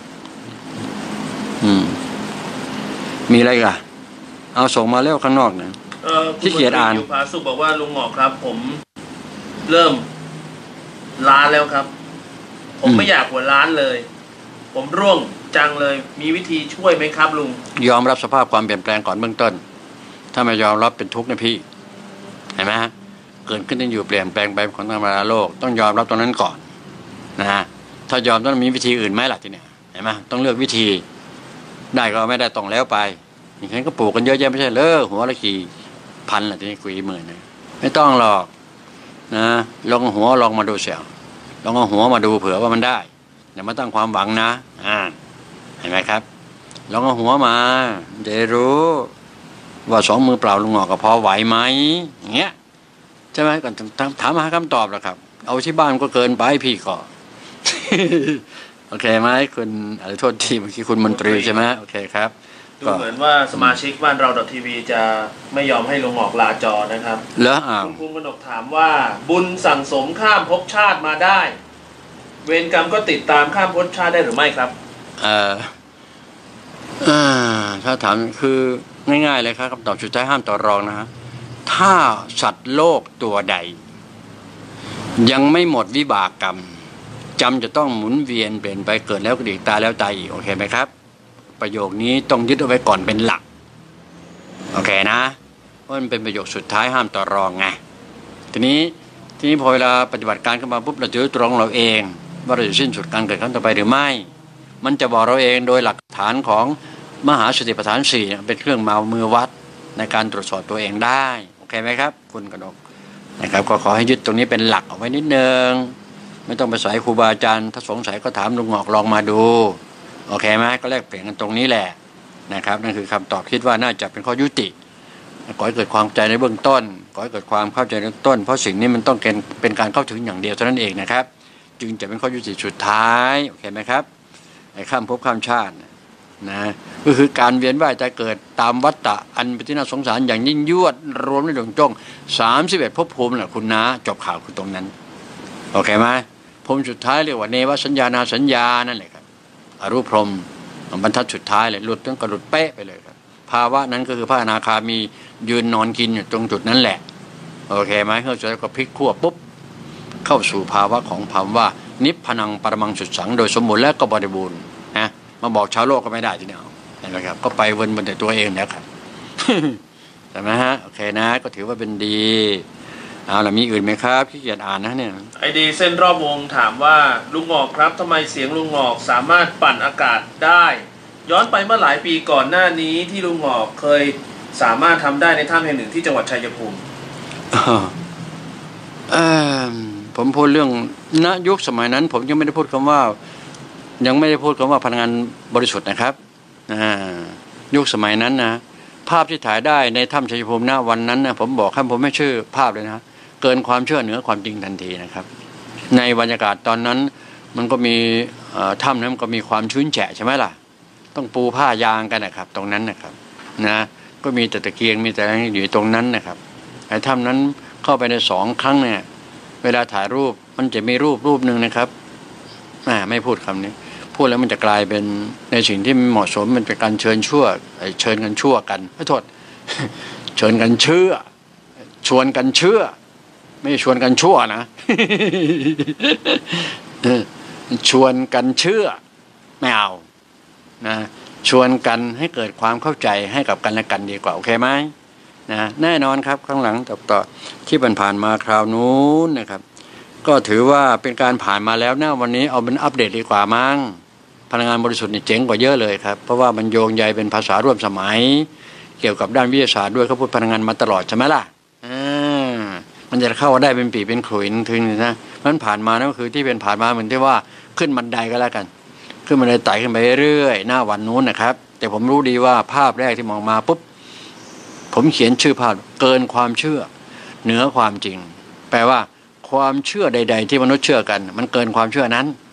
มีอะไรกันเอาส่งมาแล้วข้างนอกนะที่เกียรอ่านอยู่ผาสุกบอกว่าลุงหงอกครับผมเริ่มล้านแล้วครับผมไม่อยากหัวล้านเลยผมร่วงจังเลยมีวิธีช่วยไหมครับลุงยอมรับสภาพความเปลี่ยนแปลงก่อนเบื้องต้นถ้าไม่ยอมรับเป็นทุกข์นะพี่เห็นไหมเกิดขึ้นต้องอยู่เปลี่ยนแปลงไปของธรรมดาโลกต้องยอมรับตรงนั้นก่อนนะฮะถ้ายอมต้องมีวิธีอื่นไหมล่ะทีเนี้ยเห็นไหมต้องเลือกวิธีได้ก็ไม่ได้ต้องแล้วไปอย่างนั้นก็ปลูกกันเยอะแยะไม่ใช่เลยหัวละกี่พันละทีนี้กุยหมื่นไม่ต้องหรอกนะลองหัวลองมาดูเสียลองเอาหัวมาดูเผื่อว่ามันได้อย่ามาตั้งความหวังนะเห็นไหมครับลองเอาหัวมาจะรู้ว่าสองมือเปล่าลุงหงอกก็พอไหวไหมอย่างเงี้ยใช่ไหมก่อนถามหาคำตอบแล้วครับเอาที่บ้านก็เกินไปพี่ก็ โอเคไหมคุณอะไรโทษทีเมื่อกี้คุณมนตรีใช่ไหมโอเคครับดูเหมือนว่าสมาชิกบ้านเราทีวีจะไม่ยอมให้ลุงหงอกลาจอนะครับแล้วคุณกนกถามว่าบุญสั่งสมข้ามภพชาติมาได้เวรกรรมก็ติดตามข้ามภพชาติได้หรือไม่ครับถ้าถามคือง่ายๆเลยครับคำตอบสุดท้ายห้ามต่อรองนะฮะถ้าสัตว์โลกตัวใดยังไม่หมดวิบากกรรมจำจะต้องหมุนเวียนเปลี่ยนไปเกิดแล้วก็ดีตายแล้วตายอีกโอเคไหมครับประโยคนี้ต้องยึดเอาไว้ก่อนเป็นหลักโอเคนะเพราะมันเป็นประโยคสุดท้ายห้ามต่อรองไงทีนี้พอเวลาปฏิบัติการขึ้นมาปุ๊บเราจะรู้ตรงเราเองว่าเราจะสิ้นสุดการเกิดครั้งต่อไปหรือไม่มันจะบอกเราเองโดยหลักฐานของมหาสติปัฏฐาน4เป็นเครื่องมือวัดในการตรวจสอบตัวเองได้โอเคไหมครับคุณกนกนะครับก็ขอให้ยึดตรงนี้เป็นหลักเอาไว้นิดนึงไม่ต้องไปสายครูบาอาจารย์ถ้าสงสัยก็ถามลุงหงอกลองมาดูโอเคไหมก็แลกเปลี่ยนกันตรงนี้แหละนะครับนั่นคือคำตอบคิดว่าน่าจะเป็นข้อยุติขอให้เกิดความใจในเบื้องต้นขอให้เกิดความเข้าใจในเบื้องต้นเพราะสิ่งนี้มันต้องเป็นการเข้าถึงอย่างเดียวเท่านั้นเองนะครับจึงจะเป็นข้อยุติสุดท้ายโอเคไหมครับไอ้ข้ามภพข้ามชาตินะก็คือการเวียนว่ายตายเกิดตามวัฏฏะอันเป็นที่น่าสงสารอย่างยิ่งยวดรวมในดวงจ้อง31ภพภูมิแหละคุณนะจบข่าวคือตรงนั้นโอเคไหมภูมิสุดท้ายเรียกว่าเนวสัญญานาสัญญานั่นแหละครับอรูปพรหมบรรทัดสุดท้ายเลยหลุดต้องกระหลุดเป๊ะไปเลยครับภาวะนั้นก็คือพระอนาคามียืนนอนกินอยู่ตรงจุดนั้นแหละโอเคไหมเข้าใจก็พลิกขั้วปุ๊บเข้าสู่ภาวะของภาวะนิพพานังปรมังสุดสังโดยสมบูรณ์และก็บริบูรณ์นะมาบอกชาวโลกก็ไม่ได้ทีเดียวนะครับก็ไปวนบนแต่ตัวเองนะครับ ใช่ไหมฮะโอเคนะก็ถือว่าเป็นดีเอาล่ะมีอื่นไหมครับขี้เกียจอ่านนะเนี่ยไอดีเส้นรอบวงถามว่าลุงหงอกครับทำไมเสียงลุงหงอกสามารถปั่นอากาศได้ย้อนไปเมื่อหลายปีก่อนหน้านี้ที่ลุงหงอกเคยสามารถทำได้ในถ้ำแห่งหนึ่งที่จังหวัดชัยภูมิผมพูดเรื่องณยุคสมัยนั้นผมยังไม่ได้พูดคำว่าพลังงานบริสุทธิ์นะครับยุคสมัยนั้นนะภาพที่ถ่ายได้ในถ้ำชัยภูมิณวันนั้นนะผมบอกครับผมไม่เชื่อภาพเลยนะเกินความเชื่อเหนือความจริงทันทีนะครับในบรรยากาศตอนนั้นมันก็มีถ้ำนั้นมันก็มีความชื้นแฉะใช่ไหมล่ะต้องปูผ้ายางกันนะครับตรงนั้นนะครับนะก็มีแต่ตะเกียงมีแต่อะไรอยู่ตรงนั้นนะครับไอ้ถ้ำนั้นเข้าไปใน2 ครั้งเนี่ยเวลาถ่ายรูปมันจะมีรูปหนึ่งนะครับไม่พูดคำนี้พูดแล้วมันจะกลายเป็นในสิ่งที่เหมาะสมมันเป็นการเชิญกันชั่วกันขอโทษ เชิญกันเชื่อชวนกันเชื่อไม่ชวนกันชั่วนะ ชวนกันเชื่อไม่เอานะชวนกันให้เกิดความเข้าใจให้กับกันและกันดีกว่าโอเคไหมนะแน่นอนครับข้างหลังต่อที่ผ่านมาคราวนู้นนะครับก็ถือว่าเป็นการผ่านมาแล้วนะวันนี้เอาเป็นอัปเดตดีกว่ามั้งพลังงานบริสุทธิ์นี่เจ๋งกว่าเยอะเลยครับเพราะว่ามันโยงใยเป็นภาษาร่วมสมัยเกี่ยวกับด้านวิทยาศาสตร์ด้วยเขาพูดพลังงานมาตลอดใช่ไหมล่ะมันจะเข้าได้เป็นปีเป็นขลุ่ยถึงนะมันผ่านมานั่นก็คือที่เป็นผ่านมาเหมือนที่ว่าขึ้นบันไดก็แล้วกันขึ้นบันไดไต่ขึ้นไปเรื่อยหน้าวันนู้นนะครับแต่ผมรู้ดีว่าภาพแรกที่มองมาปุ๊บผมเขียนชื่อภาพเกินความเชื่อเหนือความจริงแปลว่าความเชื่อใดๆที่มนุษย์เชื่อกันมันเกินความเชื่อนั้น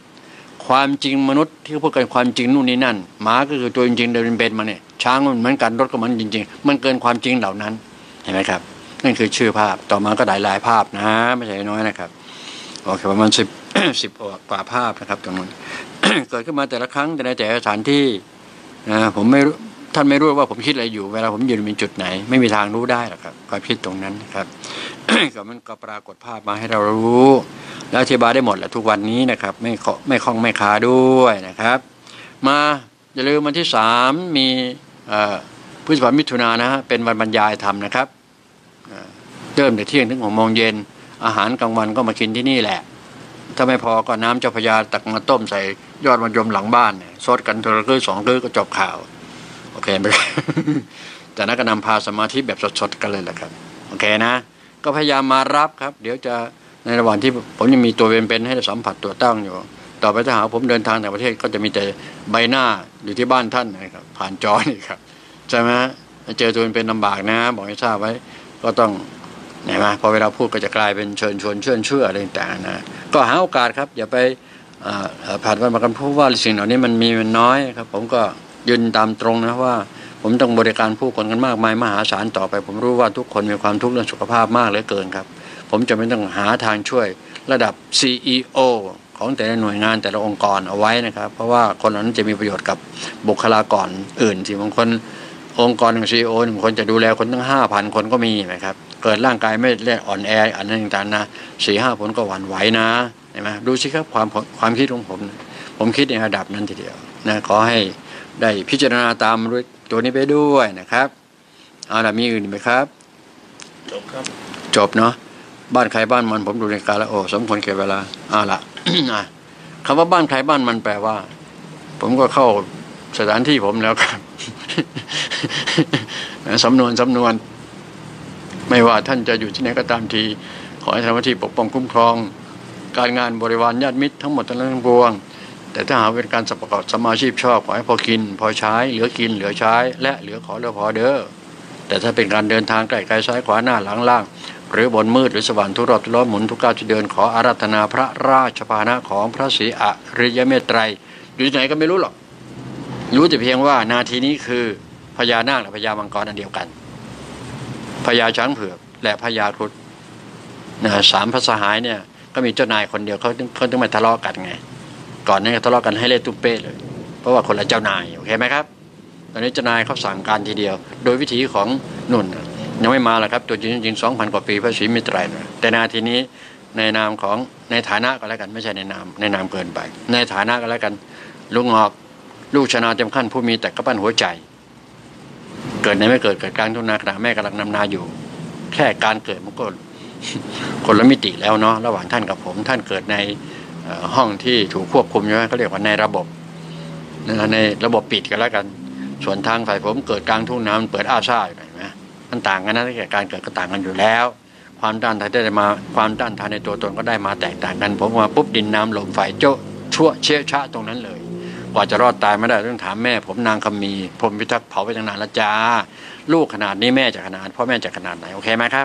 ความจริงมนุษย์ที่เขาพูดกันความจริงนู่นนี่นั่นหมาก็คือตัวจริงๆเดินเป็นมาเนี่ยช้างมันเหมือนกันรถก็เหมือนจริงๆมันเกินความจริงเหล่านั้นเห็นไหมครับนั่นคือชื่อภาพต่อมาก็หลายภาพนะไม่ใช่น้อยนะครับโอเคประมาณ10กว่าภาพนะครับตรงนั้น เกิดขึ้นมาแต่ละครั้งแต่ในแต่ละสถานที่ผมไม่รู้ท่านไม่รู้ว่าผมคิดอะไรอยู่เวลาผมยืนมีจุดไหนไม่มีทางรู้ได้หรอกครับความคิดตรงนั้นนะครับ ก็มันก็ปรากฏภาพมาให้เรารู้แล้วอธิบายได้หมดแหละทุกวันนี้นะครับไม่คล้องไม่คาด้วยนะครับมาอย่าลืมวันที่3มีพฤษภาคมมิถุนายนนะฮะเป็นวันบรรยายธรรมนะครับเริ่มแต่เที่ยงถึง6 โมงเย็นอาหารกลางวันก็มากินที่นี่แหละถ้าไม่พอก็น้ำเจ้าพระยาตักมาต้มใส่ยอดมะยมหลังบ้านเนี่ยซดกันทีละกือ2 กือก็จบข่าวโอเคไหม แต่นั้นก็นำพาสมาธิแบบสดๆกันเลยแหละครับโอเคนะก็พยายามมารับครับเดี๋ยวจะในระหว่างที่ผมยังมีตัวเป็นๆให้สัมผัสตัวตั้งอยู่ต่อไปถ้าหาผมเดินทางต่างประเทศก็จะมีแต่ใบหน้าอยู่ที่บ้านท่านนะครับผ่านจอนี่ครับใช่ไหมเจอตัวเป็นลำบากนะบอกให้ทราบไว้ก็ต้องไหนมาพอเวลาพูดก็จะกลายเป็นเชิญชวนเชื่ออะไรต่างๆนะก็หาโอกาสครับอย่าไปผ่านวันมากันพูดว่าสิ่งเหล่านี้มันมีมันน้อยครับผมก็ยืนตามตรงนะว่าผมต้องบริการผู้คนกันมากมายมหาศาลต่อไปผมรู้ว่าทุกคนมีความทุกข์เรื่องสุขภาพมากเหลือเกินครับผมจะไม่ต้องหาทางช่วยระดับ CEO ของแต่ละหน่วยงานแต่ละองค์กรเอาไว้นะครับเพราะว่าคนเหล่านั้นจะมีประโยชน์กับบุคลากรอื่นที่บางคนองค์กรของ CEO หนึ่งคนจะดูแลคนตั้ง 5,000 คนก็มีนะครับเกิดร่างกายไม่ได้อ่อนแออันนั้นต่างๆนะ 4-5 คนก็หวั่นไหวนะเห็นไหมดูสิครับความคิดของผมคิดในระดับนั้นทีเดียวนะขอให้ได้พิจารณาตามตัวนี้ไปด้วยนะครับเอาล่ะมีอื่นไหมครับจบครับจบเนาะบ้านใครบ้านมันผมดูในการแล้วโอ้สมควรแก่เวลาเอาล่ะ คำว่าบ้านใครบ้านมันแปลว่าผมก็เข้าสถานที่ผมแล้วครับ สำนวนไม่ว่าท่านจะอยู่ที่ไหนก็ตามทีขอให้ทำหน้าที่ปกป้องคุ้มครองการงานบริวารญาติมิตรทั้งหมดทั้งปวงแต่ถ้าหากเป็นการประกอบสมาชีพชอบขอให้พอกินพอใช้เหลือกินเหลือใช้และเหลือขอเหลือพอเด้อแต่ถ้าเป็นการเดินทางไกลซ้ายขวาหน้าหลังล่างหรือบนมืดหรือสว่างทุกรอบทุกล้อหมุนทุกก้าวที่เดินขออาราธนาพระราชพาหนะของพระศรีอริยเมตไตรอยู่ที่ไหนก็ไม่รู้หรอกรู้แต่เพียงว่านาทีนี้คือพญานาคและพญามังกรอันเดียวกันพญาช้างเผือกและพญาครุฑ3 พระสหายเนี่ยก็มีเจ้านายคนเดียวเขาต้องมาทะเลาะกันไงก่อนนี้ทะเลาะกันให้เละตุ้มเป้เลยเพราะว่าคนละเจ้านายโอเคไหมครับตอนนี้เจ้านายเขาสั่งการทีเดียวโดยวิธีของนุ่นยังไม่มาหรอกครับตัวจริง 2,000 กว่าปีพระศรีมิตรไตรแต่นาทีนี้ในนามของในฐานะก็แล้วกันไม่ใช่ในนามเกินไปในฐานะก็แล้วกันลุงงอกลูกชนาเต็มขั้นผู้มีแต่กระปั้นหัวใจเกิดในไม่เกิดกลางทุ่งนาขณะแม่กำลังนำนาอยู่แค่การเกิดมันก็คนละมิติแล้วเนาะระหว่างท่านกับผมท่านเกิดในห้องที่ถูกควบคุมใช่ไหมเขาเรียกว่าในระบบในระบบปิดกันแล้วกันส่วนทางฝ่ายผมเกิดกลางทุ่งนาเปิดอ้าซ่าอยู่ไหนไหมมันต่างกันนะแต่การเกิดก็ต่างกันอยู่แล้วความต้านทานได้มาความต้านทานในตัวตนก็ได้มาแตกต่างกันผมมาปุ๊บดินน้ำลมไฟโจ๊ะชั่วเชี่ยชะตรงนั้นเลยกว่าจะรอดตายไม่ได้ต้องถามแม่ผมนางคำมีพรหมพิทักษ์เผาไปตั้งนานแล้วจ้าลูกขนาดนี้แม่จะขนาดพ่อแม่จะขนาดไหนโอเคไหมครับ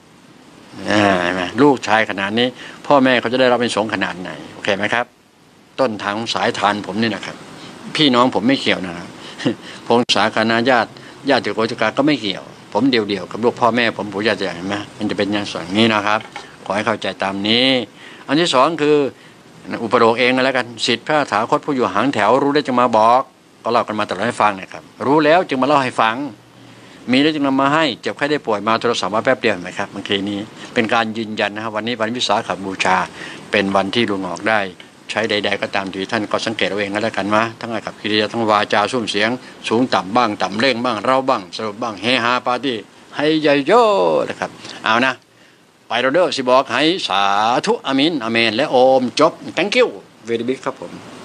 ลูกชายขนาดนี้พ่อแม่เขาจะได้รับเป็นสงฆ์ขนาดไหนโอเคไหมครับต้นทางสายทานผมนี่นะครับพี่น้องผมไม่เกี่ยวนะครับพงศาคณาญาติโกติกาก็ไม่เกี่ยวผมเดี่ยวกับลูกพ่อแม่ผมปู่ย่าตายายไหมมันจะเป็นอย่างนี้นะครับขอให้เข้าใจตามนี้อันที่2คืออุปโลกเองก็แล้วกันศิษย์พระถาคตผู้อยู่หางแถวรู้ได้จึงมาบอกก็เล่ากันมาตลอดให้ฟังนะครับรู้แล้วจึงมาเล่าให้ฟังมีแล้วจึงนำมาให้เจ็บไข้ได้ป่วยมาโทรศัพท์มาแป๊บเดียวไหมครับบางทีนี้เป็นการยืนยันนะครับวันนี้วันวิสาขบูชาเป็นวันที่ลุงออกได้ใช้ใดๆก็ตามที่ท่านก็สังเกตเอาเองก็แล้วกันว่าทั้งกับกิริยาทั้งวาจาซุ้มเสียงสูงต่ำบ้างต่ำเร่งบ้างเราบ้างสรุปบ้างเฮฮาปาร์ตี้ให้ใหญ่โย่นะครับเอานะไปเราเด้อสิบอกให้สาธุอามินอาเมนและโอมจบ thank you very big ครับผม